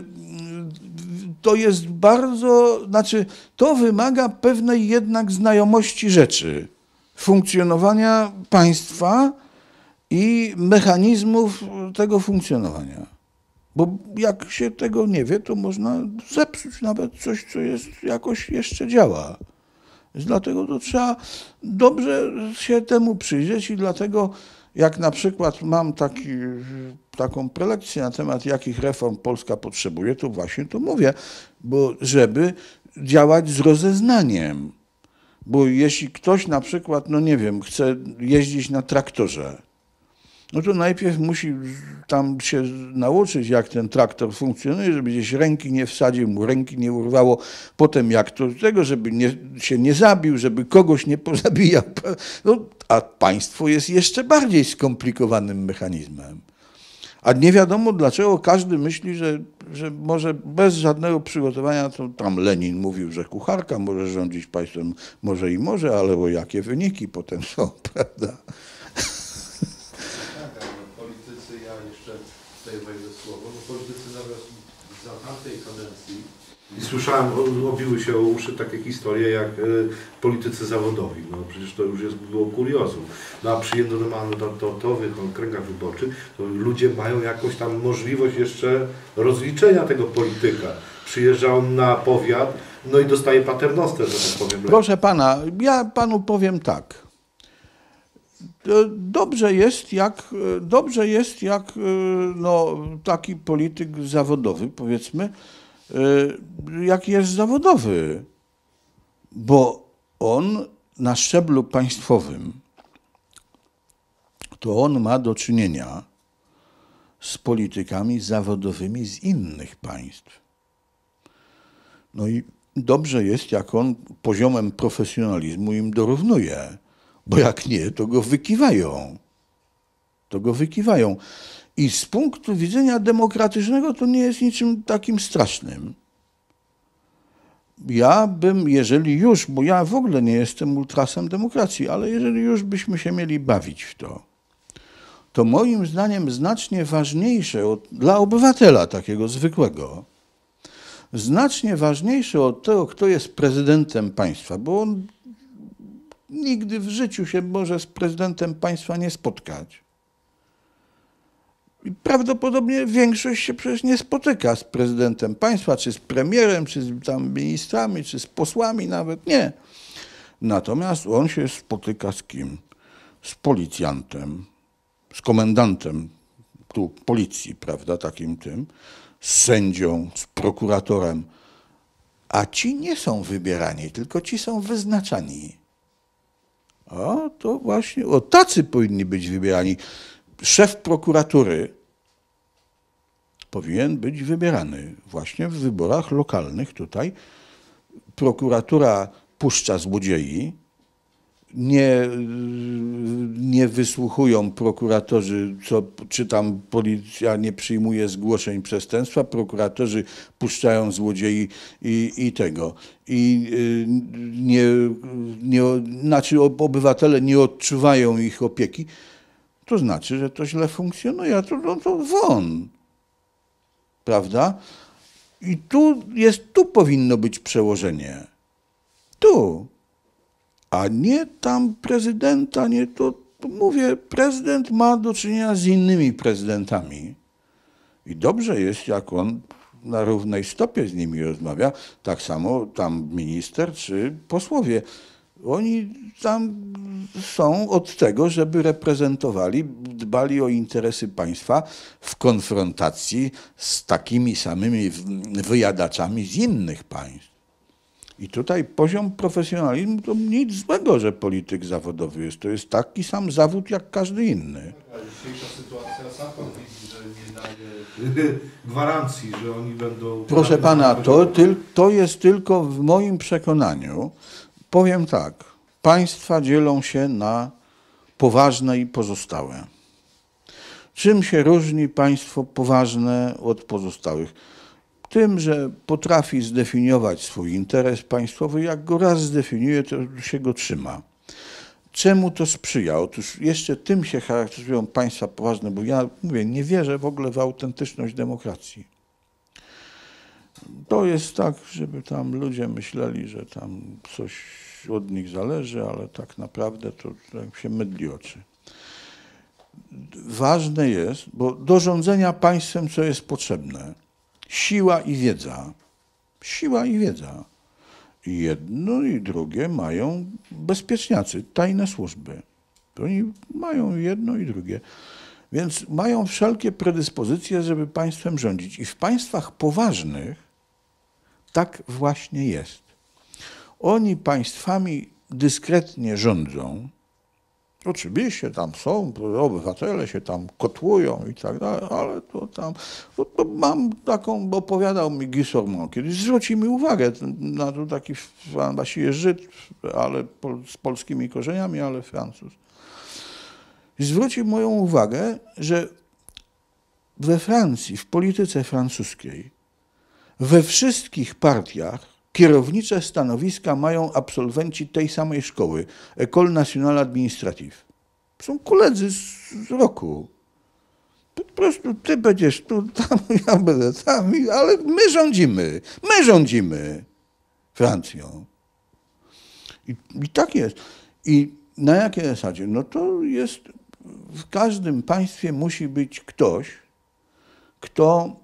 to jest bardzo, znaczy to wymaga pewnej jednak znajomości rzeczy, funkcjonowania państwa i mechanizmów tego funkcjonowania. Bo jak się tego nie wie, to można zepsuć nawet coś, co jest, jakoś jeszcze działa. Więc dlatego to trzeba dobrze się temu przyjrzeć i dlatego jak na przykład mam taki, taką prelekcję na temat, jakich reform Polska potrzebuje, to właśnie to mówię, bo żeby działać z rozeznaniem. Bo jeśli ktoś na przykład, no nie wiem, chce jeździć na traktorze, no to najpierw musi tam się nauczyć, jak ten traktor funkcjonuje, żeby gdzieś ręki nie wsadził, mu ręki nie urwało. Potem jak to tego, żeby nie, się nie zabił, żeby kogoś nie pozabijał. No, a państwo jest jeszcze bardziej skomplikowanym mechanizmem. A nie wiadomo, dlaczego każdy myśli, że, że może bez żadnego przygotowania, to tam Lenin mówił, że kucharka może rządzić państwem, może i może, ale o jakie wyniki potem są, prawda? Tutaj wejdę słowo, bo politycy nawet za tamtej kadencji i słyszałem, obiły się o uszy takie historie jak y, politycy zawodowi. No przecież to już jest było kuriozum. No a przy jednomandatowych okręgach wyborczych to ludzie mają jakąś tam możliwość jeszcze rozliczenia tego polityka. Przyjeżdża on na powiat, no i dostaje paternostę, że tak powiem. Proszę pana, ja panu powiem tak. Dobrze jest, jak, dobrze jest, jak no, taki polityk zawodowy, powiedzmy, jak jest zawodowy, bo on na szczeblu państwowym, to on ma do czynienia z politykami zawodowymi z innych państw. No i dobrze jest, jak on poziomem profesjonalizmu im dorównuje. Bo jak nie, to go wykiwają. To go wykiwają. I z punktu widzenia demokratycznego to nie jest niczym takim strasznym. ja bym, jeżeli już, bo ja w ogóle nie jestem ultrasem demokracji, ale jeżeli już byśmy się mieli bawić w to, to moim zdaniem znacznie ważniejsze od, dla obywatela takiego zwykłego, znacznie ważniejsze od tego, kto jest prezydentem państwa, bo on nigdy w życiu się może z prezydentem państwa nie spotkać. I prawdopodobnie większość się przecież nie spotyka z prezydentem państwa, czy z premierem, czy z tam ministrami, czy z posłami nawet, nie. Natomiast on się spotyka z kim? Z policjantem, z komendantem tu policji, prawda, takim tym, z sędzią, z prokuratorem, a ci nie są wybierani, tylko ci są wyznaczani. O, to właśnie, o tacy powinni być wybierani. Szef prokuratury powinien być wybierany właśnie w wyborach lokalnych tutaj. Prokuratura puszcza złodziei, nie, nie wysłuchują prokuratorzy, co, czy tam policja nie przyjmuje zgłoszeń przestępstwa, prokuratorzy puszczają złodziei i, i tego. I nie, nie, znaczy obywatele nie odczuwają ich opieki. To znaczy, że to źle funkcjonuje, a to, no to won. Prawda? I tu jest, tu powinno być przełożenie. Tu. A nie tam prezydenta, nie to, to mówię, prezydent ma do czynienia z innymi prezydentami. I dobrze jest, jak on na równej stopie z nimi rozmawia, tak samo tam minister czy posłowie. Oni tam są od tego, żeby reprezentowali, dbali o interesy państwa w konfrontacji z takimi samymi wyjadaczami z innych państw. I tutaj poziom profesjonalizmu to nic złego, że polityk zawodowy jest. To jest taki sam zawód jak każdy inny. A dzisiejsza sytuacja sam pan widzi, że nie daje gwarancji, że oni będą... Proszę pana, to, to jest tylko w moim przekonaniu. Powiem tak, państwa dzielą się na poważne i pozostałe. Czym się różni państwo poważne od pozostałych? Tym, że potrafi zdefiniować swój interes państwowy, jak go raz zdefiniuje, to się go trzyma. Czemu to sprzyja? Otóż jeszcze tym się charakteryzują państwa poważne, bo ja mówię, nie wierzę w ogóle w autentyczność demokracji. To jest tak, żeby tam ludzie myśleli, że tam coś od nich zależy, ale tak naprawdę to tak się mydli oczy. Ważne jest, bo do rządzenia państwem co jest potrzebne? Siła i wiedza. Siła i wiedza. I jedno i drugie mają bezpieczniacy, tajne służby. Oni mają jedno i drugie. Więc mają wszelkie predyspozycje, żeby państwem rządzić. I w państwach poważnych tak właśnie jest. Oni państwami dyskretnie rządzą. Oczywiście tam są, obywatele się tam kotłują i tak dalej, ale to tam, to, to mam taką, bo opowiadał mi Guy Sorman kiedyś, zwróci mi uwagę na to taki właściwie Żyd, ale pol, z polskimi korzeniami, ale Francuz. I zwrócił moją uwagę, że we Francji, w polityce francuskiej, we wszystkich partiach kierownicze stanowiska mają absolwenci tej samej szkoły, École Nationale Administrative. Są koledzy z, z roku. Po prostu ty będziesz tu, tam, ja będę tam, ale my rządzimy, my rządzimy Francją. I, i tak jest. I na jakiej zasadzie? No to jest, w każdym państwie musi być ktoś, kto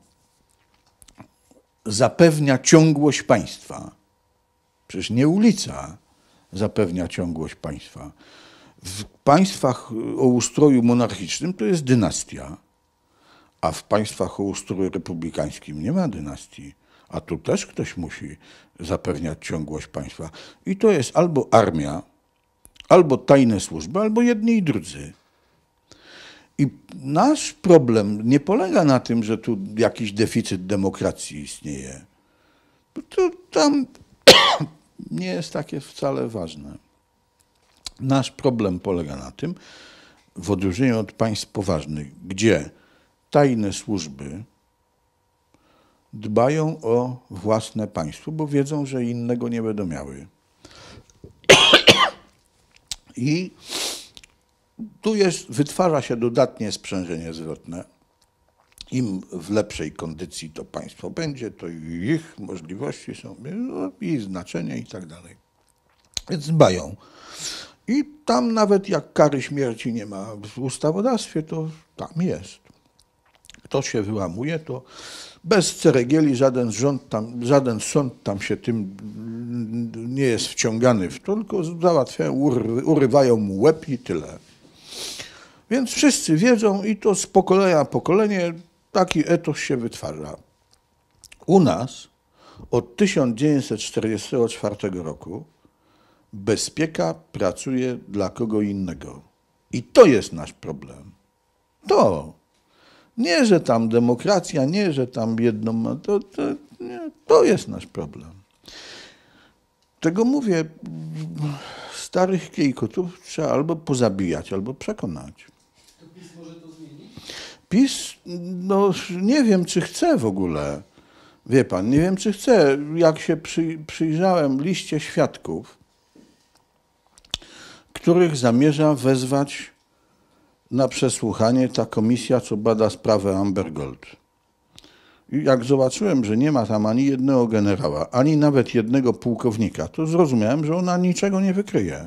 zapewnia ciągłość państwa. Przecież nie ulica zapewnia ciągłość państwa. W państwach o ustroju monarchicznym to jest dynastia, a w państwach o ustroju republikańskim nie ma dynastii. A tu też ktoś musi zapewniać ciągłość państwa. I to jest albo armia, albo tajne służby, albo jedni i drudzy. I nasz problem nie polega na tym, że tu jakiś deficyt demokracji istnieje. To tam nie jest takie wcale ważne. Nasz problem polega na tym, w odróżnieniu od państw poważnych, gdzie tajne służby dbają o własne państwo, bo wiedzą, że innego nie będą miały. I tu jest, wytwarza się dodatnie sprzężenie zwrotne. Im w lepszej kondycji to państwo będzie, to ich możliwości są, no, i znaczenie i tak dalej. Więc dbają. I tam nawet jak kary śmierci nie ma w ustawodawstwie, to tam jest. Kto się wyłamuje, to bez ceregieli żaden rząd tam, żaden sąd tam się tym nie jest wciągany w to, tylko załatwiają, urywają mu łeb i tyle. Więc wszyscy wiedzą i to z pokolenia na pokolenie taki etos się wytwarza. U nas od tysiąc dziewięćset czterdziestego czwartego roku bezpieka pracuje dla kogo innego. I to jest nasz problem. To. Nie, że tam demokracja, nie, że tam jedno ma, to, to, nie, to jest nasz problem. Tego mówię, starych kiejkotów trzeba albo pozabijać, albo przekonać. To PiS może to zmienić? PiS, no nie wiem, czy chce w ogóle. Wie pan, nie wiem, czy chce. Jak się przy, przyjrzałem liście świadków, których zamierza wezwać na przesłuchanie ta komisja, co bada sprawę Amber Gold. I jak zobaczyłem, że nie ma tam ani jednego generała, ani nawet jednego pułkownika, to zrozumiałem, że ona niczego nie wykryje.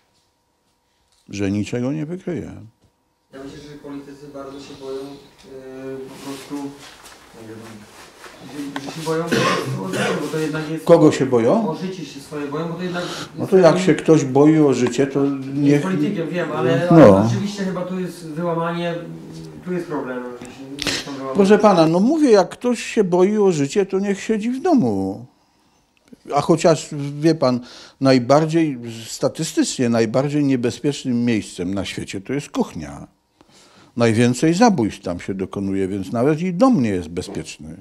Że niczego nie wykryje. Ja myślę, że politycy bardzo się boją yy, po prostu, nie wiem, że, że się boją po prostu o życie, bo to jednak jest... Kogo się boją? O życie się swoje boją, bo to jednak... No to jak się ktoś boi o życie, to Nie niech... politykiem, wiem, ale, No. ale oczywiście chyba tu jest wyłamanie, tu jest problem. Że się, że są wyłamane. Proszę pana, no mówię, jak ktoś się boi o życie, to niech siedzi w domu. A chociaż, wie pan, najbardziej, statystycznie najbardziej niebezpiecznym miejscem na świecie to jest kuchnia. Najwięcej zabójstw tam się dokonuje, więc nawet i dom nie jest bezpieczny.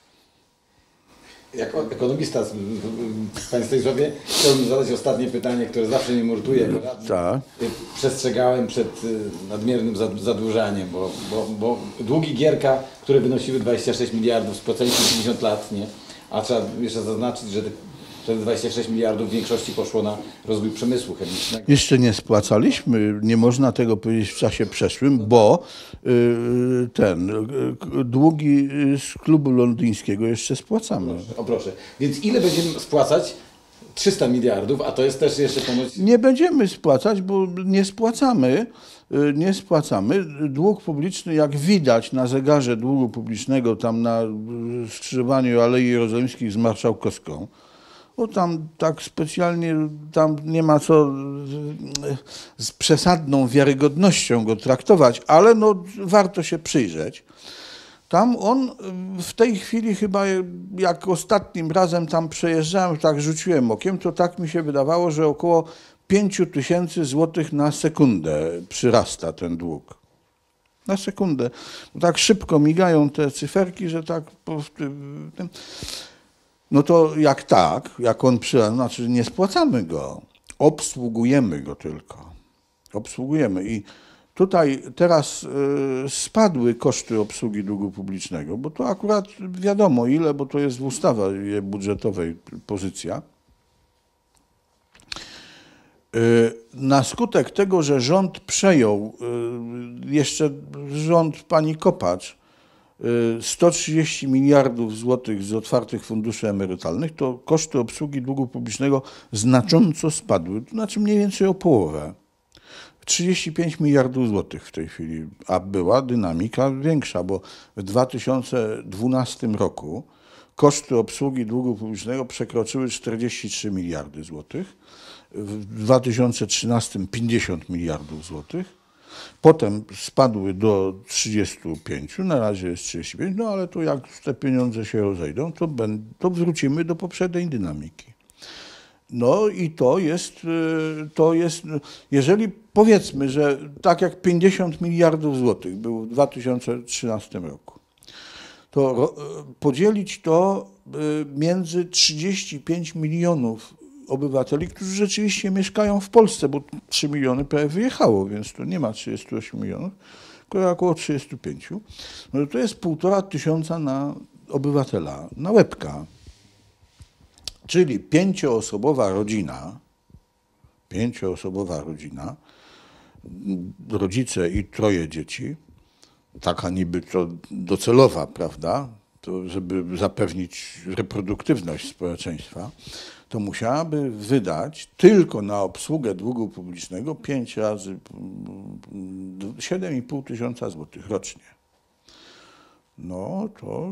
Jako ekonomista, panie Stanisławie, chciałbym zadać ostatnie pytanie, które zawsze mnie morduje jako radny. Tak. Przestrzegałem przed nadmiernym zadłużaniem, bo, bo, bo długi Gierka, które wynosiły dwadzieścia sześć miliardów, spłacaliśmy pięćdziesiąt lat, nie? A trzeba jeszcze zaznaczyć, że te dwadzieścia sześć miliardów w większości poszło na rozwój przemysłu chemicznego. Jeszcze nie spłacaliśmy, nie można tego powiedzieć w czasie przeszłym, bo y, ten y, długi z klubu londyńskiego jeszcze spłacamy. O proszę, więc ile będziemy spłacać? trzysta miliardów, a to jest też jeszcze ponoć... Nie będziemy spłacać, bo nie spłacamy, y, nie spłacamy. Dług publiczny, jak widać na zegarze długu publicznego, tam na skrzyżowaniu Alei Jerozolimskich z Marszałkowską, bo tam tak specjalnie, tam nie ma co z przesadną wiarygodnością go traktować, ale no warto się przyjrzeć. Tam on w tej chwili chyba, jak ostatnim razem tam przejeżdżałem, tak rzuciłem okiem, to tak mi się wydawało, że około pięć tysięcy złotych na sekundę przyrasta ten dług. Na sekundę. Bo tak szybko migają te cyferki, że tak... No to jak tak, jak on przyrasta, znaczy nie spłacamy go, obsługujemy go tylko. Obsługujemy i tutaj teraz y, spadły koszty obsługi długu publicznego, bo to akurat wiadomo ile, bo to jest w ustawie budżetowej pozycja. Y, na skutek tego, że rząd przejął, y, jeszcze rząd pani Kopacz, y, sto trzydzieści miliardów złotych z otwartych funduszy emerytalnych, to koszty obsługi długu publicznego znacząco spadły, to znaczy mniej więcej o połowę. trzydzieści pięć miliardów złotych w tej chwili, a była dynamika większa, bo w dwa tysiące dwunastym roku koszty obsługi długu publicznego przekroczyły czterdzieści trzy miliardy złotych, w dwa tysiące trzynastym pięćdziesiąt miliardów złotych, potem spadły do trzydziestu pięciu, na razie jest trzydzieści pięć, no ale to jak te pieniądze się rozejdą, to, ben, to wrócimy do poprzedniej dynamiki. No i to jest, to jest, jeżeli powiedzmy, że tak jak pięćdziesiąt miliardów złotych było w dwa tysiące trzynastym roku, to podzielić to między trzydzieści pięć milionów obywateli, którzy rzeczywiście mieszkają w Polsce, bo trzy miliony prawie wyjechało, więc to nie ma trzydziestu ośmiu milionów, tylko około trzydziestu pięciu, no to jest półtora tysiąca na obywatela na łebka. Czyli pięcioosobowa rodzina, pięcioosobowa rodzina, rodzice i troje dzieci, taka niby to docelowa, prawda, to żeby zapewnić reproduktywność społeczeństwa, to musiałaby wydać tylko na obsługę długu publicznego pięć razy siedem i pół tysiąca złotych rocznie. No to,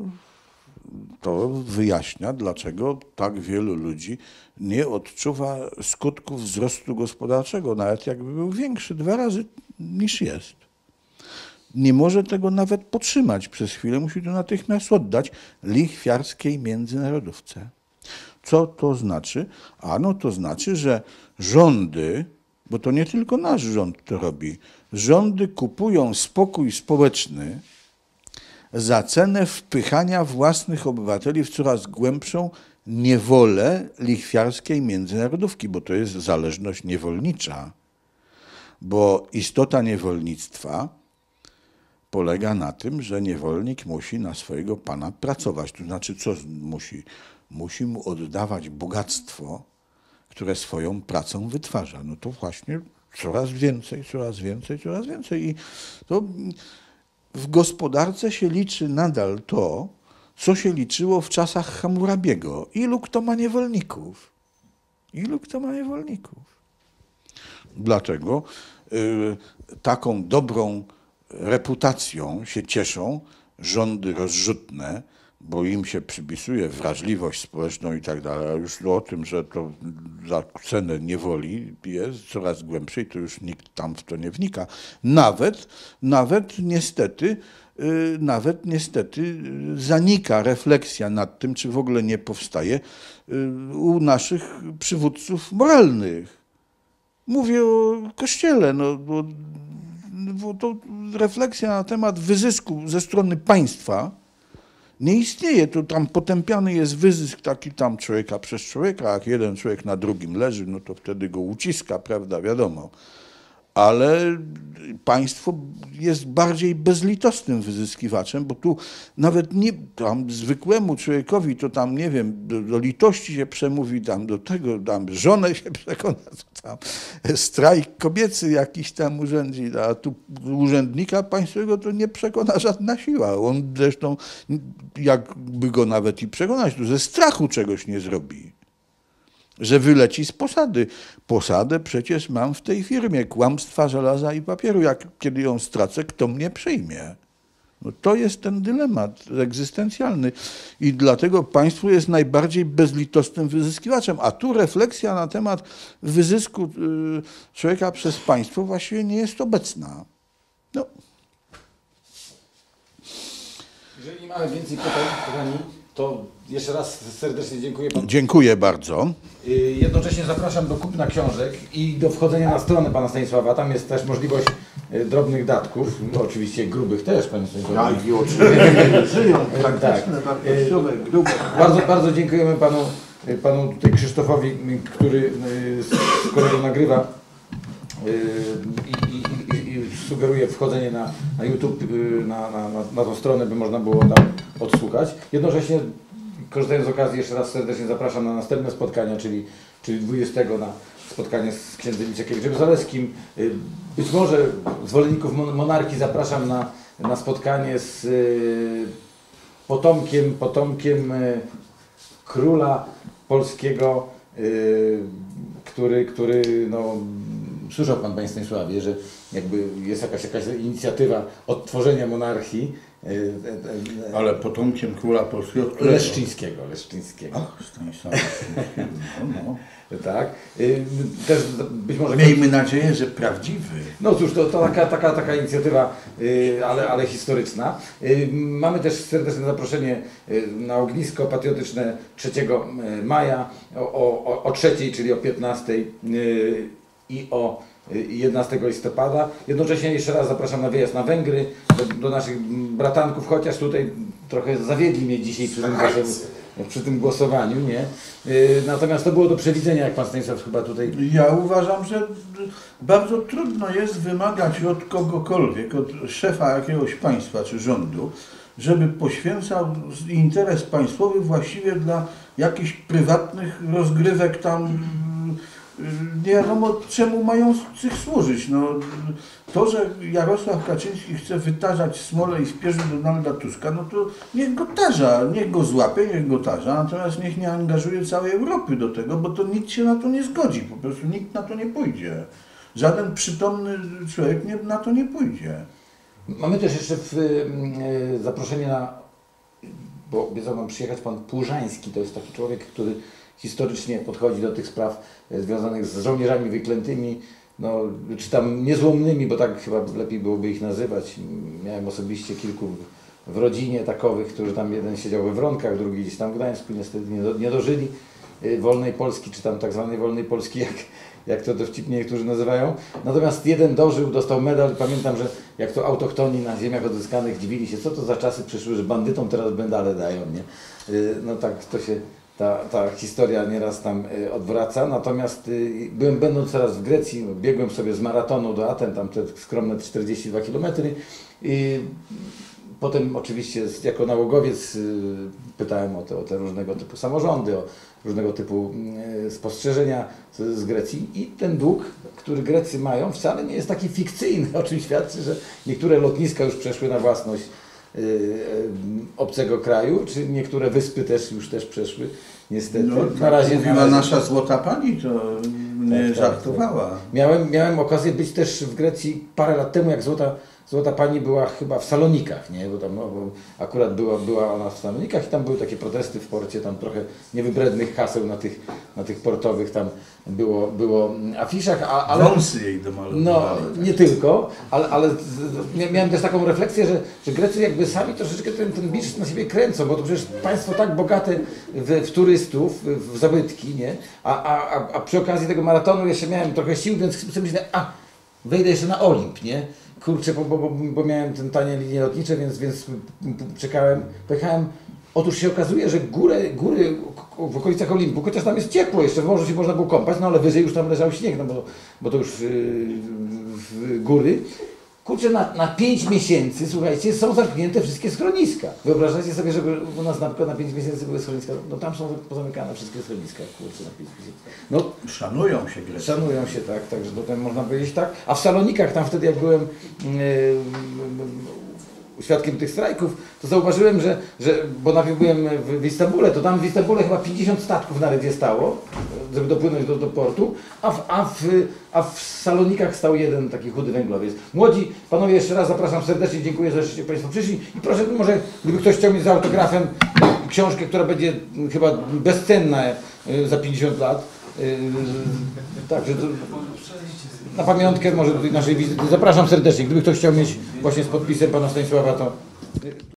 to wyjaśnia, dlaczego tak wielu ludzi nie odczuwa skutków wzrostu gospodarczego, nawet jakby był większy dwa razy niż jest. Nie może tego nawet podtrzymać przez chwilę, musi to natychmiast oddać lichwiarskiej międzynarodówce. Co to znaczy? Ano to znaczy, że rządy, bo to nie tylko nasz rząd to robi, rządy kupują spokój społeczny za cenę wpychania własnych obywateli w coraz głębszą niewolę lichwiarskiej międzynarodówki, bo to jest zależność niewolnicza. Bo istota niewolnictwa polega na tym, że niewolnik musi na swojego pana pracować. To znaczy, co musi? Musi mu oddawać bogactwo, które swoją pracą wytwarza. No to właśnie coraz więcej, coraz więcej, coraz więcej. I to w gospodarce się liczy nadal to, co się liczyło w czasach Hammurabiego. Ilu kto ma niewolników? Ilu kto ma niewolników? Dlatego y, taką dobrą reputacją się cieszą rządy rozrzutne, bo im się przypisuje wrażliwość społeczną i tak dalej, a już o tym, że to za cenę niewoli jest coraz głębszej, to już nikt tam w to nie wnika. Nawet, nawet niestety, yy, nawet niestety zanika refleksja nad tym, czy w ogóle nie powstaje yy, u naszych przywódców moralnych. Mówię o Kościele, no, bo, bo to refleksja na temat wyzysku ze strony państwa nie istnieje. To tam potępiany jest wyzysk taki tam człowieka przez człowieka, jak jeden człowiek na drugim leży, no to wtedy go uciska, prawda, wiadomo. Ale państwo jest bardziej bezlitosnym wyzyskiwaczem, bo tu nawet nie tam zwykłemu człowiekowi to tam, nie wiem, do, do litości się przemówi, tam do tego, tam żonę się przekona, to tam strajk kobiecy jakiś tam urządzi, a tu urzędnika państwowego to nie przekona żadna siła. On zresztą, jakby go nawet i przekonać, to ze strachu czegoś nie zrobi. Że wyleci z posady. Posadę przecież mam w tej firmie. Kłamstwa, żelaza i papieru. Jak kiedy ją stracę, kto mnie przyjmie? No to jest ten dylemat egzystencjalny. I dlatego państwo jest najbardziej bezlitosnym wyzyskiwaczem. A tu refleksja na temat wyzysku człowieka przez państwo właściwie nie jest obecna. No. Jeżeli mamy więcej pytań, kochani, to jeszcze raz serdecznie dziękuję panu. Dziękuję bardzo. Jednocześnie zapraszam do kupna książek i do wchodzenia na stronę pana Stanisława. Tam jest też możliwość drobnych datków, no, oczywiście grubych też, panie Stanisławie. Tak, i oczywiście żyją tak, tak. grube. Bardzo, bardzo dziękujemy panu, panu tutaj Krzysztofowi, który z kolegą nagrywa i, i, i, i sugeruje wchodzenie na, na YouTube, na, na, na, na tą stronę, by można było tam odsłuchać. Jednocześnie, korzystając z okazji, jeszcze raz serdecznie zapraszam na następne spotkania, czyli, czyli dwudziestego na spotkanie z księdzem Wicekiewiczem-Zaleskim. Być może zwolenników monarchii zapraszam na, na spotkanie z potomkiem, potomkiem króla polskiego, który, który no, słyszał pan, panie Stanisławie, że jakby jest jakaś, jakaś inicjatywa odtworzenia monarchii. Ale potomkiem króla polskiego? Którego? Leszczyńskiego. Leszczyńskiego. Ach, Stanisława. No, no. Tak. Też być może... Miejmy nadzieję, że prawdziwy. No cóż, to, to taka, taka, taka inicjatywa, ale, ale historyczna. Mamy też serdeczne zaproszenie na ognisko patriotyczne trzeciego maja o, o, o trzeciej, czyli o piętnastej i o jedenastego listopada. Jednocześnie jeszcze raz zapraszam na wyjazd na Węgry, do, do naszych bratanków, chociaż tutaj trochę zawiedli mnie dzisiaj przy tym, przy tym głosowaniu, nie? Natomiast to było do przewidzenia, jak pan Stanisław chyba tutaj... Ja uważam, że bardzo trudno jest wymagać od kogokolwiek, od szefa jakiegoś państwa czy rządu, żeby poświęcał interes państwowy właściwie dla jakichś prywatnych rozgrywek tam, nie wiadomo czemu mają tych służyć. No, to, że Jarosław Kaczyński chce wytarzać smolę i spierzy Donalda Tuska, no to niech go tarza, niech go złapie, niech go tarza, natomiast niech nie angażuje całej Europy do tego, bo to nikt się na to nie zgodzi, po prostu nikt na to nie pójdzie. Żaden przytomny człowiek nie, na to nie pójdzie. Mamy też jeszcze w, y, zaproszenie na, bo obiecał nam przyjechać pan Płużański, to jest taki człowiek, który historycznie podchodzi do tych spraw związanych z żołnierzami wyklętymi, no, czy tam niezłomnymi, bo tak chyba lepiej byłoby ich nazywać. Miałem osobiście kilku w rodzinie takowych, którzy tam, jeden siedział we Wronkach, drugi gdzieś tam w Gdańsku, niestety nie, do, nie dożyli wolnej Polski, czy tam tak zwanej wolnej Polski, jak, jak to dowcipnie niektórzy nazywają. Natomiast jeden dożył, dostał medal. Pamiętam, że jak to autochtoni na ziemiach odzyskanych dziwili się, co to za czasy przyszły, że bandytom teraz medale dają, nie? No tak to się... Ta, ta historia nieraz tam y, odwraca, natomiast y, byłem będąc teraz w Grecji, biegłem sobie z maratonu do Aten, tam te skromne czterdzieści dwa kilometry i potem oczywiście jako nałogowiec y, pytałem o te, o te różnego typu samorządy, o różnego typu y, spostrzeżenia z, z Grecji i ten dług, który Grecy mają, wcale nie jest taki fikcyjny, o czym świadczy, że niektóre lotniska już przeszły na własność obcego kraju, czy niektóre wyspy też już też przeszły, niestety. No, tak na razie, mówiła na razie... nasza złota pani, to nie tak, żartowała. Tak. Miałem, miałem okazję być też w Grecji parę lat temu, jak złota, złota pani była chyba w Salonikach, nie? Bo tam no, bo akurat była, była ona w Salonikach i tam były takie protesty w porcie, tam trochę niewybrednych haseł na tych, na tych portowych tam było, było afiszach, a, ale... Wąsy jej domalowali. No, nie tylko, ale, ale miałem też taką refleksję, że, że Grecy jakby sami troszeczkę ten, ten bicz na siebie kręcą, bo to przecież państwo tak bogate w, w turystów, w zabytki, nie? A, a, a przy okazji tego maratonu jeszcze miałem trochę sił, więc sobie myślę, a wejdę jeszcze na Olimp, nie? Kurczę, bo, bo, bo miałem ten tanie linie lotnicze, więc, więc czekałem, pojechałem. Otóż się okazuje, że góry, góry w okolicach Olimpu, chociaż tam jest ciepło jeszcze, w morzu się można było kąpać, no ale wyżej już tam leżał śnieg, no bo, bo to już yy, góry. Kurczę, na, na pięć miesięcy, słuchajcie, są zamknięte wszystkie schroniska. Wyobrażacie sobie, żeby u nas na przykład na pięć miesięcy były schroniska? No tam są pozamykane wszystkie schroniska, kurczę, na pięć miesięcy. No, szanują się Grecy. Szanują się, tak, także potem można powiedzieć tak. A w Salonikach, tam wtedy jak byłem yy, świadkiem tych strajków, to zauważyłem, że, że bo najpierw byłem w, w Istambule, to tam w Istambule chyba pięćdziesiąt statków na rydzie stało, żeby dopłynąć do, do portu, a w, a, w, a w Salonikach stał jeden taki chudy węglowiec. Młodzi panowie, jeszcze raz zapraszam serdecznie, dziękuję, że Państwo przyszli i proszę, może gdyby ktoś chciał mieć z autografem książkę, która będzie chyba bezcenna za pięćdziesiąt lat, także to, na pamiątkę może do naszej wizyty. Zapraszam serdecznie, gdyby ktoś chciał mieć właśnie z podpisem pana Stanisława, to